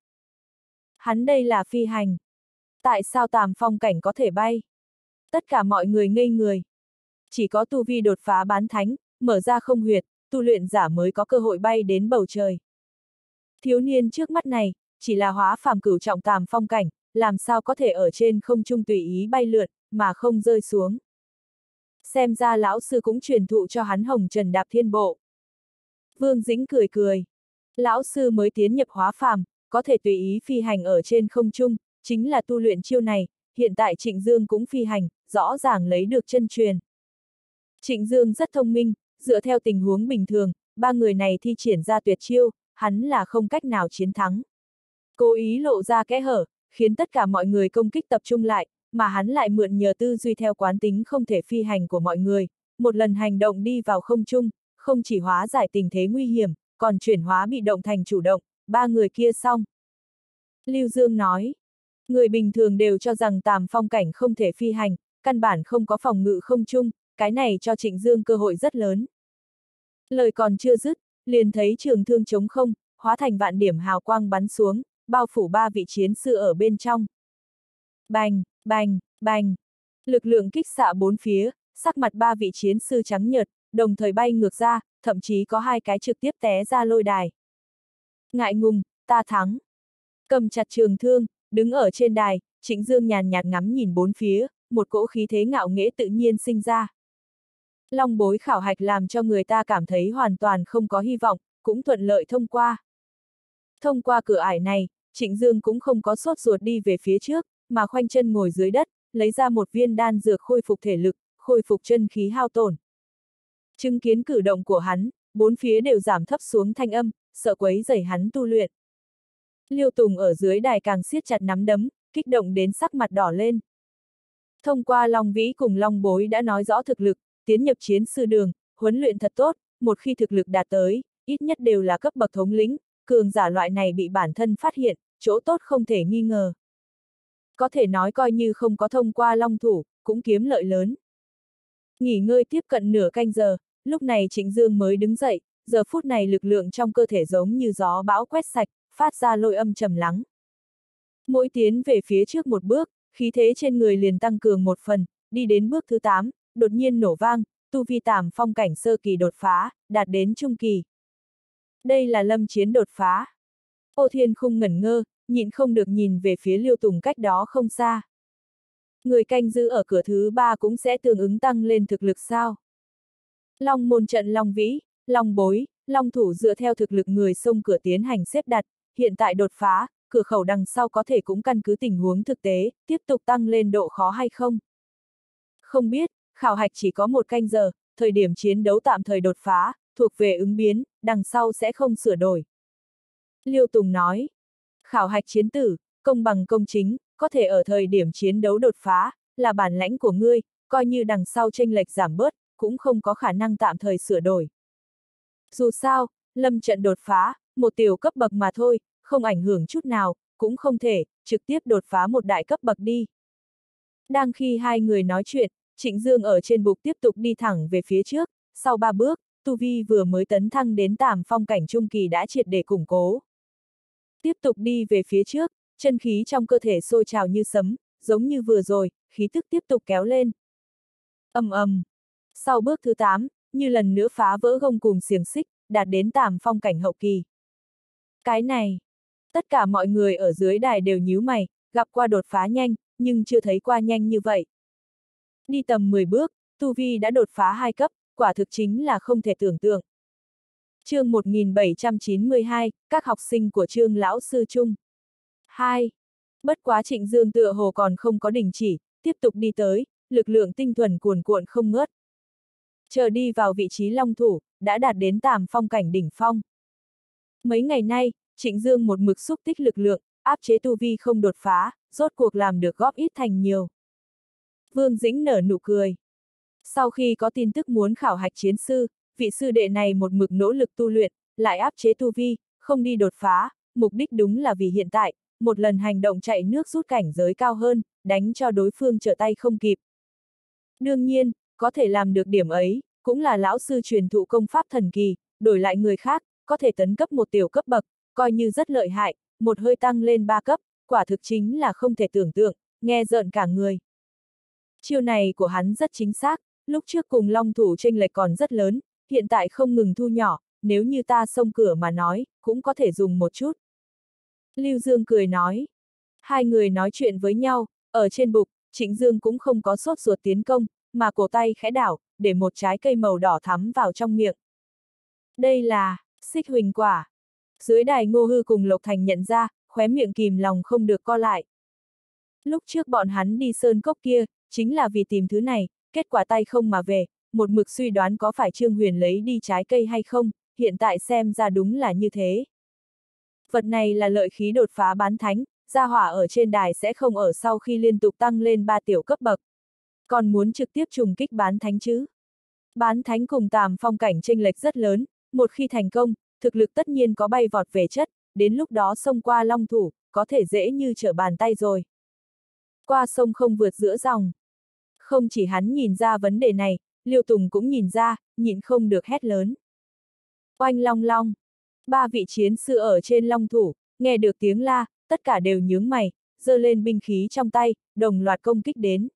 Hắn đây là phi hành. Tại sao Tam phong cảnh có thể bay? Tất cả mọi người ngây người. Chỉ có tu vi đột phá bán thánh, mở ra không huyệt, tu luyện giả mới có cơ hội bay đến bầu trời. Thiếu niên trước mắt này, chỉ là hóa phàm cửu trọng Tam phong cảnh, làm sao có thể ở trên không trung tùy ý bay lượn, mà không rơi xuống. Xem ra lão sư cũng truyền thụ cho hắn hồng trần đạp thiên bộ. Vương Dĩnh cười cười. Lão sư mới tiến nhập hóa phàm, có thể tùy ý phi hành ở trên không trung, chính là tu luyện chiêu này, hiện tại Trịnh Dương cũng phi hành, rõ ràng lấy được chân truyền. Trịnh Dương rất thông minh, dựa theo tình huống bình thường, ba người này thi triển ra tuyệt chiêu, hắn là không cách nào chiến thắng. Cố ý lộ ra kẽ hở, khiến tất cả mọi người công kích tập trung lại, mà hắn lại mượn nhờ tư duy theo quán tính không thể phi hành của mọi người, một lần hành động đi vào không trung, không chỉ hóa giải tình thế nguy hiểm, còn chuyển hóa bị động thành chủ động, ba người kia xong. Lưu Dương nói, người bình thường đều cho rằng Tam phong cảnh không thể phi hành, căn bản không có phòng ngự không trung, cái này cho Trịnh Dương cơ hội rất lớn. Lời còn chưa dứt, liền thấy trường thương trống không, hóa thành vạn điểm hào quang bắn xuống, bao phủ ba vị chiến sư ở bên trong. Bành, bành, bành. Lực lượng kích xạ bốn phía, sắc mặt ba vị chiến sư trắng nhợt, đồng thời bay ngược ra, thậm chí có hai cái trực tiếp té ra lôi đài. Ngại ngùng, ta thắng. Cầm chặt trường thương, đứng ở trên đài, Trịnh Dương nhàn nhạt ngắm nhìn bốn phía, một cỗ khí thế ngạo nghễ tự nhiên sinh ra. Long bối khảo hạch làm cho người ta cảm thấy hoàn toàn không có hy vọng, cũng thuận lợi thông qua. Thông qua cửa ải này, Trịnh Dương cũng không có sốt ruột đi về phía trước, mà khoanh chân ngồi dưới đất, lấy ra một viên đan dược khôi phục thể lực, khôi phục chân khí hao tổn. Chứng kiến cử động của hắn, bốn phía đều giảm thấp xuống thanh âm, sợ quấy rầy hắn tu luyện. Liêu Tùng ở dưới đài càng siết chặt nắm đấm, kích động đến sắc mặt đỏ lên. Thông qua Long Vĩ cùng Long Bối đã nói rõ thực lực, tiến nhập chiến sư đường, huấn luyện thật tốt, một khi thực lực đạt tới, ít nhất đều là cấp bậc thống lĩnh, cường giả loại này bị bản thân phát hiện, chỗ tốt không thể nghi ngờ. Có thể nói coi như không có thông qua Long Thủ, cũng kiếm lợi lớn. Nghỉ ngơi tiếp cận nửa canh giờ, lúc này Trịnh Dương mới đứng dậy, giờ phút này lực lượng trong cơ thể giống như gió bão quét sạch, phát ra lôi âm trầm lắng. Mỗi tiến về phía trước một bước, khí thế trên người liền tăng cường một phần, đi đến bước thứ tám, đột nhiên nổ vang, tu vi Tam phong cảnh sơ kỳ đột phá, đạt đến trung kỳ. Đây là lâm chiến đột phá. Ô Thiên Khung ngẩn ngơ, nhịn không được nhìn về phía Liêu Tùng cách đó không xa. người canh giữ ở cửa thứ ba cũng sẽ tương ứng tăng lên thực lực sao? Long môn trận Long Vĩ, Long Bối, Long Thủ dựa theo thực lực người xông cửa tiến hành xếp đặt, hiện tại đột phá, cửa khẩu đằng sau có thể cũng căn cứ tình huống thực tế, tiếp tục tăng lên độ khó hay không? Không biết, khảo hạch chỉ có một canh giờ, thời điểm chiến đấu tạm thời đột phá, thuộc về ứng biến, đằng sau sẽ không sửa đổi. Liêu Tùng nói, khảo hạch chiến tử, công bằng công chính, có thể ở thời điểm chiến đấu đột phá, là bản lãnh của ngươi, coi như đằng sau chênh lệch giảm bớt, cũng không có khả năng tạm thời sửa đổi. Dù sao, lâm trận đột phá, một tiểu cấp bậc mà thôi, không ảnh hưởng chút nào, cũng không thể, trực tiếp đột phá một đại cấp bậc đi. Đang khi hai người nói chuyện, Trịnh Dương ở trên bục tiếp tục đi thẳng về phía trước, sau ba bước, tu vi vừa mới tấn thăng đến Tàm Phong cảnh trung kỳ đã triệt để củng cố. Tiếp tục đi về phía trước, chân khí trong cơ thể sôi trào như sấm, giống như vừa rồi, khí tức tiếp tục kéo lên. Ầm ầm. Sau bước thứ tám, như lần nữa phá vỡ gông cùm xiềng xích, đạt đến Tàm Phong cảnh hậu kỳ. Cái này, tất cả mọi người ở dưới đài đều nhíu mày, gặp qua đột phá nhanh, nhưng chưa thấy qua nhanh như vậy. Đi tầm mười bước, tu vi đã đột phá hai cấp, quả thực chính là không thể tưởng tượng. Chương một nghìn bảy trăm chín mươi hai, các học sinh của Trương lão sư Trung. hai. Bất quá Trịnh Dương tựa hồ còn không có đình chỉ, tiếp tục đi tới, lực lượng tinh thuần cuồn cuộn không ngớt. Chờ đi vào vị trí long thủ, đã đạt đến Tàm Phong cảnh đỉnh phong. Mấy ngày nay, Trịnh Dương một mực xúc tích lực lượng, áp chế tu vi không đột phá, rốt cuộc làm được góp ít thành nhiều. Vương Dĩnh nở nụ cười. Sau khi có tin tức muốn khảo hạch chiến sư, vị sư đệ này một mực nỗ lực tu luyện, lại áp chế tu vi, không đi đột phá, mục đích đúng là vì hiện tại, một lần hành động chạy nước rút cảnh giới cao hơn, đánh cho đối phương trở tay không kịp. Đương nhiên, có thể làm được điểm ấy, cũng là lão sư truyền thụ công pháp thần kỳ, đổi lại người khác, có thể tấn cấp một tiểu cấp bậc, coi như rất lợi hại, một hơi tăng lên ba cấp, quả thực chính là không thể tưởng tượng, nghe rợn cả người. Chiêu này của hắn rất chính xác, lúc trước cùng long thủ chênh lệch còn rất lớn, hiện tại không ngừng thu nhỏ, nếu như ta xông cửa mà nói, cũng có thể dùng một chút. Lưu Dương cười nói. Hai người nói chuyện với nhau, ở trên bục, Trịnh Dương cũng không có sốt ruột tiến công, mà cổ tay khẽ đảo, để một trái cây màu đỏ thắm vào trong miệng. Đây là xích huỳnh quả. Dưới đài Ngô Hư cùng Lộc Thành nhận ra, khóe miệng kìm lòng không được co lại. Lúc trước bọn hắn đi sơn cốc kia, chính là vì tìm thứ này, kết quả tay không mà về, một mực suy đoán có phải Trương Huyền lấy đi trái cây hay không, hiện tại xem ra đúng là như thế. Vật này là lợi khí đột phá bán thánh, gia hỏa ở trên đài sẽ không ở sau khi liên tục tăng lên ba tiểu cấp bậc. Còn muốn trực tiếp trùng kích bán thánh chứ? Bán thánh cùng Tàm Phong cảnh chênh lệch rất lớn, một khi thành công, thực lực tất nhiên có bay vọt về chất, đến lúc đó xông qua long thủ, có thể dễ như trở bàn tay rồi. Qua sông không vượt giữa dòng. Không chỉ hắn nhìn ra vấn đề này, Liêu Tùng cũng nhìn ra, nhịn không được hét lớn. Oanh long long. Ba vị chiến sư ở trên long thủ, nghe được tiếng la, tất cả đều nhướng mày, giơ lên binh khí trong tay, đồng loạt công kích đến.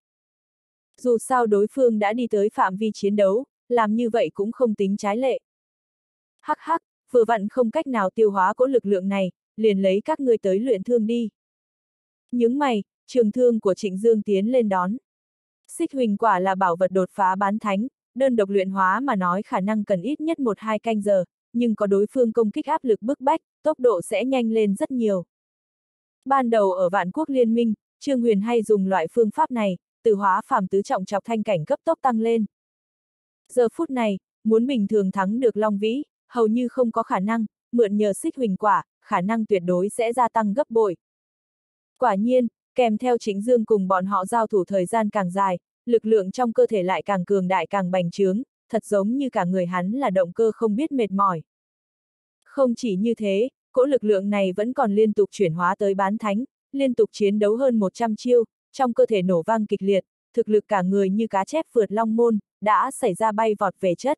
Dù sao đối phương đã đi tới phạm vi chiến đấu, làm như vậy cũng không tính trái lệ. Hắc hắc, vừa vặn không cách nào tiêu hóa cỗ lực lượng này, liền lấy các ngươi tới luyện thương đi. Nhướng mày, trường thương của Trịnh Dương tiến lên đón. Xích huỳnh quả là bảo vật đột phá bán thánh, đơn độc luyện hóa mà nói khả năng cần ít nhất một hai canh giờ, nhưng có đối phương công kích áp lực bức bách, tốc độ sẽ nhanh lên rất nhiều. Ban đầu ở Vạn Quốc Liên Minh, Trương Huyền hay dùng loại phương pháp này, từ hóa phàm tứ trọng chọc thanh cảnh cấp tốc tăng lên. Giờ phút này, muốn bình thường thắng được Long Vĩ, hầu như không có khả năng, mượn nhờ xích huỳnh quả, khả năng tuyệt đối sẽ gia tăng gấp bội. Quả nhiên, kèm theo Trịnh Dương cùng bọn họ giao thủ thời gian càng dài, lực lượng trong cơ thể lại càng cường đại càng bành trướng, thật giống như cả người hắn là động cơ không biết mệt mỏi. Không chỉ như thế, cỗ lực lượng này vẫn còn liên tục chuyển hóa tới bán thánh, liên tục chiến đấu hơn một trăm chiêu, trong cơ thể nổ vang kịch liệt, thực lực cả người như cá chép vượt long môn, đã xảy ra bay vọt về chất.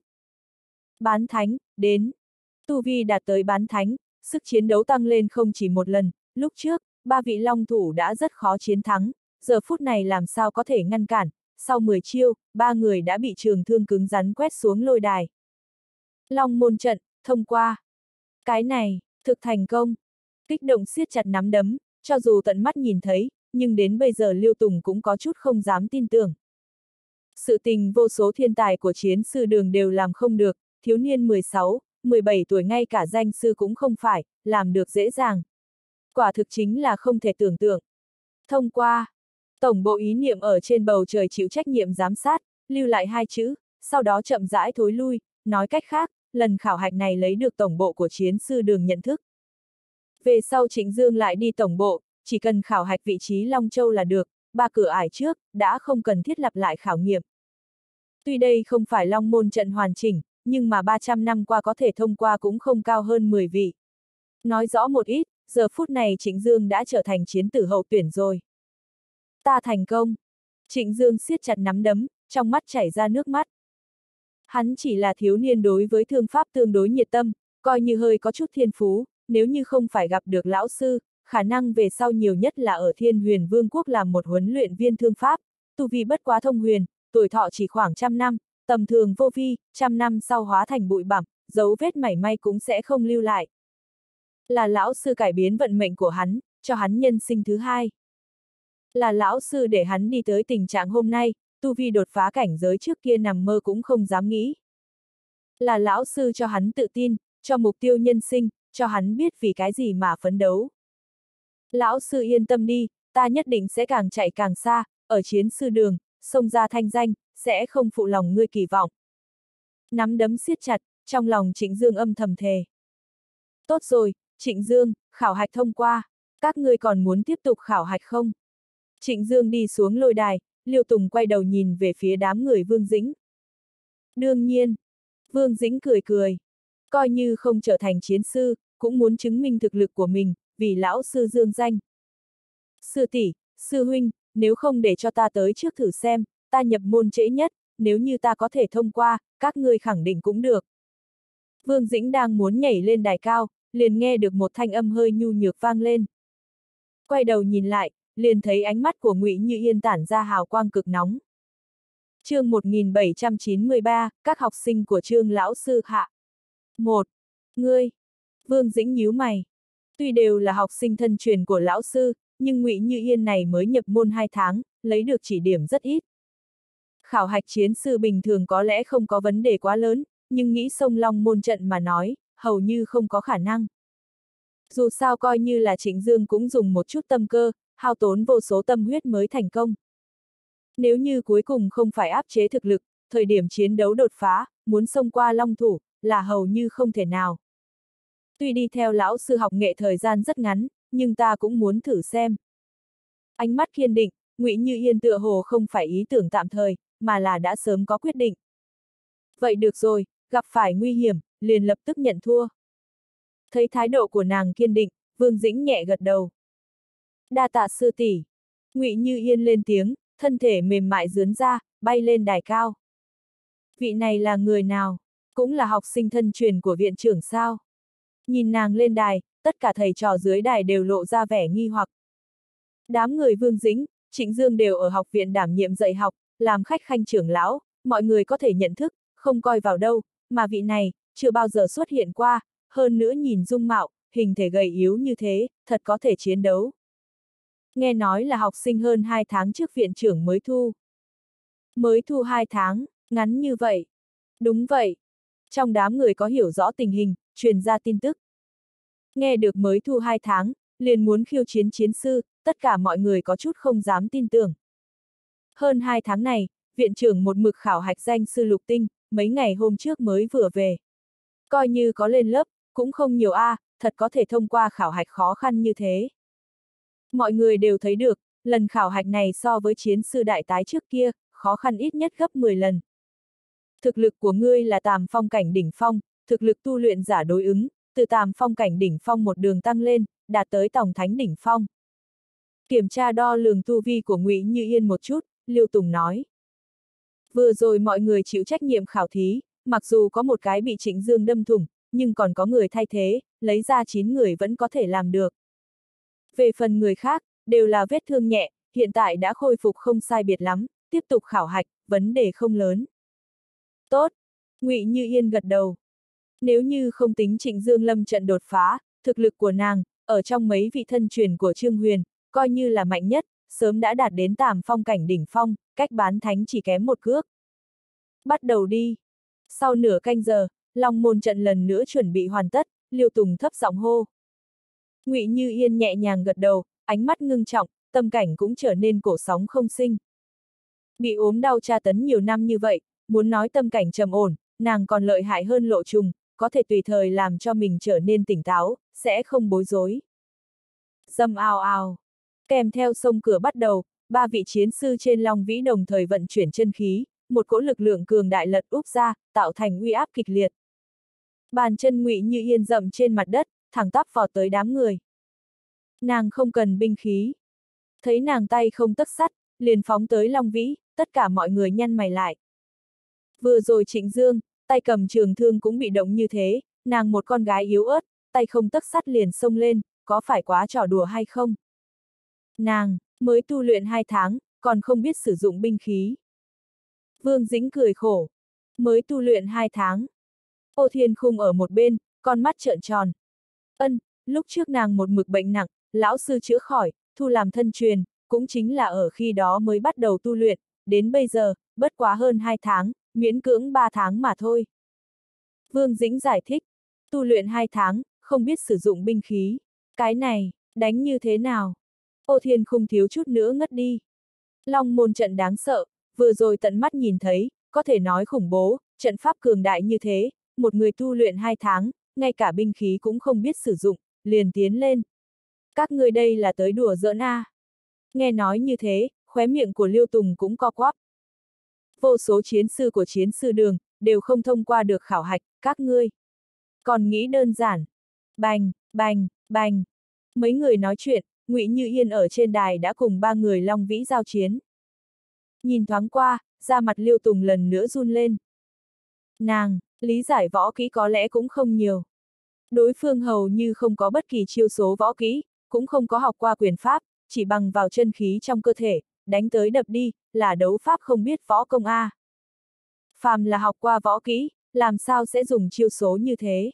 Bán thánh, đến. Tu vi đạt tới bán thánh, sức chiến đấu tăng lên không chỉ một lần, lúc trước, ba vị long thủ đã rất khó chiến thắng, giờ phút này làm sao có thể ngăn cản, sau mười chiêu, ba người đã bị trường thương cứng rắn quét xuống lôi đài. Long môn trận, thông qua. Cái này, thực thành công. Kích động siết chặt nắm đấm, cho dù tận mắt nhìn thấy, nhưng đến bây giờ Liêu Tùng cũng có chút không dám tin tưởng. Sự tình vô số thiên tài của chiến sư đường đều làm không được, thiếu niên mười sáu, mười bảy tuổi ngay cả danh sư cũng không phải, làm được dễ dàng. Quả thực chính là không thể tưởng tượng. Thông qua, tổng bộ ý niệm ở trên bầu trời chịu trách nhiệm giám sát, lưu lại hai chữ, sau đó chậm rãi thối lui, nói cách khác, lần khảo hạch này lấy được tổng bộ của chiến sư đường nhận thức. Về sau Trịnh Dương lại đi tổng bộ, chỉ cần khảo hạch vị trí Long Châu là được, ba cửa ải trước, đã không cần thiết lập lại khảo nghiệm. Tuy đây không phải Long Môn trận hoàn chỉnh, nhưng mà ba trăm năm qua có thể thông qua cũng không cao hơn mười vị. Nói rõ một ít, giờ phút này Trịnh Dương đã trở thành chiến tử hậu tuyển rồi. Ta thành công. Trịnh Dương siết chặt nắm đấm, trong mắt chảy ra nước mắt. Hắn chỉ là thiếu niên đối với thương pháp tương đối nhiệt tâm, coi như hơi có chút thiên phú, nếu như không phải gặp được lão sư, khả năng về sau nhiều nhất là ở Thiên Huyền Vương quốc làm một huấn luyện viên thương pháp, tu vi bất quá thông huyền, tuổi thọ chỉ khoảng trăm năm, tầm thường vô vi, trăm năm sau hóa thành bụi bặm, dấu vết mảy may cũng sẽ không lưu lại. Là lão sư cải biến vận mệnh của hắn, cho hắn nhân sinh thứ hai. Là lão sư để hắn đi tới tình trạng hôm nay, tu vi đột phá cảnh giới trước kia nằm mơ cũng không dám nghĩ. Là lão sư cho hắn tự tin, cho mục tiêu nhân sinh, cho hắn biết vì cái gì mà phấn đấu. Lão sư yên tâm đi, ta nhất định sẽ càng chạy càng xa, ở chiến sư đường, xông ra thanh danh, sẽ không phụ lòng ngươi kỳ vọng. Nắm đấm siết chặt, trong lòng Trịnh Dương âm thầm thề. Tốt rồi, Trịnh Dương, khảo hạch thông qua, các ngươi còn muốn tiếp tục khảo hạch không? Trịnh Dương đi xuống lôi đài, Liêu Tùng quay đầu nhìn về phía đám người Vương Dĩnh. Đương nhiên, Vương Dĩnh cười cười, coi như không trở thành chiến sư, cũng muốn chứng minh thực lực của mình, vì lão sư dương danh. Sư tỷ, sư huynh, nếu không để cho ta tới trước thử xem, ta nhập môn trễ nhất, nếu như ta có thể thông qua, các ngươi khẳng định cũng được. Vương Dĩnh đang muốn nhảy lên đài cao, liền nghe được một thanh âm hơi nhu nhược vang lên. Quay đầu nhìn lại, liền thấy ánh mắt của Ngụy Như Yên tản ra hào quang cực nóng. Chương một nghìn bảy trăm chín mươi ba, các học sinh của Trương lão sư hạ. một. Ngươi. Vương Dĩnh nhíu mày. Tuy đều là học sinh thân truyền của lão sư, nhưng Ngụy Như Yên này mới nhập môn hai tháng, lấy được chỉ điểm rất ít. Khảo hạch chiến sư bình thường có lẽ không có vấn đề quá lớn, nhưng nghĩ xông Long môn trận mà nói, hầu như không có khả năng. Dù sao coi như là Trịnh Dương cũng dùng một chút tâm cơ, hao tốn vô số tâm huyết mới thành công. Nếu như cuối cùng không phải áp chế thực lực, thời điểm chiến đấu đột phá, muốn xông qua Long thủ, là hầu như không thể nào. Tuy đi theo lão sư học nghệ thời gian rất ngắn, nhưng ta cũng muốn thử xem. Ánh mắt kiên định, Ngụy Như Yên tựa hồ không phải ý tưởng tạm thời, mà là đã sớm có quyết định. Vậy được rồi, gặp phải nguy hiểm, liền lập tức nhận thua. Thấy thái độ của nàng kiên định, Vương Dĩnh nhẹ gật đầu. Đa tạ sư tỷ. Ngụy Như Yên lên tiếng, thân thể mềm mại rướn ra, bay lên đài cao. Vị này là người nào? Cũng là học sinh thân truyền của viện trưởng sao? Nhìn nàng lên đài, tất cả thầy trò dưới đài đều lộ ra vẻ nghi hoặc. Đám người Vương Dĩnh, Trịnh Dương đều ở học viện đảm nhiệm dạy học, làm khách khanh trưởng lão, mọi người có thể nhận thức, không coi vào đâu, mà vị này, chưa bao giờ xuất hiện qua, hơn nữa nhìn dung mạo, hình thể gầy yếu như thế, thật có thể chiến đấu. Nghe nói là học sinh hơn hai tháng trước viện trưởng mới thu. Mới thu hai tháng, ngắn như vậy. Đúng vậy. Trong đám người có hiểu rõ tình hình, truyền ra tin tức. Nghe được mới thu hai tháng, liền muốn khiêu chiến chiến sư, tất cả mọi người có chút không dám tin tưởng. Hơn hai tháng này, viện trưởng một mực khảo hạch danh sư lục tinh, mấy ngày hôm trước mới vừa về. Coi như có lên lớp, cũng không nhiều a, à, thật có thể thông qua khảo hạch khó khăn như thế. Mọi người đều thấy được, lần khảo hạch này so với chiến sư đại tái trước kia, khó khăn ít nhất gấp mười lần. Thực lực của ngươi là tàm phong cảnh đỉnh phong, thực lực tu luyện giả đối ứng, từ tàm phong cảnh đỉnh phong một đường tăng lên, đạt tới tòng thánh đỉnh phong. Kiểm tra đo lường tu vi của Ngụy Như Yên một chút, Liêu Tùng nói. Vừa rồi mọi người chịu trách nhiệm khảo thí, mặc dù có một cái bị Trịnh Dương đâm thủng, nhưng còn có người thay thế, lấy ra chín người vẫn có thể làm được. Về phần người khác, đều là vết thương nhẹ, hiện tại đã khôi phục không sai biệt lắm, tiếp tục khảo hạch, vấn đề không lớn. Tốt, Ngụy Như Yên gật đầu. Nếu như không tính Trịnh Dương lâm trận đột phá, thực lực của nàng, ở trong mấy vị thân truyền của Trương Huyền, coi như là mạnh nhất, sớm đã đạt đến Tàm Phong cảnh đỉnh phong, cách bán thánh chỉ kém một cước. Bắt đầu đi. Sau nửa canh giờ, Long môn trận lần nữa chuẩn bị hoàn tất, Liêu Tùng thấp giọng hô. Ngụy Như Yên nhẹ nhàng gật đầu, ánh mắt ngưng trọng, tâm cảnh cũng trở nên cổ sóng không sinh. Bị ốm đau tra tấn nhiều năm như vậy, muốn nói tâm cảnh trầm ổn, nàng còn lợi hại hơn Lộ Trùng, có thể tùy thời làm cho mình trở nên tỉnh táo, sẽ không bối rối. Dầm ào ào. Kèm theo sông cửa bắt đầu, ba vị chiến sư trên Long Vĩ đồng thời vận chuyển chân khí, một cỗ lực lượng cường đại lật úp ra, tạo thành uy áp kịch liệt. Bàn chân Ngụy Như Yên dậm trên mặt đất, thẳng tắp vọt tới đám người. Nàng không cần binh khí. Thấy nàng tay không tấc sắt, liền phóng tới Long Vĩ, tất cả mọi người nhăn mày lại. Vừa rồi Trịnh Dương, tay cầm trường thương cũng bị động như thế, nàng một con gái yếu ớt, tay không tấc sắt liền xông lên, có phải quá trò đùa hay không? Nàng, mới tu luyện hai tháng, còn không biết sử dụng binh khí. Vương Dĩnh cười khổ. Mới tu luyện hai tháng. Ô Thiên Khung ở một bên, con mắt trợn tròn. Ân, lúc trước nàng một mực bệnh nặng, lão sư chữa khỏi, thu làm thân truyền, cũng chính là ở khi đó mới bắt đầu tu luyện, đến bây giờ, bất quá hơn hai tháng, miễn cưỡng ba tháng mà thôi. Vương Dĩnh giải thích, tu luyện hai tháng, không biết sử dụng binh khí. Cái này, đánh như thế nào? Ô Thiên Khung thiếu chút nữa ngất đi. Long môn trận đáng sợ, vừa rồi tận mắt nhìn thấy, có thể nói khủng bố, trận pháp cường đại như thế, một người tu luyện hai tháng, ngay cả binh khí cũng không biết sử dụng, liền tiến lên. Các người đây là tới đùa giỡn a. Nghe nói như thế, khóe miệng của Liêu Tùng cũng co quắp. Vô số chiến sư của chiến sư đường, đều không thông qua được khảo hạch, các ngươi. Còn nghĩ đơn giản. Bành, bành, bành. Mấy người nói chuyện, Ngụy Như Yên ở trên đài đã cùng ba người Long Vĩ giao chiến. Nhìn thoáng qua, da mặt Liêu Tùng lần nữa run lên. Nàng, lý giải võ kỹ có lẽ cũng không nhiều. Đối phương hầu như không có bất kỳ chiêu số võ kỹ, cũng không có học qua quyền pháp, chỉ bằng vào chân khí trong cơ thể, đánh tới đập đi, là đấu pháp không biết võ công a. Phàm là học qua võ kỹ, làm sao sẽ dùng chiêu số như thế?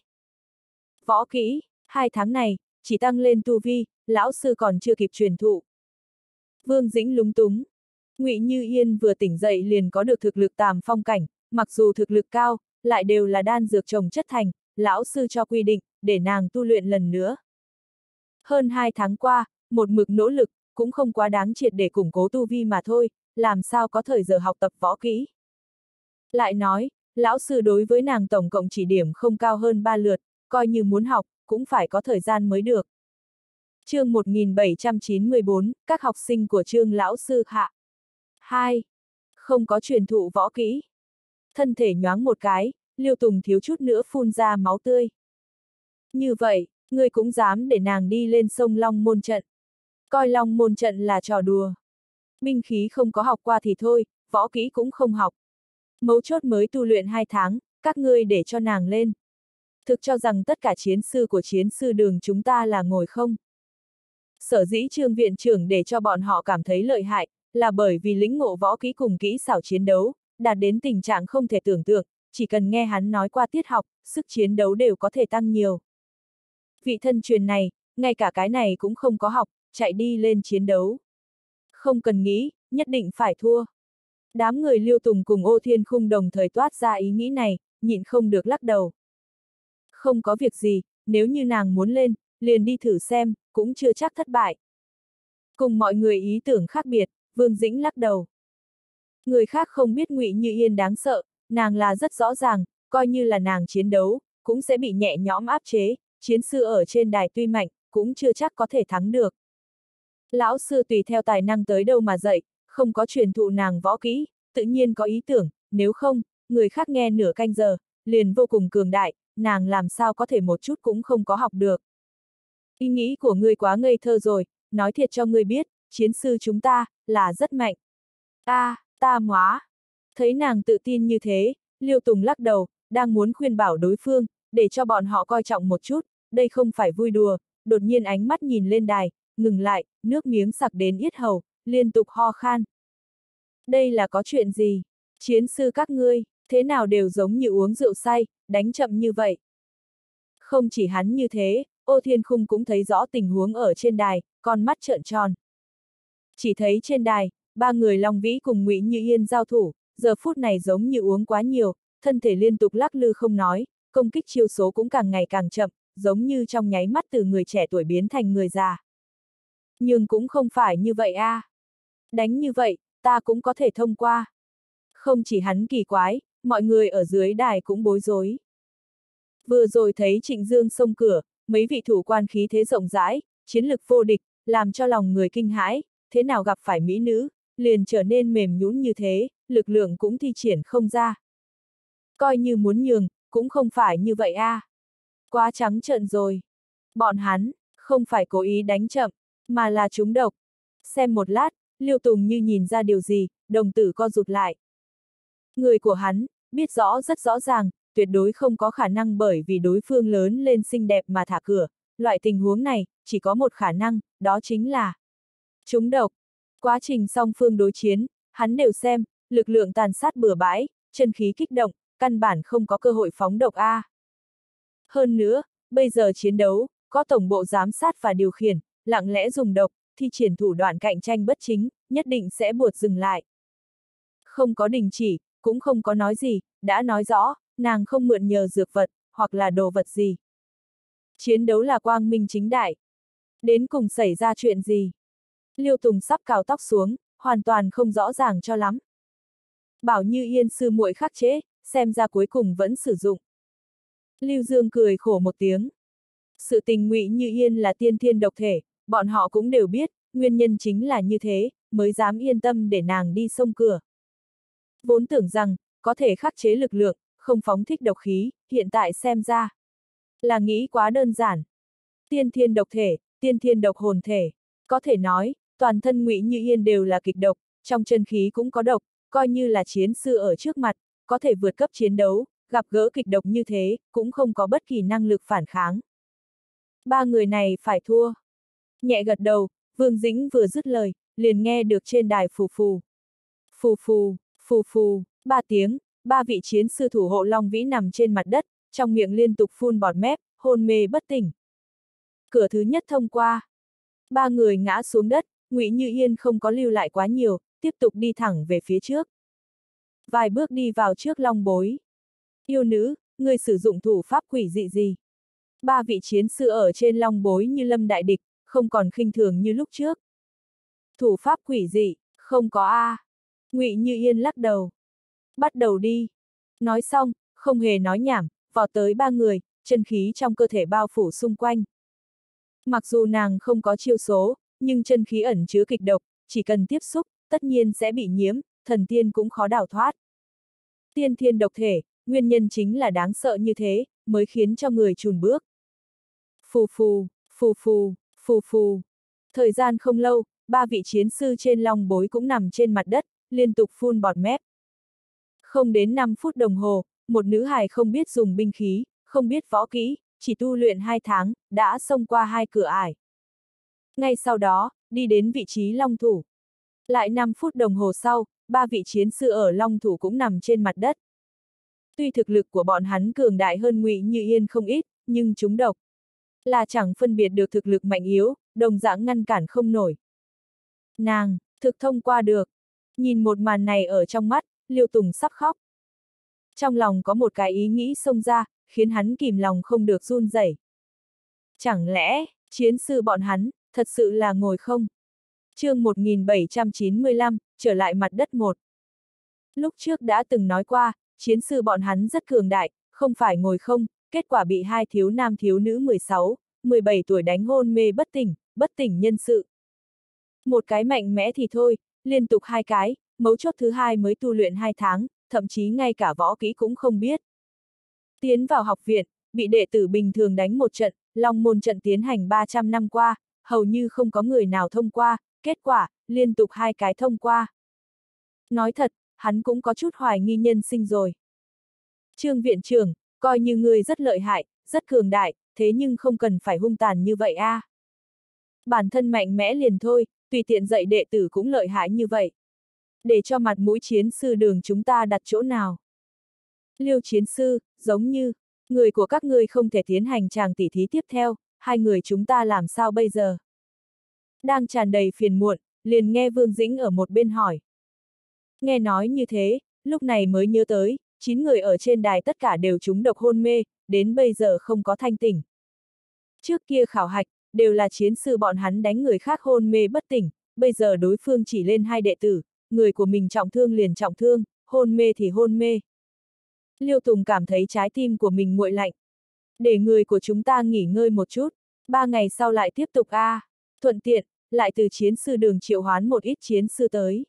Võ kỹ, hai tháng này, chỉ tăng lên tu vi, lão sư còn chưa kịp truyền thụ. Vương Dĩnh lúng túng. Ngụy Như Yên vừa tỉnh dậy liền có được thực lực Tàm Phong cảnh, mặc dù thực lực cao, lại đều là đan dược trồng chất thành, lão sư cho quy định, để nàng tu luyện lần nữa. Hơn hai tháng qua, một mực nỗ lực, cũng không quá đáng triệt để củng cố tu vi mà thôi, làm sao có thời giờ học tập võ kỹ. Lại nói, lão sư đối với nàng tổng cộng chỉ điểm không cao hơn ba lượt, coi như muốn học, cũng phải có thời gian mới được. Chương một nghìn bảy trăm chín mươi bốn, các học sinh của Trương lão sư hạ. hai. Không có truyền thụ võ kỹ. Thân thể nhoáng một cái, Liêu Tùng thiếu chút nữa phun ra máu tươi. Như vậy, ngươi cũng dám để nàng đi lên sông Long môn trận. Coi Long môn trận là trò đùa. Binh khí không có học qua thì thôi, võ kỹ cũng không học. Mấu chốt mới tu luyện hai tháng, các ngươi để cho nàng lên. Thực cho rằng tất cả chiến sư của chiến sư đường chúng ta là ngồi không. Sở dĩ Trương viện trưởng để cho bọn họ cảm thấy lợi hại, là bởi vì lĩnh ngộ võ kỹ cùng kỹ xảo chiến đấu, đạt đến tình trạng không thể tưởng tượng, chỉ cần nghe hắn nói qua tiết học, sức chiến đấu đều có thể tăng nhiều. Vị thân truyền này, ngay cả cái này cũng không có học, chạy đi lên chiến đấu. Không cần nghĩ, nhất định phải thua. Đám người Liêu Tùng cùng Ô Thiên Khung đồng thời toát ra ý nghĩ này, nhịn không được lắc đầu. Không có việc gì, nếu như nàng muốn lên, liền đi thử xem, cũng chưa chắc thất bại. Cùng mọi người ý tưởng khác biệt, Vương Dĩnh lắc đầu. Người khác không biết Ngụy Như Yên đáng sợ, nàng là rất rõ ràng, coi như là nàng chiến đấu, cũng sẽ bị nhẹ nhõm áp chế, chiến sư ở trên đài tuy mạnh, cũng chưa chắc có thể thắng được. Lão sư tùy theo tài năng tới đâu mà dạy, không có truyền thụ nàng võ kỹ, tự nhiên có ý tưởng, nếu không, người khác nghe nửa canh giờ, liền vô cùng cường đại, nàng làm sao có thể một chút cũng không có học được. Ý nghĩ của ngươi quá ngây thơ rồi, nói thiệt cho ngươi biết, chiến sư chúng ta, là rất mạnh. A, à, ta móa. Thấy nàng tự tin như thế, Liêu Tùng lắc đầu, đang muốn khuyên bảo đối phương, để cho bọn họ coi trọng một chút, đây không phải vui đùa, đột nhiên ánh mắt nhìn lên đài, ngừng lại, nước miếng sặc đến yết hầu, liên tục ho khan. Đây là có chuyện gì? Chiến sư các ngươi, thế nào đều giống như uống rượu say, đánh chậm như vậy. Không chỉ hắn như thế, Ô Thiên Khung cũng thấy rõ tình huống ở trên đài, con mắt trợn tròn. Chỉ thấy trên đài, ba người Long Vĩ cùng Ngụy Như Yên giao thủ, giờ phút này giống như uống quá nhiều, thân thể liên tục lắc lư không nói, công kích chiêu số cũng càng ngày càng chậm, giống như trong nháy mắt từ người trẻ tuổi biến thành người già. Nhưng cũng không phải như vậy a. À. Đánh như vậy, ta cũng có thể thông qua. Không chỉ hắn kỳ quái, mọi người ở dưới đài cũng bối rối. Vừa rồi thấy Trịnh Dương xông cửa, mấy vị thủ quan khí thế rộng rãi, chiến lực vô địch, làm cho lòng người kinh hãi, thế nào gặp phải mỹ nữ, liền trở nên mềm nhũn như thế, lực lượng cũng thi triển không ra. Coi như muốn nhường, cũng không phải như vậy a. À. Quá trắng trợn rồi. Bọn hắn, không phải cố ý đánh chậm, mà là trúng độc. Xem một lát, Liêu Tùng như nhìn ra điều gì, đồng tử co rụt lại. Người của hắn, biết rõ rất rõ ràng, tuyệt đối không có khả năng bởi vì đối phương lớn lên xinh đẹp mà thả cửa. Loại tình huống này, chỉ có một khả năng, đó chính là trúng độc. Quá trình song phương đối chiến, hắn đều xem, lực lượng tàn sát bừa bãi, chân khí kích động, căn bản không có cơ hội phóng độc a. Hơn nữa, bây giờ chiến đấu, có tổng bộ giám sát và điều khiển, lặng lẽ dùng độc, thi triển thủ đoạn cạnh tranh bất chính, nhất định sẽ buộc dừng lại. Không có đình chỉ, cũng không có nói gì, đã nói rõ, nàng không mượn nhờ dược vật, hoặc là đồ vật gì. Chiến đấu là quang minh chính đại. Đến cùng xảy ra chuyện gì? Liêu Tùng sắp cào tóc xuống, hoàn toàn không rõ ràng cho lắm. Bảo Như Yên sư muội khắc chế, xem ra cuối cùng vẫn sử dụng. Lưu Dương cười khổ một tiếng. Sự tình Ngụy Như Yên là tiên thiên độc thể, bọn họ cũng đều biết, nguyên nhân chính là như thế, mới dám yên tâm để nàng đi xông cửa. Vốn tưởng rằng, có thể khắc chế lực lượng, không phóng thích độc khí, hiện tại xem ra là nghĩ quá đơn giản. Tiên thiên độc thể, tiên thiên độc hồn thể, có thể nói, toàn thân Ngụy Như Yên đều là kịch độc, trong chân khí cũng có độc, coi như là chiến sư ở trước mặt, có thể vượt cấp chiến đấu, gặp gỡ kịch độc như thế, cũng không có bất kỳ năng lực phản kháng. Ba người này phải thua. Nhẹ gật đầu, Vương Dĩnh vừa dứt lời, liền nghe được trên đài phù phù. Phù phù, phù phù, ba tiếng, ba vị chiến sư thủ hộ Long Vĩ nằm trên mặt đất, trong miệng liên tục phun bọt mép, hôn mê bất tỉnh. Cửa thứ nhất thông qua. Ba người ngã xuống đất, Ngụy Như Yên không có lưu lại quá nhiều, tiếp tục đi thẳng về phía trước. Vài bước đi vào trước Long Bối. Yêu nữ, người sử dụng thủ pháp quỷ dị gì? Ba vị chiến sư ở trên Long Bối như lâm đại địch, không còn khinh thường như lúc trước. Thủ pháp quỷ dị, không có a. À. Ngụy Như Yên lắc đầu. Bắt đầu đi. Nói xong, không hề nói nhảm, vọt tới ba người, chân khí trong cơ thể bao phủ xung quanh. Mặc dù nàng không có chiêu số, nhưng chân khí ẩn chứa kịch độc, chỉ cần tiếp xúc, tất nhiên sẽ bị nhiễm, thần tiên cũng khó đào thoát. Tiên thiên độc thể, nguyên nhân chính là đáng sợ như thế, mới khiến cho người chùn bước. Phù phù, phù phù, phù phù. Thời gian không lâu, ba vị chiến sư trên Long Bối cũng nằm trên mặt đất, liên tục phun bọt mép. Không đến năm phút đồng hồ, một nữ hài không biết dùng binh khí, không biết võ kỹ, chỉ tu luyện hai tháng, đã xông qua hai cửa ải. Ngay sau đó, đi đến vị trí Long Thủ. Lại năm phút đồng hồ sau, ba vị chiến sư ở Long Thủ cũng nằm trên mặt đất. Tuy thực lực của bọn hắn cường đại hơn Ngụy Như Yên không ít, nhưng chúng độc là chẳng phân biệt được thực lực mạnh yếu, đồng dạng ngăn cản không nổi. Nàng, thực thông qua được. Nhìn một màn này ở trong mắt, Liêu Tùng sắp khóc. Trong lòng có một cái ý nghĩ xông ra, khiến hắn kìm lòng không được run rẩy. Chẳng lẽ, chiến sư bọn hắn, thật sự là ngồi không? Chương một nghìn bảy trăm chín mươi lăm, trở lại mặt đất một. Lúc trước đã từng nói qua, chiến sư bọn hắn rất cường đại, không phải ngồi không, kết quả bị hai thiếu nam thiếu nữ mười sáu, mười bảy tuổi đánh hôn mê bất tỉnh, bất tỉnh nhân sự. Một cái mạnh mẽ thì thôi, liên tục hai cái, mấu chốt thứ hai mới tu luyện hai tháng, thậm chí ngay cả võ kỹ cũng không biết. Tiến vào học viện, bị đệ tử bình thường đánh một trận, Long môn trận tiến hành ba trăm năm qua, hầu như không có người nào thông qua, kết quả, liên tục hai cái thông qua. Nói thật, hắn cũng có chút hoài nghi nhân sinh rồi. Trương viện trưởng, coi như người rất lợi hại, rất cường đại, thế nhưng không cần phải hung tàn như vậy a. À. Bản thân mạnh mẽ liền thôi, tùy tiện dạy đệ tử cũng lợi hại như vậy. Để cho mặt mũi chiến sư đường chúng ta đặt chỗ nào? Liêu chiến sư, giống như, người của các ngươi không thể tiến hành tràng tỉ thí tiếp theo, hai người chúng ta làm sao bây giờ? Đang tràn đầy phiền muộn, liền nghe Vương Dĩnh ở một bên hỏi. Nghe nói như thế, lúc này mới nhớ tới, chín người ở trên đài tất cả đều trúng độc hôn mê, đến bây giờ không có thanh tỉnh. Trước kia khảo hạch, đều là chiến sư bọn hắn đánh người khác hôn mê bất tỉnh, bây giờ đối phương chỉ lên hai đệ tử, người của mình trọng thương liền trọng thương, hôn mê thì hôn mê. Liêu Tùng cảm thấy trái tim của mình nguội lạnh. Để người của chúng ta nghỉ ngơi một chút, ba ngày sau lại tiếp tục a, à. Thuận tiện, lại từ chiến sư đường triệu hoán một ít chiến sư tới.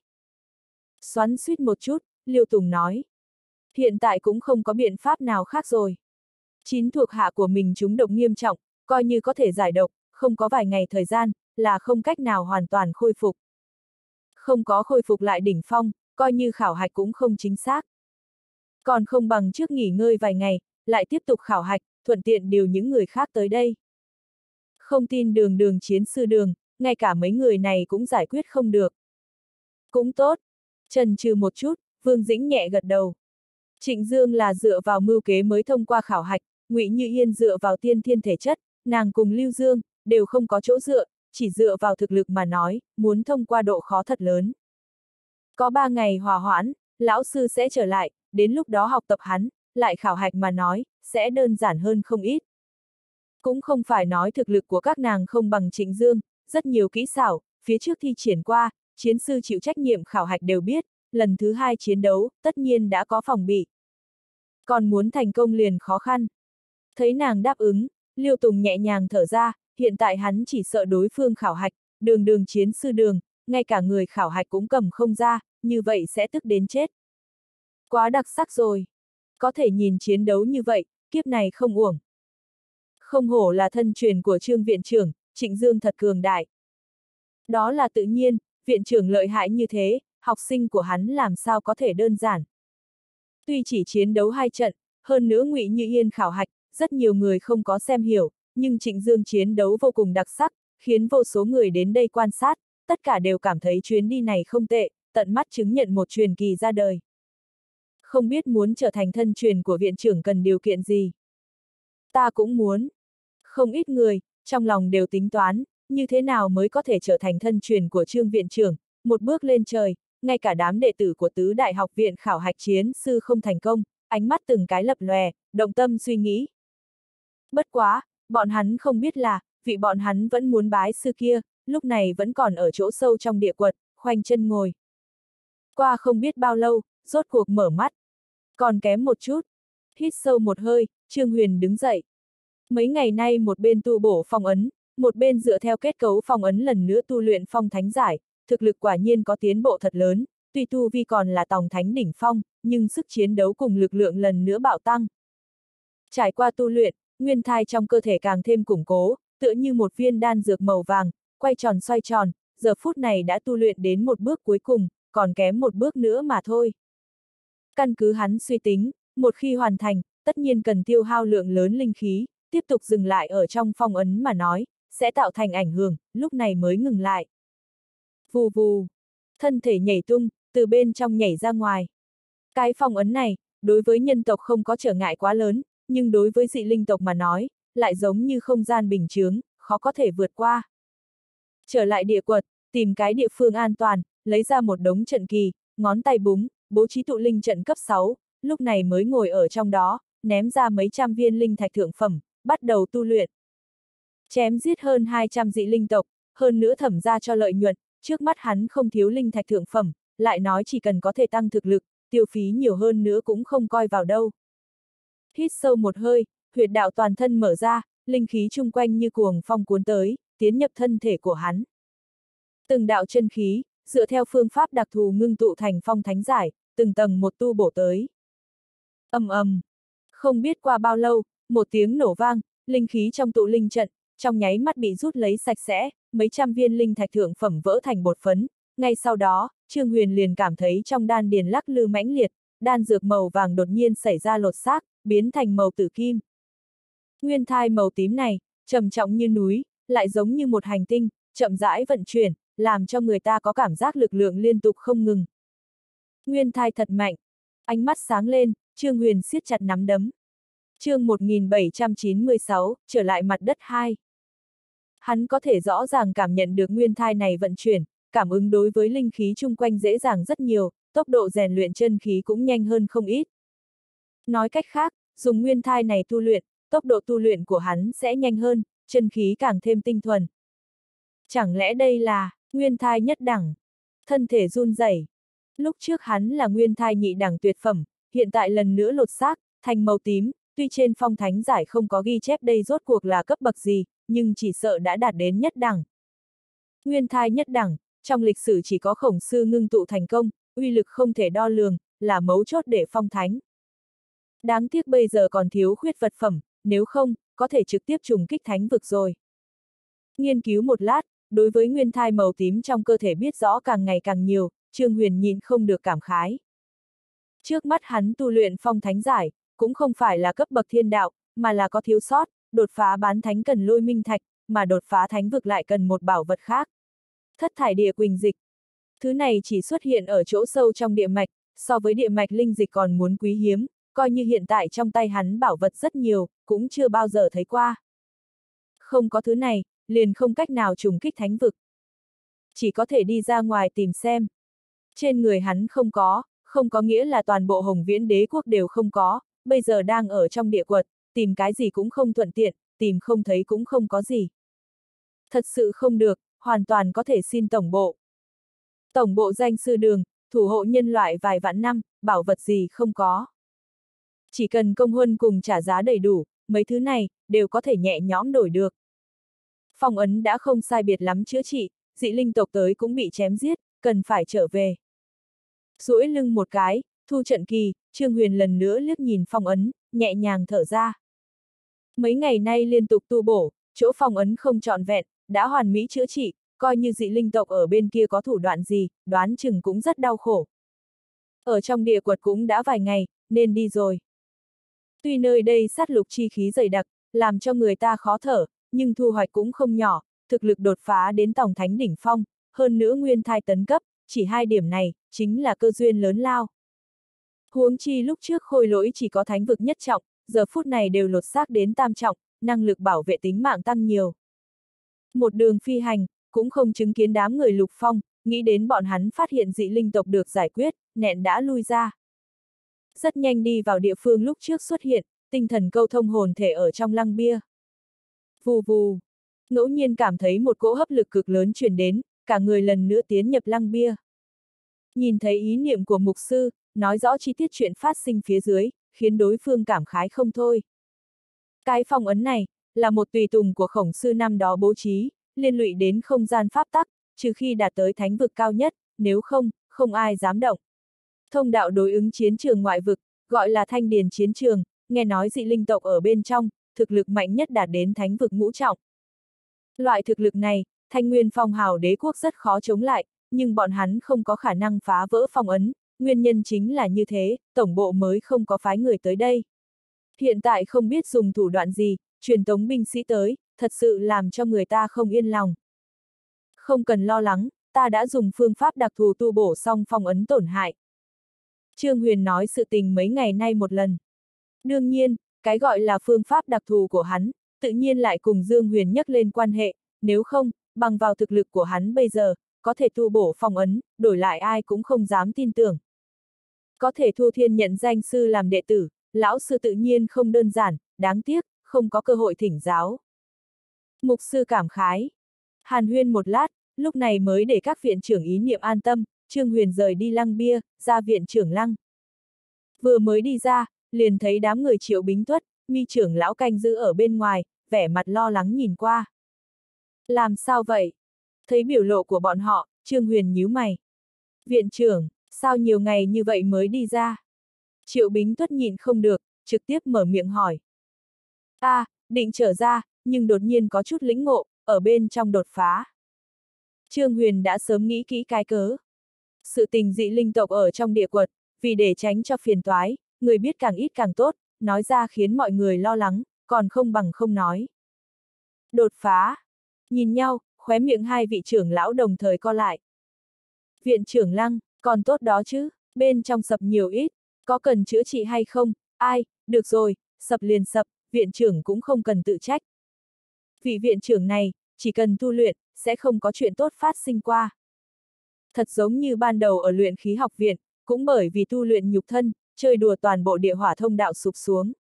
Xoắn suýt một chút, Liêu Tùng nói. Hiện tại cũng không có biện pháp nào khác rồi. Chín thuộc hạ của mình trúng độc nghiêm trọng, coi như có thể giải độc, không có vài ngày thời gian, là không cách nào hoàn toàn khôi phục. Không có khôi phục lại đỉnh phong, coi như khảo hạch cũng không chính xác. Còn không bằng trước nghỉ ngơi vài ngày, lại tiếp tục khảo hạch, thuận tiện điều những người khác tới đây. Không tin đường đường chiến sư đường, ngay cả mấy người này cũng giải quyết không được. Cũng tốt. Chần chừ một chút, Vương Dĩnh nhẹ gật đầu. Trịnh Dương là dựa vào mưu kế mới thông qua khảo hạch, Ngụy Như Yên dựa vào tiên thiên thể chất, nàng cùng Lưu Dương, đều không có chỗ dựa, chỉ dựa vào thực lực mà nói, muốn thông qua độ khó thật lớn. Có ba ngày hòa hoãn, lão sư sẽ trở lại, đến lúc đó học tập hắn, lại khảo hạch mà nói, sẽ đơn giản hơn không ít. Cũng không phải nói thực lực của các nàng không bằng Trịnh Dương, rất nhiều kỹ xảo, phía trước thi triển qua, chiến sư chịu trách nhiệm khảo hạch đều biết, lần thứ hai chiến đấu, tất nhiên đã có phòng bị. Còn muốn thành công liền khó khăn. Thấy nàng đáp ứng, Liêu Tùng nhẹ nhàng thở ra, hiện tại hắn chỉ sợ đối phương khảo hạch, đường đường chiến sư đường, ngay cả người khảo hạch cũng cầm không ra, như vậy sẽ tức đến chết. Quá đặc sắc rồi. Có thể nhìn chiến đấu như vậy, kiếp này không uổng. Không hổ là thân truyền của Trương viện trưởng, Trịnh Dương thật cường đại. Đó là tự nhiên, viện trưởng lợi hại như thế, học sinh của hắn làm sao có thể đơn giản. Tuy chỉ chiến đấu hai trận, hơn nữa Ngụy Như Yên khảo hạch, rất nhiều người không có xem hiểu, nhưng Trịnh Dương chiến đấu vô cùng đặc sắc, khiến vô số người đến đây quan sát, tất cả đều cảm thấy chuyến đi này không tệ, tận mắt chứng nhận một truyền kỳ ra đời. Không biết muốn trở thành thân truyền của viện trưởng cần điều kiện gì? Ta cũng muốn. Không ít người, trong lòng đều tính toán, như thế nào mới có thể trở thành thân truyền của Trương viện trưởng, một bước lên trời, ngay cả đám đệ tử của tứ đại học viện khảo hạch chiến sư không thành công, ánh mắt từng cái lập lòe, động tâm suy nghĩ. Bất quá, bọn hắn không biết là, vị bọn hắn vẫn muốn bái sư kia, lúc này vẫn còn ở chỗ sâu trong địa quật, khoanh chân ngồi. Qua không biết bao lâu, rốt cuộc mở mắt. Còn kém một chút. Hít sâu một hơi, Trương Huyền đứng dậy. Mấy ngày nay một bên tu bổ phong ấn, một bên dựa theo kết cấu phong ấn lần nữa tu luyện phong thánh giải, thực lực quả nhiên có tiến bộ thật lớn, tuy tu vi còn là tòng thánh đỉnh phong, nhưng sức chiến đấu cùng lực lượng lần nữa bạo tăng. Trải qua tu luyện, nguyên thai trong cơ thể càng thêm củng cố, tựa như một viên đan dược màu vàng, quay tròn xoay tròn, giờ phút này đã tu luyện đến một bước cuối cùng, còn kém một bước nữa mà thôi. Căn cứ hắn suy tính, một khi hoàn thành, tất nhiên cần tiêu hao lượng lớn linh khí, tiếp tục dừng lại ở trong phong ấn mà nói, sẽ tạo thành ảnh hưởng, lúc này mới ngừng lại. Vù vù, thân thể nhảy tung, từ bên trong nhảy ra ngoài. Cái phong ấn này, đối với nhân tộc không có trở ngại quá lớn, nhưng đối với dị linh tộc mà nói, lại giống như không gian bình chướng, khó có thể vượt qua. Trở lại địa quật, tìm cái địa phương an toàn, lấy ra một đống trận kỳ, ngón tay búng, bố trí tụ linh trận cấp sáu, lúc này mới ngồi ở trong đó, ném ra mấy trăm viên linh thạch thượng phẩm, bắt đầu tu luyện. Chém giết hơn hai trăm dị linh tộc, hơn nữa thẩm ra cho lợi nhuận, trước mắt hắn không thiếu linh thạch thượng phẩm, lại nói chỉ cần có thể tăng thực lực, tiêu phí nhiều hơn nữa cũng không coi vào đâu. Hít sâu một hơi, huyệt đạo toàn thân mở ra, linh khí chung quanh như cuồng phong cuốn tới, tiến nhập thân thể của hắn. Từng đạo chân khí, dựa theo phương pháp đặc thù ngưng tụ thành phong thánh giải, từng tầng một tu bổ tới. Ầm ầm, không biết qua bao lâu, một tiếng nổ vang, linh khí trong tụ linh trận, trong nháy mắt bị rút lấy sạch sẽ, mấy trăm viên linh thạch thượng phẩm vỡ thành bột phấn. Ngay sau đó, Trương Huyền liền cảm thấy trong đan điền lắc lư mãnh liệt, đan dược màu vàng đột nhiên xảy ra lột xác, biến thành màu tử kim. Nguyên thai màu tím này, trầm trọng như núi, lại giống như một hành tinh, chậm rãi vận chuyển, làm cho người ta có cảm giác lực lượng liên tục không ngừng. Nguyên thai thật mạnh. Ánh mắt sáng lên, Trương Huyền siết chặt nắm đấm. Chương một nghìn bảy trăm chín mươi sáu, trở lại mặt đất hai. Hắn có thể rõ ràng cảm nhận được nguyên thai này vận chuyển, cảm ứng đối với linh khí chung quanh dễ dàng rất nhiều, tốc độ rèn luyện chân khí cũng nhanh hơn không ít. Nói cách khác, dùng nguyên thai này tu luyện, tốc độ tu luyện của hắn sẽ nhanh hơn, chân khí càng thêm tinh thuần. Chẳng lẽ đây là nguyên thai nhất đẳng? Thân thể run rẩy. Lúc trước hắn là nguyên thai nhị đẳng tuyệt phẩm, hiện tại lần nữa lột xác, thành màu tím, tuy trên phong thánh giải không có ghi chép đây rốt cuộc là cấp bậc gì, nhưng chỉ sợ đã đạt đến nhất đẳng. Nguyên thai nhất đẳng, trong lịch sử chỉ có Khổng Sư ngưng tụ thành công, uy lực không thể đo lường, là mấu chốt để phong thánh. Đáng tiếc bây giờ còn thiếu khuyết vật phẩm, nếu không, có thể trực tiếp trùng kích thánh vực rồi. Nghiên cứu một lát, đối với nguyên thai màu tím trong cơ thể biết rõ càng ngày càng nhiều, Trương Huyền nhìn không được cảm khái. Trước mắt hắn tu luyện phong thánh giải, cũng không phải là cấp bậc thiên đạo, mà là có thiếu sót, đột phá bán thánh cần lôi minh thạch, mà đột phá thánh vực lại cần một bảo vật khác. Thất thải địa quỳnh dịch. Thứ này chỉ xuất hiện ở chỗ sâu trong địa mạch, so với địa mạch linh dịch còn muốn quý hiếm, coi như hiện tại trong tay hắn bảo vật rất nhiều, cũng chưa bao giờ thấy qua. Không có thứ này, liền không cách nào trùng kích thánh vực. Chỉ có thể đi ra ngoài tìm xem. Trên người hắn không có, không có nghĩa là toàn bộ Hồng Viễn đế quốc đều không có, bây giờ đang ở trong địa quật, tìm cái gì cũng không thuận tiện, tìm không thấy cũng không có gì. Thật sự không được, hoàn toàn có thể xin tổng bộ. Tổng bộ danh sư đường, thủ hộ nhân loại vài vạn năm, bảo vật gì không có. Chỉ cần công huân cùng trả giá đầy đủ, mấy thứ này, đều có thể nhẹ nhõm đổi được. Phong ấn đã không sai biệt lắm chữa trị, dị linh tộc tới cũng bị chém giết, cần phải trở về. Duỗi lưng một cái, thu trận kỳ, Trương Huyền lần nữa liếc nhìn phong ấn, nhẹ nhàng thở ra. Mấy ngày nay liên tục tu bổ, chỗ phong ấn không trọn vẹn, đã hoàn mỹ chữa trị, coi như dị linh tộc ở bên kia có thủ đoạn gì, đoán chừng cũng rất đau khổ. Ở trong địa quật cũng đã vài ngày, nên đi rồi. Tuy nơi đây sát lục chi khí dày đặc, làm cho người ta khó thở, nhưng thu hoạch cũng không nhỏ, thực lực đột phá đến tổng thánh đỉnh phong, hơn nữa nguyên thai tấn cấp, chỉ hai điểm này, chính là cơ duyên lớn lao. Huống chi lúc trước Khôi Lỗi chỉ có thánh vực nhất trọng, giờ phút này đều lột xác đến tam trọng, năng lực bảo vệ tính mạng tăng nhiều. Một đường phi hành, cũng không chứng kiến đám người Lục Phong, nghĩ đến bọn hắn phát hiện dị linh tộc được giải quyết, nẹn đã lui ra. Rất nhanh đi vào địa phương lúc trước xuất hiện, tinh thần câu thông hồn thể ở trong lăng bia. Vù vù, ngẫu nhiên cảm thấy một cỗ hấp lực cực lớn truyền đến, cả người lần nữa tiến nhập lăng bia. Nhìn thấy ý niệm của mục sư, nói rõ chi tiết chuyện phát sinh phía dưới, khiến đối phương cảm khái không thôi. Cái phong ấn này, là một tùy tùng của Khổng Sư năm đó bố trí, liên lụy đến không gian pháp tắc, trừ khi đạt tới thánh vực cao nhất, nếu không, không ai dám động. Thông đạo đối ứng chiến trường ngoại vực, gọi là Thanh Điền chiến trường, nghe nói dị linh tộc ở bên trong, thực lực mạnh nhất đạt đến thánh vực ngũ trọng. Loại thực lực này, Thanh Nguyên Phong Hào đế quốc rất khó chống lại, nhưng bọn hắn không có khả năng phá vỡ phong ấn, nguyên nhân chính là như thế, tổng bộ mới không có phái người tới đây. Hiện tại không biết dùng thủ đoạn gì, truyền tống binh sĩ tới, thật sự làm cho người ta không yên lòng. Không cần lo lắng, ta đã dùng phương pháp đặc thù tu bổ xong phong ấn tổn hại. Trương Huyền nói sự tình mấy ngày nay một lần. Đương nhiên, cái gọi là phương pháp đặc thù của hắn, tự nhiên lại cùng Dương Huyền nhắc lên quan hệ, nếu không, bằng vào thực lực của hắn bây giờ, có thể tu bổ phong ấn, đổi lại ai cũng không dám tin tưởng. Có thể Thu Thiên nhận danh sư làm đệ tử, lão sư tự nhiên không đơn giản, đáng tiếc, không có cơ hội thỉnh giáo. Mục sư cảm khái. Hàn huyên một lát, lúc này mới để các viện trưởng ý niệm an tâm, Trương Huyền rời đi lăng bia, ra viện trưởng lăng. Vừa mới đi ra, liền thấy đám người Triệu Bính Tuất, Mi trưởng lão canh giữ ở bên ngoài, vẻ mặt lo lắng nhìn qua. Làm sao vậy? Thấy biểu lộ của bọn họ, Trương Huyền nhíu mày. Viện trưởng, sao nhiều ngày như vậy mới đi ra? Triệu Bính Tuất nhịn không được, trực tiếp mở miệng hỏi. A, à, định trở ra, nhưng đột nhiên có chút lĩnh ngộ, ở bên trong đột phá. Trương Huyền đã sớm nghĩ kỹ cái cớ. Sự tình dị linh tộc ở trong địa quật, vì để tránh cho phiền toái, người biết càng ít càng tốt, nói ra khiến mọi người lo lắng, còn không bằng không nói. Đột phá. Nhìn nhau, khóe miệng hai vị trưởng lão đồng thời co lại. Viện trưởng Lăng, còn tốt đó chứ, bên trong sập nhiều ít, có cần chữa trị hay không, ai, được rồi, sập liền sập, viện trưởng cũng không cần tự trách. Vị viện trưởng này, chỉ cần tu luyện, sẽ không có chuyện tốt phát sinh qua. Thật giống như ban đầu ở luyện khí học viện, cũng bởi vì tu luyện nhục thân, chơi đùa toàn bộ địa hỏa thông đạo sụp xuống.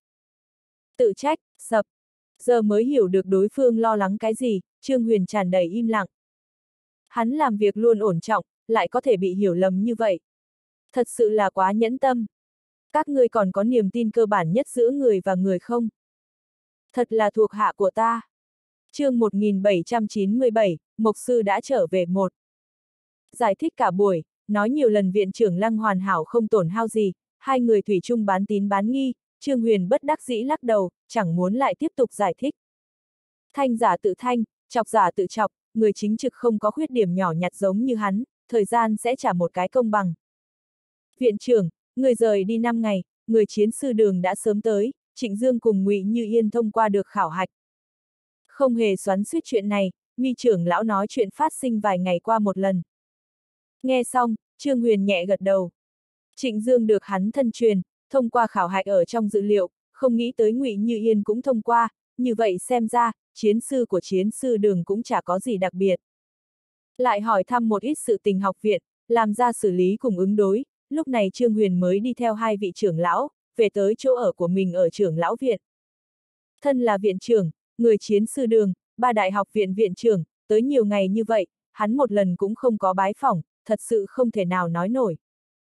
Tự trách, sập. Giờ mới hiểu được đối phương lo lắng cái gì, Trương Huyền tràn đầy im lặng. Hắn làm việc luôn ổn trọng, lại có thể bị hiểu lầm như vậy. Thật sự là quá nhẫn tâm. Các ngươi còn có niềm tin cơ bản nhất giữa người và người không? Thật là thuộc hạ của ta. Chương một nghìn bảy trăm chín mươi bảy, Mộc Sư đã trở về một. Giải thích cả buổi, nói nhiều lần viện trưởng Lăng hoàn hảo không tổn hao gì, hai người thủy chung bán tín bán nghi, Trương Huyền bất đắc dĩ lắc đầu, chẳng muốn lại tiếp tục giải thích. Thanh giả tự thanh, chọc giả tự chọc, người chính trực không có khuyết điểm nhỏ nhặt giống như hắn, thời gian sẽ trả một cái công bằng. Viện trưởng, người rời đi năm ngày, người chiến sư đường đã sớm tới, Trịnh Dương cùng Ngụy Như Yên thông qua được khảo hạch. Không hề xoắn xuýt chuyện này, Mi trưởng lão nói chuyện phát sinh vài ngày qua một lần. Nghe xong, Trương Huyền nhẹ gật đầu. Trịnh Dương được hắn thân truyền, thông qua khảo hạch ở trong dữ liệu, không nghĩ tới Ngụy Như Yên cũng thông qua, như vậy xem ra, chiến sư của chiến sư đường cũng chả có gì đặc biệt. Lại hỏi thăm một ít sự tình học viện, làm ra xử lý cùng ứng đối, lúc này Trương Huyền mới đi theo hai vị trưởng lão, về tới chỗ ở của mình ở trưởng lão viện. Thân là viện trưởng, người chiến sư đường, ba đại học viện viện trưởng, tới nhiều ngày như vậy, hắn một lần cũng không có bái phỏng, thật sự không thể nào nói nổi.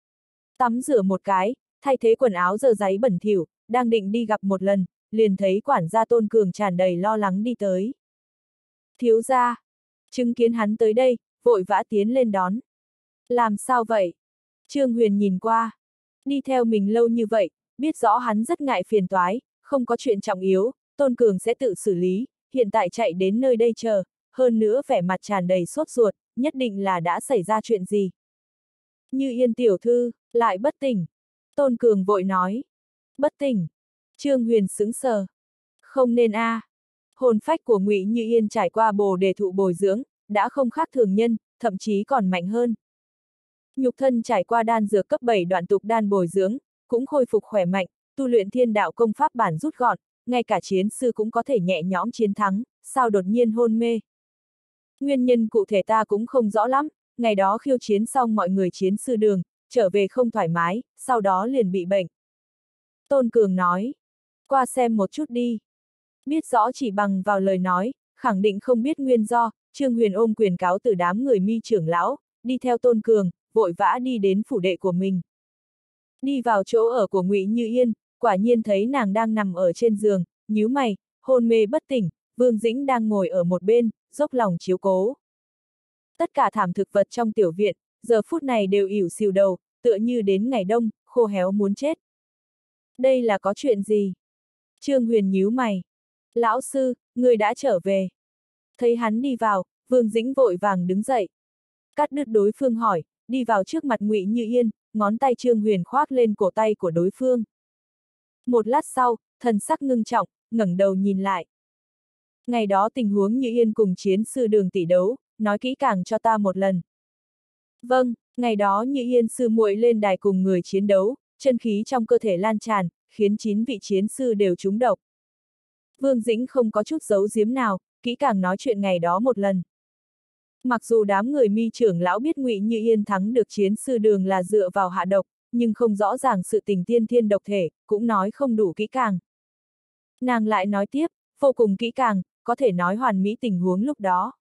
Tắm rửa một cái, thay thế quần áo dơ giấy bẩn thỉu, đang định đi gặp một lần, liền thấy quản gia Tôn Cường tràn đầy lo lắng đi tới. Thiếu gia, chứng kiến hắn tới đây, vội vã tiến lên đón. Làm sao vậy? Trương Huyền nhìn qua. Đi theo mình lâu như vậy, biết rõ hắn rất ngại phiền toái, không có chuyện trọng yếu, Tôn Cường sẽ tự xử lý, hiện tại chạy đến nơi đây chờ, hơn nữa vẻ mặt tràn đầy sốt ruột, nhất định là đã xảy ra chuyện gì. Như Yên tiểu thư, lại bất tỉnh. Tôn Cường vội nói. Bất tỉnh. Trương Huyền sững sờ. Không nên a. À. Hồn phách của Ngụy Như Yên trải qua bồ đề thụ bồi dưỡng, đã không khác thường nhân, thậm chí còn mạnh hơn. Nhục thân trải qua đan dược cấp bảy đoạn tục đan bồi dưỡng, cũng khôi phục khỏe mạnh, tu luyện thiên đạo công pháp bản rút gọn, ngay cả chiến sư cũng có thể nhẹ nhõm chiến thắng, sao đột nhiên hôn mê. Nguyên nhân cụ thể ta cũng không rõ lắm, ngày đó khiêu chiến xong mọi người chiến sư đường, trở về không thoải mái, sau đó liền bị bệnh. Tôn Cường nói, qua xem một chút đi. Biết rõ chỉ bằng vào lời nói, khẳng định không biết nguyên do, Trương Huyền ôm quyền cáo từ đám người Mi trưởng lão, đi theo Tôn Cường, vội vã đi đến phủ đệ của mình. Đi vào chỗ ở của Ngụy Như Yên, quả nhiên thấy nàng đang nằm ở trên giường, nhíu mày, hôn mê bất tỉnh, Vương Dĩnh đang ngồi ở một bên, dốc lòng chiếu cố. Tất cả thảm thực vật trong tiểu viện, giờ phút này đều ỉu xìu đầu, tựa như đến ngày đông, khô héo muốn chết. Đây là có chuyện gì? Trương Huyền nhíu mày. Lão sư, người đã trở về. Thấy hắn đi vào, Vương Dĩnh vội vàng đứng dậy. Cắt đứt đối phương hỏi, đi vào trước mặt Ngụy Như Yên, ngón tay Trương Huyền khoác lên cổ tay của đối phương. Một lát sau, thần sắc ngưng trọng, ngẩng đầu nhìn lại. Ngày đó tình huống Như Yên cùng chiến sư đường tỷ đấu, nói kỹ càng cho ta một lần. Vâng, ngày đó Như Yên sư muội lên đài cùng người chiến đấu, chân khí trong cơ thể lan tràn, khiến chín vị chiến sư đều trúng độc. Vương Dĩnh không có chút giấu giếm nào, kỹ càng nói chuyện ngày đó một lần. Mặc dù đám người Mi trưởng lão biết Ngụy Như Yên thắng được chiến sư đường là dựa vào hạ độc, nhưng không rõ ràng sự tình tiên thiên độc thể, cũng nói không đủ kỹ càng. Nàng lại nói tiếp, vô cùng kỹ càng, có thể nói hoàn mỹ tình huống lúc đó.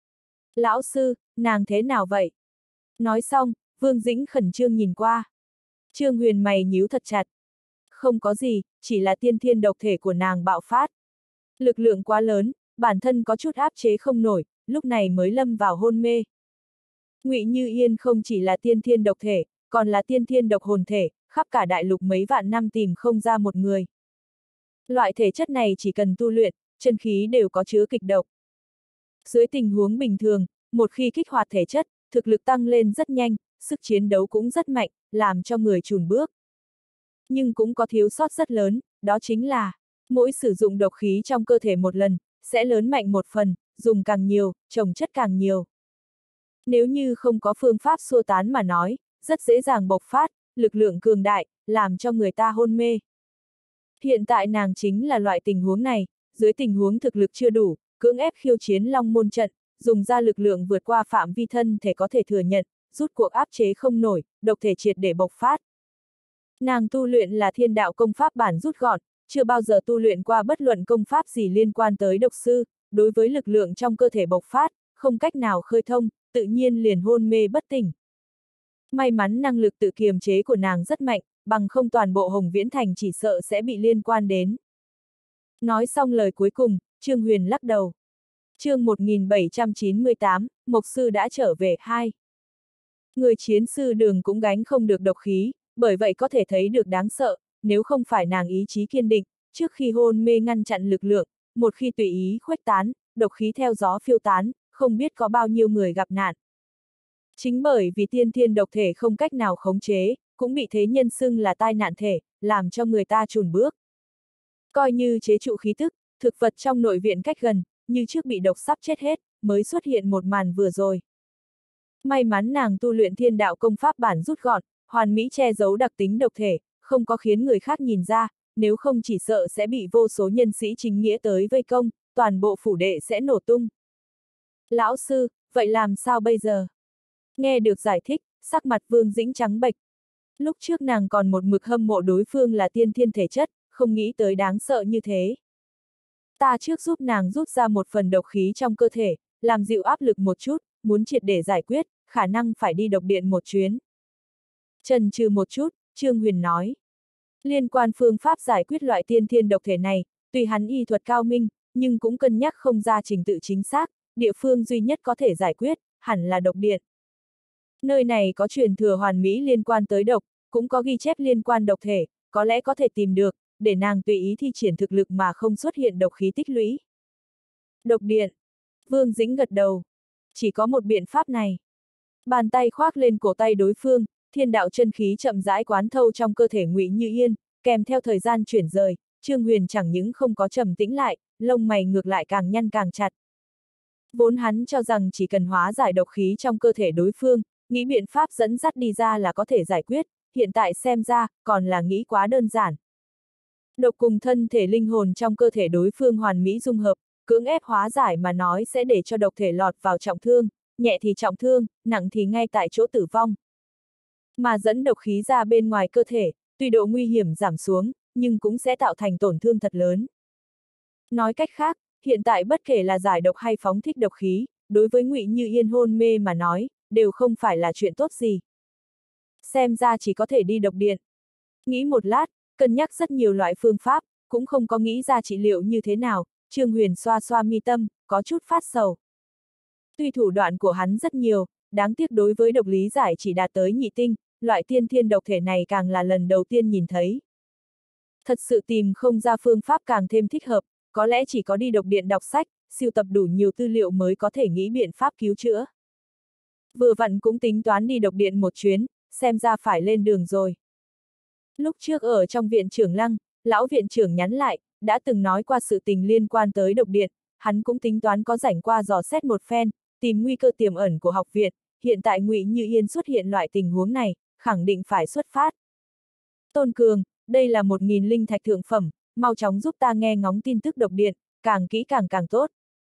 Lão sư, nàng thế nào vậy? Nói xong, Vương Dĩnh khẩn trương nhìn qua. Trương Huyền mày nhíu thật chặt. Không có gì, chỉ là tiên thiên độc thể của nàng bạo phát. Lực lượng quá lớn, bản thân có chút áp chế không nổi, lúc này mới lâm vào hôn mê. Ngụy Như Yên không chỉ là tiên thiên độc thể, còn là tiên thiên độc hồn thể, khắp cả đại lục mấy vạn năm tìm không ra một người. Loại thể chất này chỉ cần tu luyện, chân khí đều có chứa kịch độc. Dưới tình huống bình thường, một khi kích hoạt thể chất, thực lực tăng lên rất nhanh, sức chiến đấu cũng rất mạnh, làm cho người chùn bước. Nhưng cũng có thiếu sót rất lớn, đó chính là, mỗi sử dụng độc khí trong cơ thể một lần, sẽ lớn mạnh một phần, dùng càng nhiều, trồng chất càng nhiều. Nếu như không có phương pháp xua tán mà nói, rất dễ dàng bộc phát, lực lượng cường đại, làm cho người ta hôn mê. Hiện tại nàng chính là loại tình huống này, dưới tình huống thực lực chưa đủ, cưỡng ép khiêu chiến Long Môn trận, dùng ra lực lượng vượt qua phạm vi thân thể có thể thừa nhận, rút cuộc áp chế không nổi, độc thể triệt để bộc phát. Nàng tu luyện là thiên đạo công pháp bản rút gọn, chưa bao giờ tu luyện qua bất luận công pháp gì liên quan tới độc sư, đối với lực lượng trong cơ thể bộc phát, không cách nào khơi thông, tự nhiên liền hôn mê bất tỉnh. May mắn năng lực tự kiềm chế của nàng rất mạnh, bằng không toàn bộ Hồng Viễn Thành chỉ sợ sẽ bị liên quan đến. Nói xong lời cuối cùng, Trương Huyền lắc đầu. Chương một nghìn bảy trăm chín mươi tám, Mộc Sư đã trở về, hai. Người chiến sư Đường cũng gánh không được độc khí, bởi vậy có thể thấy được đáng sợ, nếu không phải nàng ý chí kiên định, trước khi hôn mê ngăn chặn lực lượng, một khi tùy ý khuếch tán, độc khí theo gió phiêu tán, không biết có bao nhiêu người gặp nạn. Chính bởi vì tiên thiên độc thể không cách nào khống chế, cũng bị thế nhân xưng là tai nạn thể, làm cho người ta chùn bước. Coi như chế trụ khí tức, thực vật trong nội viện cách gần, như trước bị độc sắp chết hết, mới xuất hiện một màn vừa rồi. May mắn nàng tu luyện thiên đạo công pháp bản rút gọn, hoàn mỹ che giấu đặc tính độc thể, không có khiến người khác nhìn ra, nếu không chỉ sợ sẽ bị vô số nhân sĩ chính nghĩa tới vây công, toàn bộ phủ đệ sẽ nổ tung. Lão sư, vậy làm sao bây giờ? Nghe được giải thích, sắc mặt Vương Dĩnh trắng bệch. Lúc trước nàng còn một mực hâm mộ đối phương là tiên thiên thể chất, không nghĩ tới đáng sợ như thế. Ta trước giúp nàng rút ra một phần độc khí trong cơ thể, làm dịu áp lực một chút, muốn triệt để giải quyết, khả năng phải đi độc điện một chuyến. Chần chừ một chút, Trương Huyền nói. Liên quan phương pháp giải quyết loại tiên thiên độc thể này, tuy hắn y thuật cao minh, nhưng cũng cân nhắc không ra trình tự chính xác, địa phương duy nhất có thể giải quyết, hẳn là độc điện. Nơi này có truyền thừa hoàn mỹ liên quan tới độc, cũng có ghi chép liên quan độc thể, có lẽ có thể tìm được, để nàng tùy ý thi triển thực lực mà không xuất hiện độc khí tích lũy. Độc điện. Vương Dĩnh gật đầu. Chỉ có một biện pháp này. Bàn tay khoác lên cổ tay đối phương, thiên đạo chân khí chậm rãi quán thâu trong cơ thể Ngụy Như Yên, kèm theo thời gian chuyển rời, Trương Huyền chẳng những không có trầm tĩnh lại, lông mày ngược lại càng nhăn càng chặt. Vốn hắn cho rằng chỉ cần hóa giải độc khí trong cơ thể đối phương, nghĩ biện pháp dẫn dắt đi ra là có thể giải quyết, hiện tại xem ra, còn là nghĩ quá đơn giản. Độc cùng thân thể linh hồn trong cơ thể đối phương hoàn mỹ dung hợp, cưỡng ép hóa giải mà nói sẽ để cho độc thể lọt vào trọng thương, nhẹ thì trọng thương, nặng thì ngay tại chỗ tử vong. Mà dẫn độc khí ra bên ngoài cơ thể, tuy độ nguy hiểm giảm xuống, nhưng cũng sẽ tạo thành tổn thương thật lớn. Nói cách khác, hiện tại bất kể là giải độc hay phóng thích độc khí, đối với Ngụy Như Yên hôn mê mà nói, đều không phải là chuyện tốt gì. Xem ra chỉ có thể đi độc điện. Nghĩ một lát, cân nhắc rất nhiều loại phương pháp, cũng không có nghĩ ra trị liệu như thế nào, Trương Huyền xoa xoa mi tâm, có chút phát sầu. Tuy thủ đoạn của hắn rất nhiều, đáng tiếc đối với độc lý giải chỉ đạt tới nhị tinh, loại tiên thiên độc thể này càng là lần đầu tiên nhìn thấy. Thật sự tìm không ra phương pháp càng thêm thích hợp, có lẽ chỉ có đi độc điện đọc sách, sưu tập đủ nhiều tư liệu mới có thể nghĩ biện pháp cứu chữa. Vừa vặn cũng tính toán đi độc điện một chuyến, xem ra phải lên đường rồi. Lúc trước ở trong viện trưởng Lăng, lão viện trưởng nhắn lại, đã từng nói qua sự tình liên quan tới độc điện, hắn cũng tính toán có rảnh qua dò xét một phen, tìm nguy cơ tiềm ẩn của học viện, hiện tại Ngụy Như Yên xuất hiện loại tình huống này, khẳng định phải xuất phát. Tôn Cường, đây là một nghìn linh thạch thượng phẩm, mau chóng giúp ta nghe ngóng tin tức độc điện, càng kỹ càng càng tốt.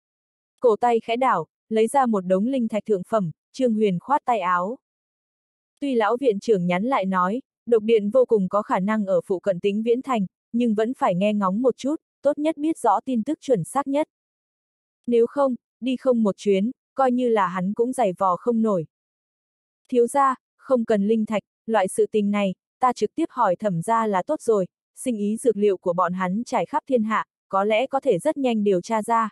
Cổ tay khẽ đảo, lấy ra một đống linh thạch thượng phẩm, Trương Huyền khoát tay áo. Tuy lão viện trưởng nhắn lại nói, độc điện vô cùng có khả năng ở phụ cận Tĩnh Viễn Thành, nhưng vẫn phải nghe ngóng một chút, tốt nhất biết rõ tin tức chuẩn xác nhất. Nếu không, đi không một chuyến, coi như là hắn cũng giày vò không nổi. Thiếu gia, không cần linh thạch, loại sự tình này, ta trực tiếp hỏi Thẩm gia là tốt rồi, sinh ý dược liệu của bọn hắn trải khắp thiên hạ, có lẽ có thể rất nhanh điều tra ra.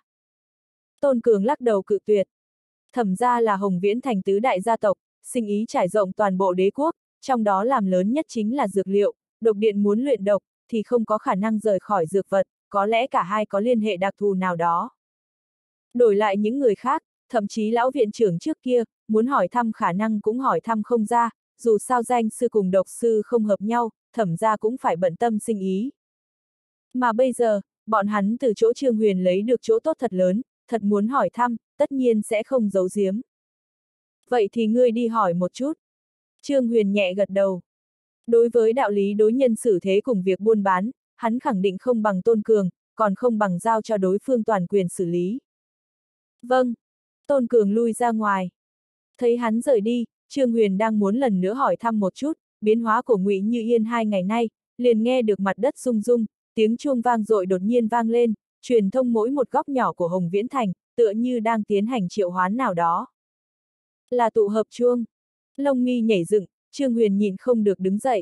Tôn Cường lắc đầu cự tuyệt. Thẩm gia là Hồng Viễn Thành tứ đại gia tộc, sinh ý trải rộng toàn bộ đế quốc, trong đó làm lớn nhất chính là dược liệu, độc điện muốn luyện độc, thì không có khả năng rời khỏi dược vật, có lẽ cả hai có liên hệ đặc thù nào đó. Đổi lại những người khác, thậm chí lão viện trưởng trước kia, muốn hỏi thăm khả năng cũng hỏi thăm không ra, dù sao danh sư cùng độc sư không hợp nhau, Thẩm gia cũng phải bận tâm sinh ý. Mà bây giờ, bọn hắn từ chỗ Trương Huyền lấy được chỗ tốt thật lớn, thật muốn hỏi thăm, tất nhiên sẽ không giấu giếm. Vậy thì ngươi đi hỏi một chút. Trương Huyền nhẹ gật đầu. Đối với đạo lý đối nhân xử thế cùng việc buôn bán, hắn khẳng định không bằng Tôn Cường, còn không bằng giao cho đối phương toàn quyền xử lý. Vâng. Tôn Cường lui ra ngoài. Thấy hắn rời đi, Trương Huyền đang muốn lần nữa hỏi thăm một chút, biến hóa của Ngụy Như Yên hai ngày nay, liền nghe được mặt đất rung rung, tiếng chuông vang dội đột nhiên vang lên, truyền thông mỗi một góc nhỏ của Hồng Viễn Thành, tựa như đang tiến hành triệu hoán nào đó. Là tụ hợp chuông. Lông mi nhảy dựng, Trương Huyền nhịn không được đứng dậy.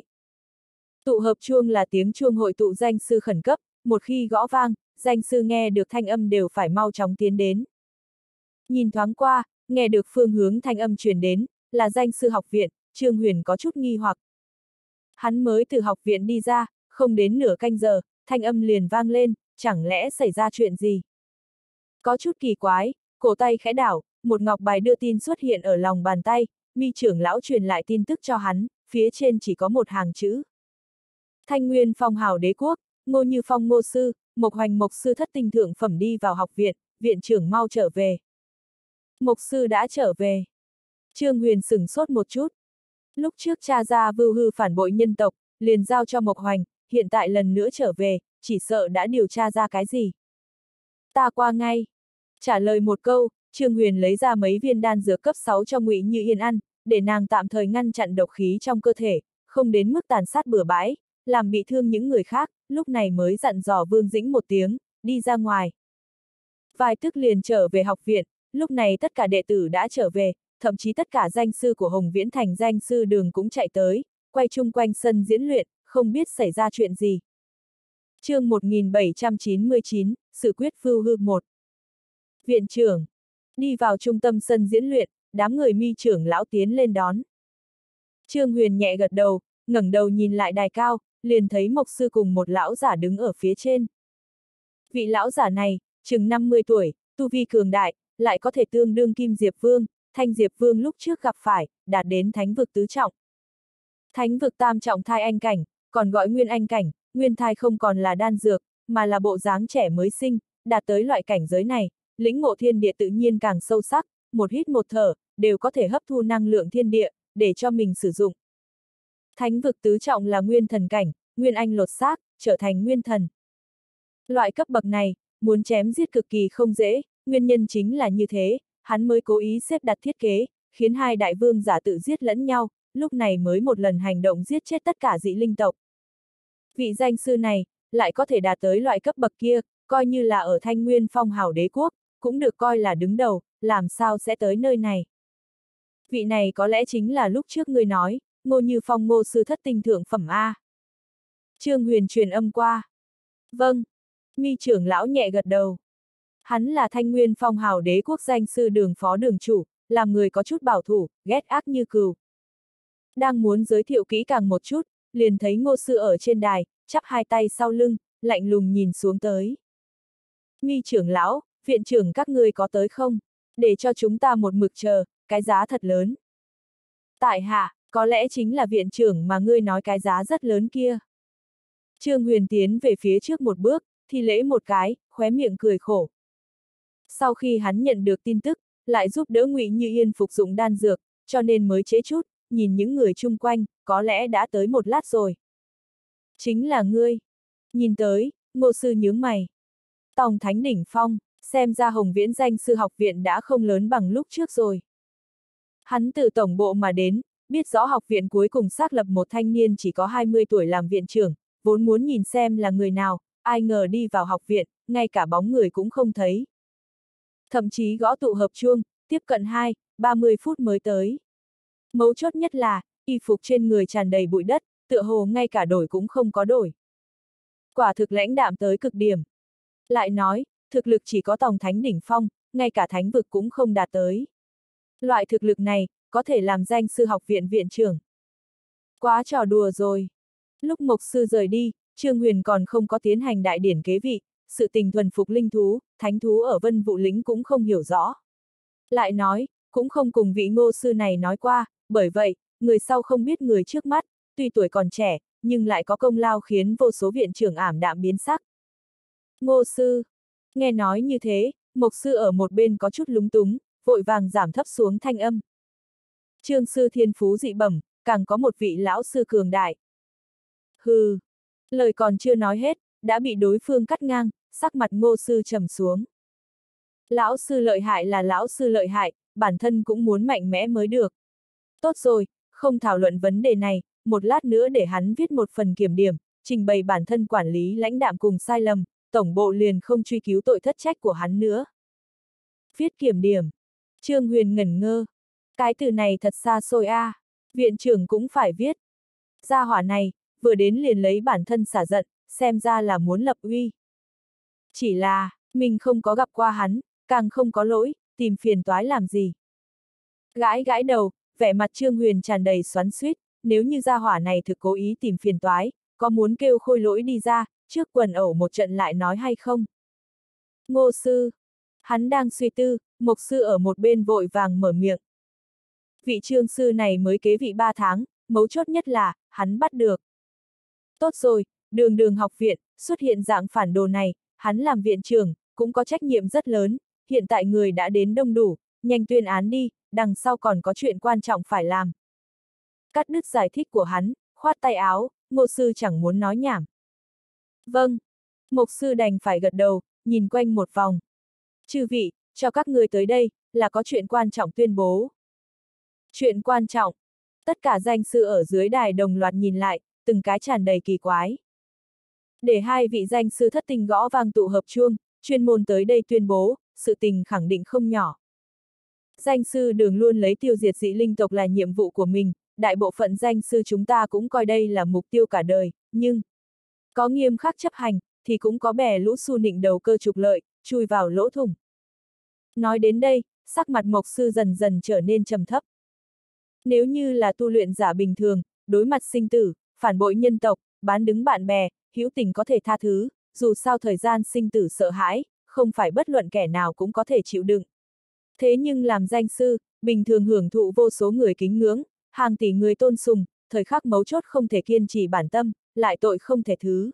Tụ hợp chuông là tiếng chuông hội tụ danh sư khẩn cấp, một khi gõ vang, danh sư nghe được thanh âm đều phải mau chóng tiến đến. Nhìn thoáng qua, nghe được phương hướng thanh âm truyền đến, là danh sư học viện, Trương Huyền có chút nghi hoặc. Hắn mới từ học viện đi ra, không đến nửa canh giờ, thanh âm liền vang lên, chẳng lẽ xảy ra chuyện gì? Có chút kỳ quái, cổ tay khẽ đảo, một ngọc bài đưa tin xuất hiện ở lòng bàn tay, Mi trưởng lão truyền lại tin tức cho hắn, phía trên chỉ có một hàng chữ. Thanh Nguyên Phong hào đế quốc, Ngô Như Phong ngô sư, Mộc Hoành Mộc sư thất tinh thượng phẩm đi vào học viện, viện trưởng mau trở về. Mộc sư đã trở về. Trương Huyền sửng sốt một chút. Lúc trước cha ra vưu hư phản bội nhân tộc, liền giao cho Mộc Hoành, hiện tại lần nữa trở về, chỉ sợ đã điều tra ra cái gì. Ta qua ngay. Trả lời một câu, Trương Huyền lấy ra mấy viên đan dược cấp sáu cho Ngụy Như Yên ăn, để nàng tạm thời ngăn chặn độc khí trong cơ thể, không đến mức tàn sát bừa bãi, làm bị thương những người khác, lúc này mới dặn dò Vương Dĩnh một tiếng, đi ra ngoài. Vài tức liền trở về học viện, lúc này tất cả đệ tử đã trở về, thậm chí tất cả danh sư của Hồng Viễn Thành danh sư đường cũng chạy tới, quay chung quanh sân diễn luyện, không biết xảy ra chuyện gì. Chương một nghìn bảy trăm chín mươi chín, Sự quyết Vưu Hư một. Viện trưởng. Đi vào trung tâm sân diễn luyện, đám người Mi trưởng lão tiến lên đón. Trương Huyền nhẹ gật đầu, ngẩng đầu nhìn lại đài cao, liền thấy Mộc sư cùng một lão giả đứng ở phía trên. Vị lão giả này, chừng năm mươi tuổi, tu vi cường đại, lại có thể tương đương Kim Diệp Vương, Thanh Diệp Vương lúc trước gặp phải, đạt đến thánh vực tứ trọng. Thánh vực tam trọng thai anh cảnh, còn gọi nguyên anh cảnh, nguyên thai không còn là đan dược, mà là bộ dáng trẻ mới sinh, đạt tới loại cảnh giới này, lĩnh ngộ thiên địa tự nhiên càng sâu sắc, một hít một thở, đều có thể hấp thu năng lượng thiên địa, để cho mình sử dụng. Thánh vực tứ trọng là nguyên thần cảnh, nguyên anh lột xác, trở thành nguyên thần. Loại cấp bậc này, muốn chém giết cực kỳ không dễ, nguyên nhân chính là như thế, hắn mới cố ý xếp đặt thiết kế, khiến hai đại vương giả tự giết lẫn nhau, lúc này mới một lần hành động giết chết tất cả dị linh tộc. Vị danh sư này, lại có thể đạt tới loại cấp bậc kia, coi như là ở Thanh Nguyên Phong hào đế quốc, cũng được coi là đứng đầu, làm sao sẽ tới nơi này. Vị này có lẽ chính là lúc trước ngươi nói, Ngô Như Phong ngô sư thất tinh thượng phẩm A. Trương Huyền truyền âm qua. Vâng. Mi trưởng lão nhẹ gật đầu. Hắn là Thanh Nguyên Phong hào đế quốc danh sư đường phó đường chủ, làm người có chút bảo thủ, ghét ác như cừu. Đang muốn giới thiệu kỹ càng một chút, liền thấy ngô sư ở trên đài, chắp hai tay sau lưng, lạnh lùng nhìn xuống tới. Mi trưởng lão, viện trưởng các ngươi có tới không? Để cho chúng ta một mực chờ, cái giá thật lớn. Tại hạ, có lẽ chính là viện trưởng mà ngươi nói cái giá rất lớn kia. Trương Huyền tiến về phía trước một bước, thi lễ một cái, khóe miệng cười khổ. Sau khi hắn nhận được tin tức, lại giúp đỡ Ngụy Như Yên phục dụng đan dược, cho nên mới trễ chút, nhìn những người chung quanh, có lẽ đã tới một lát rồi. Chính là ngươi. Nhìn tới, ngô sư nhướng mày. Tòng Thánh Đỉnh Phong, xem ra Hồng Viễn danh sư học viện đã không lớn bằng lúc trước rồi. Hắn từ tổng bộ mà đến, biết rõ học viện cuối cùng xác lập một thanh niên chỉ có hai mươi tuổi làm viện trưởng, vốn muốn nhìn xem là người nào, ai ngờ đi vào học viện, ngay cả bóng người cũng không thấy. Thậm chí gõ tụ hợp chuông, tiếp cận hai, ba mươi phút mới tới. Mấu chốt nhất là, y phục trên người tràn đầy bụi đất, tựa hồ ngay cả đổi cũng không có đổi. Quả thực lãnh đạm tới cực điểm. Lại nói, thực lực chỉ có Tòng Thánh Đỉnh Phong, ngay cả thánh vực cũng không đạt tới. Loại thực lực này, có thể làm danh sư học viện viện trưởng. Quá trò đùa rồi. Lúc Mộc sư rời đi, Trương Huyền còn không có tiến hành đại điển kế vị, sự tình thuần phục linh thú, thánh thú ở Vân Vũ Lĩnh cũng không hiểu rõ. Lại nói, cũng không cùng vị ngô sư này nói qua, bởi vậy, người sau không biết người trước mắt, tuy tuổi còn trẻ, nhưng lại có công lao khiến vô số viện trưởng ảm đạm biến sắc. Ngô sư. Nghe nói như thế, Mộc sư ở một bên có chút lúng túng, vội vàng giảm thấp xuống thanh âm. Trương sư thiên phú dị bẩm, càng có một vị lão sư cường đại. Hừ. Lời còn chưa nói hết, đã bị đối phương cắt ngang, sắc mặt ngô sư trầm xuống. Lão sư lợi hại là lão sư lợi hại, bản thân cũng muốn mạnh mẽ mới được. Tốt rồi, không thảo luận vấn đề này, một lát nữa để hắn viết một phần kiểm điểm, trình bày bản thân quản lý lãnh đạm cùng sai lầm, tổng bộ liền không truy cứu tội thất trách của hắn nữa. Viết kiểm điểm. Trương Huyền ngẩn ngơ. Cái từ này thật xa xôi a. À. Viện trưởng cũng phải viết. Gia hỏa này, vừa đến liền lấy bản thân xả giận, xem ra là muốn lập uy. Chỉ là, mình không có gặp qua hắn, càng không có lỗi, tìm phiền toái làm gì. Gãi gãi đầu, vẻ mặt Trương Huyền tràn đầy xoắn xuýt, nếu như gia hỏa này thực cố ý tìm phiền toái, có muốn kêu Khôi Lỗi đi ra, trước quần ẩu một trận lại nói hay không? Ngô sư. Hắn đang suy tư, Mộc sư ở một bên vội vàng mở miệng. Vị Trương sư này mới kế vị ba tháng, mấu chốt nhất là, hắn bắt được. Tốt rồi, đường đường học viện, xuất hiện dạng phản đồ này, hắn làm viện trưởng, cũng có trách nhiệm rất lớn, hiện tại người đã đến đông đủ, nhanh tuyên án đi, đằng sau còn có chuyện quan trọng phải làm. Cắt đứt giải thích của hắn, khoát tay áo, Ngô sư chẳng muốn nói nhảm. Vâng. Mộc sư đành phải gật đầu, nhìn quanh một vòng. Chư vị, cho các người tới đây, là có chuyện quan trọng tuyên bố. Chuyện quan trọng. Tất cả danh sư ở dưới đài đồng loạt nhìn lại, từng cái tràn đầy kỳ quái. Để hai vị danh sư thất tình gõ vang tụ hợp chuông, chuyên môn tới đây tuyên bố, sự tình khẳng định không nhỏ. Danh sư Đường luôn lấy tiêu diệt dị linh tộc là nhiệm vụ của mình, đại bộ phận danh sư chúng ta cũng coi đây là mục tiêu cả đời, nhưng có nghiêm khắc chấp hành, thì cũng có bè lũ xu nịnh đầu cơ trục lợi, chui vào lỗ thủng. Nói đến đây, sắc mặt Mộc sư dần dần trở nên trầm thấp. Nếu như là tu luyện giả bình thường, đối mặt sinh tử, phản bội nhân tộc, bán đứng bạn bè, hữu tình có thể tha thứ, dù sao thời gian sinh tử sợ hãi, không phải bất luận kẻ nào cũng có thể chịu đựng. Thế nhưng làm danh sư, bình thường hưởng thụ vô số người kính ngưỡng, hàng tỷ người tôn sùng, thời khắc mấu chốt không thể kiên trì bản tâm, lại tội không thể thứ.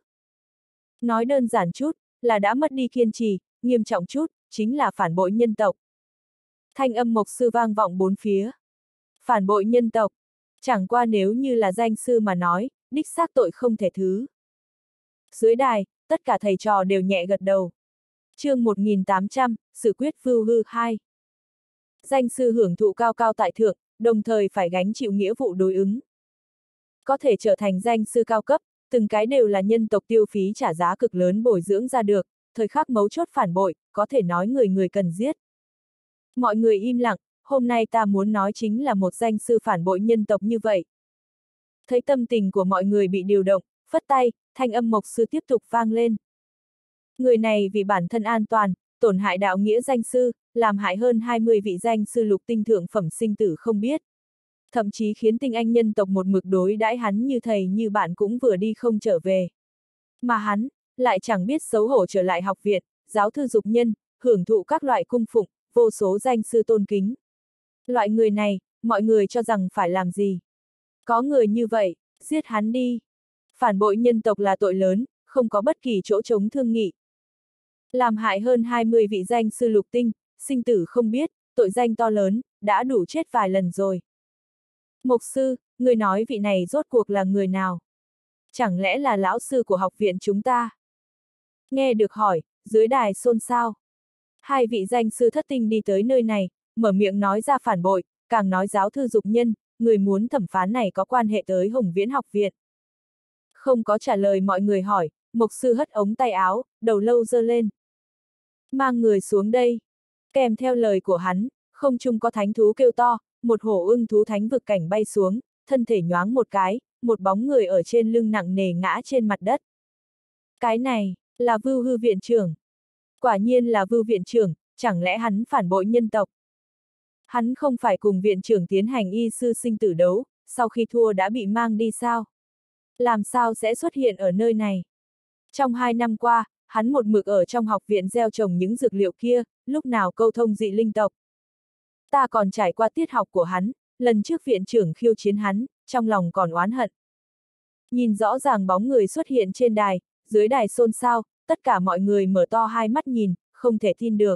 Nói đơn giản chút, là đã mất đi kiên trì, nghiêm trọng chút, chính là phản bội nhân tộc. Thanh âm Mộc sư vang vọng bốn phía. Phản bội nhân tộc. Chẳng qua nếu như là danh sư mà nói, đích xác tội không thể thứ. Dưới đài, tất cả thầy trò đều nhẹ gật đầu. Chương một nghìn tám trăm, Sử quyết vưu hư hai. Danh sư hưởng thụ cao cao tại thượng, đồng thời phải gánh chịu nghĩa vụ đối ứng. Có thể trở thành danh sư cao cấp, từng cái đều là nhân tộc tiêu phí trả giá cực lớn bồi dưỡng ra được, thời khắc mấu chốt phản bội, có thể nói người người cần giết. Mọi người im lặng, hôm nay ta muốn nói chính là một danh sư phản bội nhân tộc như vậy. Thấy tâm tình của mọi người bị điều động, phất tay, thanh âm Mộc sư tiếp tục vang lên. Người này vì bản thân an toàn, tổn hại đạo nghĩa danh sư, làm hại hơn hai mươi vị danh sư lục tinh thượng phẩm sinh tử không biết. Thậm chí khiến tinh anh nhân tộc một mực đối đãi hắn như thầy như bạn cũng vừa đi không trở về. Mà hắn, lại chẳng biết xấu hổ trở lại học viện, giáo thư dục nhân, hưởng thụ các loại cung phụng, vô số danh sư tôn kính. Loại người này, mọi người cho rằng phải làm gì? Có người như vậy, giết hắn đi. Phản bội nhân tộc là tội lớn, không có bất kỳ chỗ chống thương nghị. Làm hại hơn hai mươi vị danh sư lục tinh, sinh tử không biết, tội danh to lớn, đã đủ chết vài lần rồi. Mộc sư, người nói vị này rốt cuộc là người nào? Chẳng lẽ là lão sư của học viện chúng ta? Nghe được hỏi, dưới đài xôn xao. Hai vị danh sư thất tinh đi tới nơi này, mở miệng nói ra phản bội, càng nói giáo thư dục nhân, người muốn thẩm phán này có quan hệ tới Hồng Viễn học viện. Không có trả lời mọi người hỏi, Mộc sư hất ống tay áo, đầu lâu giơ lên. Mang người xuống đây. Kèm theo lời của hắn, không trung có thánh thú kêu to, một hổ ưng thú thánh vực cảnh bay xuống, thân thể nhoáng một cái, một bóng người ở trên lưng nặng nề ngã trên mặt đất. Cái này, là Vưu Hư viện trưởng. Quả nhiên là Vưu viện trưởng, chẳng lẽ hắn phản bội nhân tộc? Hắn không phải cùng viện trưởng tiến hành y sư sinh tử đấu, sau khi thua đã bị mang đi sao? Làm sao sẽ xuất hiện ở nơi này? Trong hai năm qua, hắn một mực ở trong học viện gieo trồng những dược liệu kia, lúc nào câu thông dị linh tộc. Ta còn trải qua tiết học của hắn, lần trước viện trưởng khiêu chiến hắn, trong lòng còn oán hận. Nhìn rõ ràng bóng người xuất hiện trên đài, dưới đài xôn xao, tất cả mọi người mở to hai mắt nhìn, không thể tin được.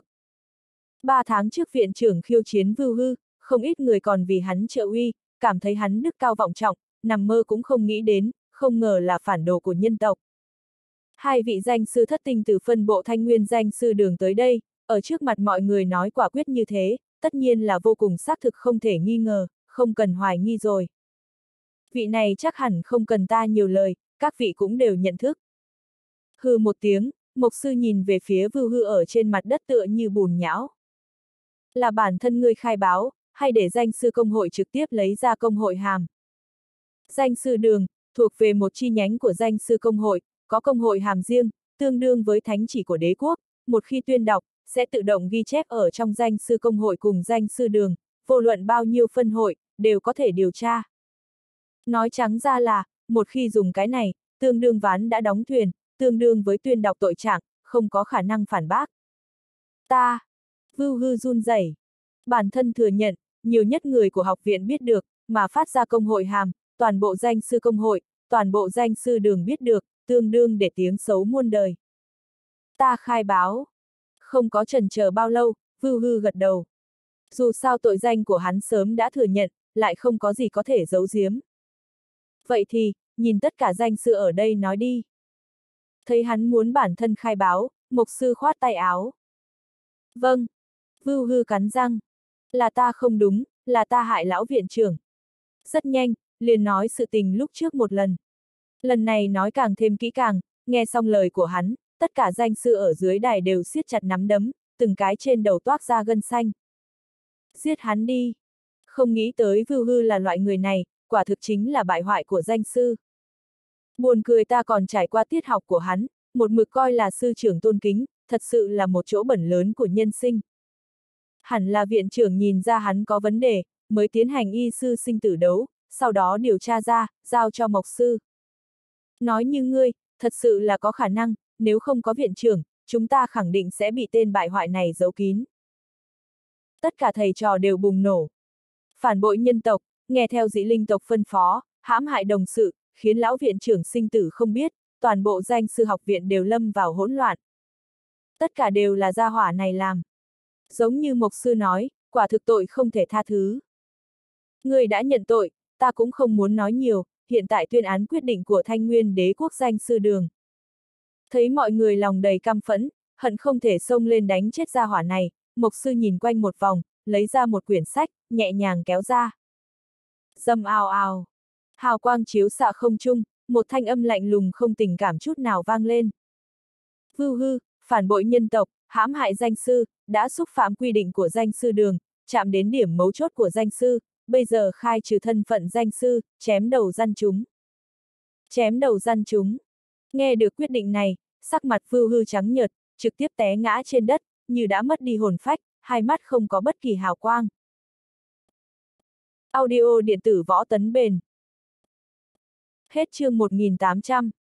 Ba tháng trước viện trưởng khiêu chiến Vưu Hư, không ít người còn vì hắn trợ uy, cảm thấy hắn đức cao vọng trọng, nằm mơ cũng không nghĩ đến, không ngờ là phản đồ của nhân tộc. Hai vị danh sư thất tinh từ phân bộ Thanh Nguyên danh sư Đường tới đây, ở trước mặt mọi người nói quả quyết như thế, tất nhiên là vô cùng xác thực không thể nghi ngờ, không cần hoài nghi rồi. Vị này chắc hẳn không cần ta nhiều lời, các vị cũng đều nhận thức. Hừ một tiếng, Mộc sư nhìn về phía Vưu Hư ở trên mặt đất tựa như bùn nhão. Là bản thân ngươi khai báo, hay để danh sư công hội trực tiếp lấy ra công hội hàm? Danh sư đường, thuộc về một chi nhánh của danh sư công hội, có công hội hàm riêng, tương đương với thánh chỉ của đế quốc, một khi tuyên đọc, sẽ tự động ghi chép ở trong danh sư công hội cùng danh sư đường, vô luận bao nhiêu phân hội, đều có thể điều tra. Nói trắng ra là, một khi dùng cái này, tương đương ván đã đóng thuyền, tương đương với tuyên đọc tội trạng, không có khả năng phản bác. Ta, Vưu Hư run rẩy, bản thân thừa nhận, nhiều nhất người của học viện biết được, mà phát ra công hội hàm, toàn bộ danh sư công hội, toàn bộ danh sư đường biết được, tương đương để tiếng xấu muôn đời. Ta khai báo. Không có chần chờ bao lâu, Vưu Hư gật đầu. Dù sao tội danh của hắn sớm đã thừa nhận, lại không có gì có thể giấu giếm. Vậy thì, nhìn tất cả danh sư ở đây nói đi. Thấy hắn muốn bản thân khai báo, Mộc sư khoát tay áo. Vâng. Vưu Hư cắn răng. Là ta không đúng, là ta hại lão viện trưởng. Rất nhanh, liền nói sự tình lúc trước một lần. Lần này nói càng thêm kỹ càng, nghe xong lời của hắn, tất cả danh sư ở dưới đài đều siết chặt nắm đấm, từng cái trên đầu toát ra gân xanh. Giết hắn đi. Không nghĩ tới Vưu Hư là loại người này, quả thực chính là bại hoại của danh sư. Buồn cười ta còn trải qua tiết học của hắn, một mực coi là sư trưởng tôn kính, thật sự là một chỗ bẩn lớn của nhân sinh. Hẳn là viện trưởng nhìn ra hắn có vấn đề, mới tiến hành y sư sinh tử đấu, sau đó điều tra ra, giao cho Mộc sư. Nói như ngươi, thật sự là có khả năng, nếu không có viện trưởng, chúng ta khẳng định sẽ bị tên bại hoại này giấu kín. Tất cả thầy trò đều bùng nổ. Phản bội nhân tộc, nghe theo dĩ linh tộc phân phó, hãm hại đồng sự, khiến lão viện trưởng sinh tử không biết, toàn bộ danh sư học viện đều lâm vào hỗn loạn. Tất cả đều là gia hỏa này làm. Giống như Mộc sư nói, quả thực tội không thể tha thứ. Người đã nhận tội, ta cũng không muốn nói nhiều, hiện tại tuyên án quyết định của Thanh Nguyên Đế quốc danh sư đường. Thấy mọi người lòng đầy căm phẫn, hận không thể xông lên đánh chết gia hỏa này, Mộc sư nhìn quanh một vòng, lấy ra một quyển sách, nhẹ nhàng kéo ra. Dầm ào ào. Hào quang chiếu xạ không trung, một thanh âm lạnh lùng không tình cảm chút nào vang lên. Vưu Hư, phản bội nhân tộc, hãm hại danh sư, đã xúc phạm quy định của danh sư đường, chạm đến điểm mấu chốt của danh sư, bây giờ khai trừ thân phận danh sư, chém đầu răn chúng. Chém đầu răn chúng. Nghe được quyết định này, sắc mặt Vưu Hư trắng nhợt, trực tiếp té ngã trên đất, như đã mất đi hồn phách, hai mắt không có bất kỳ hào quang. Audio điện tử võ tấn bền. Hết chương một nghìn tám trăm.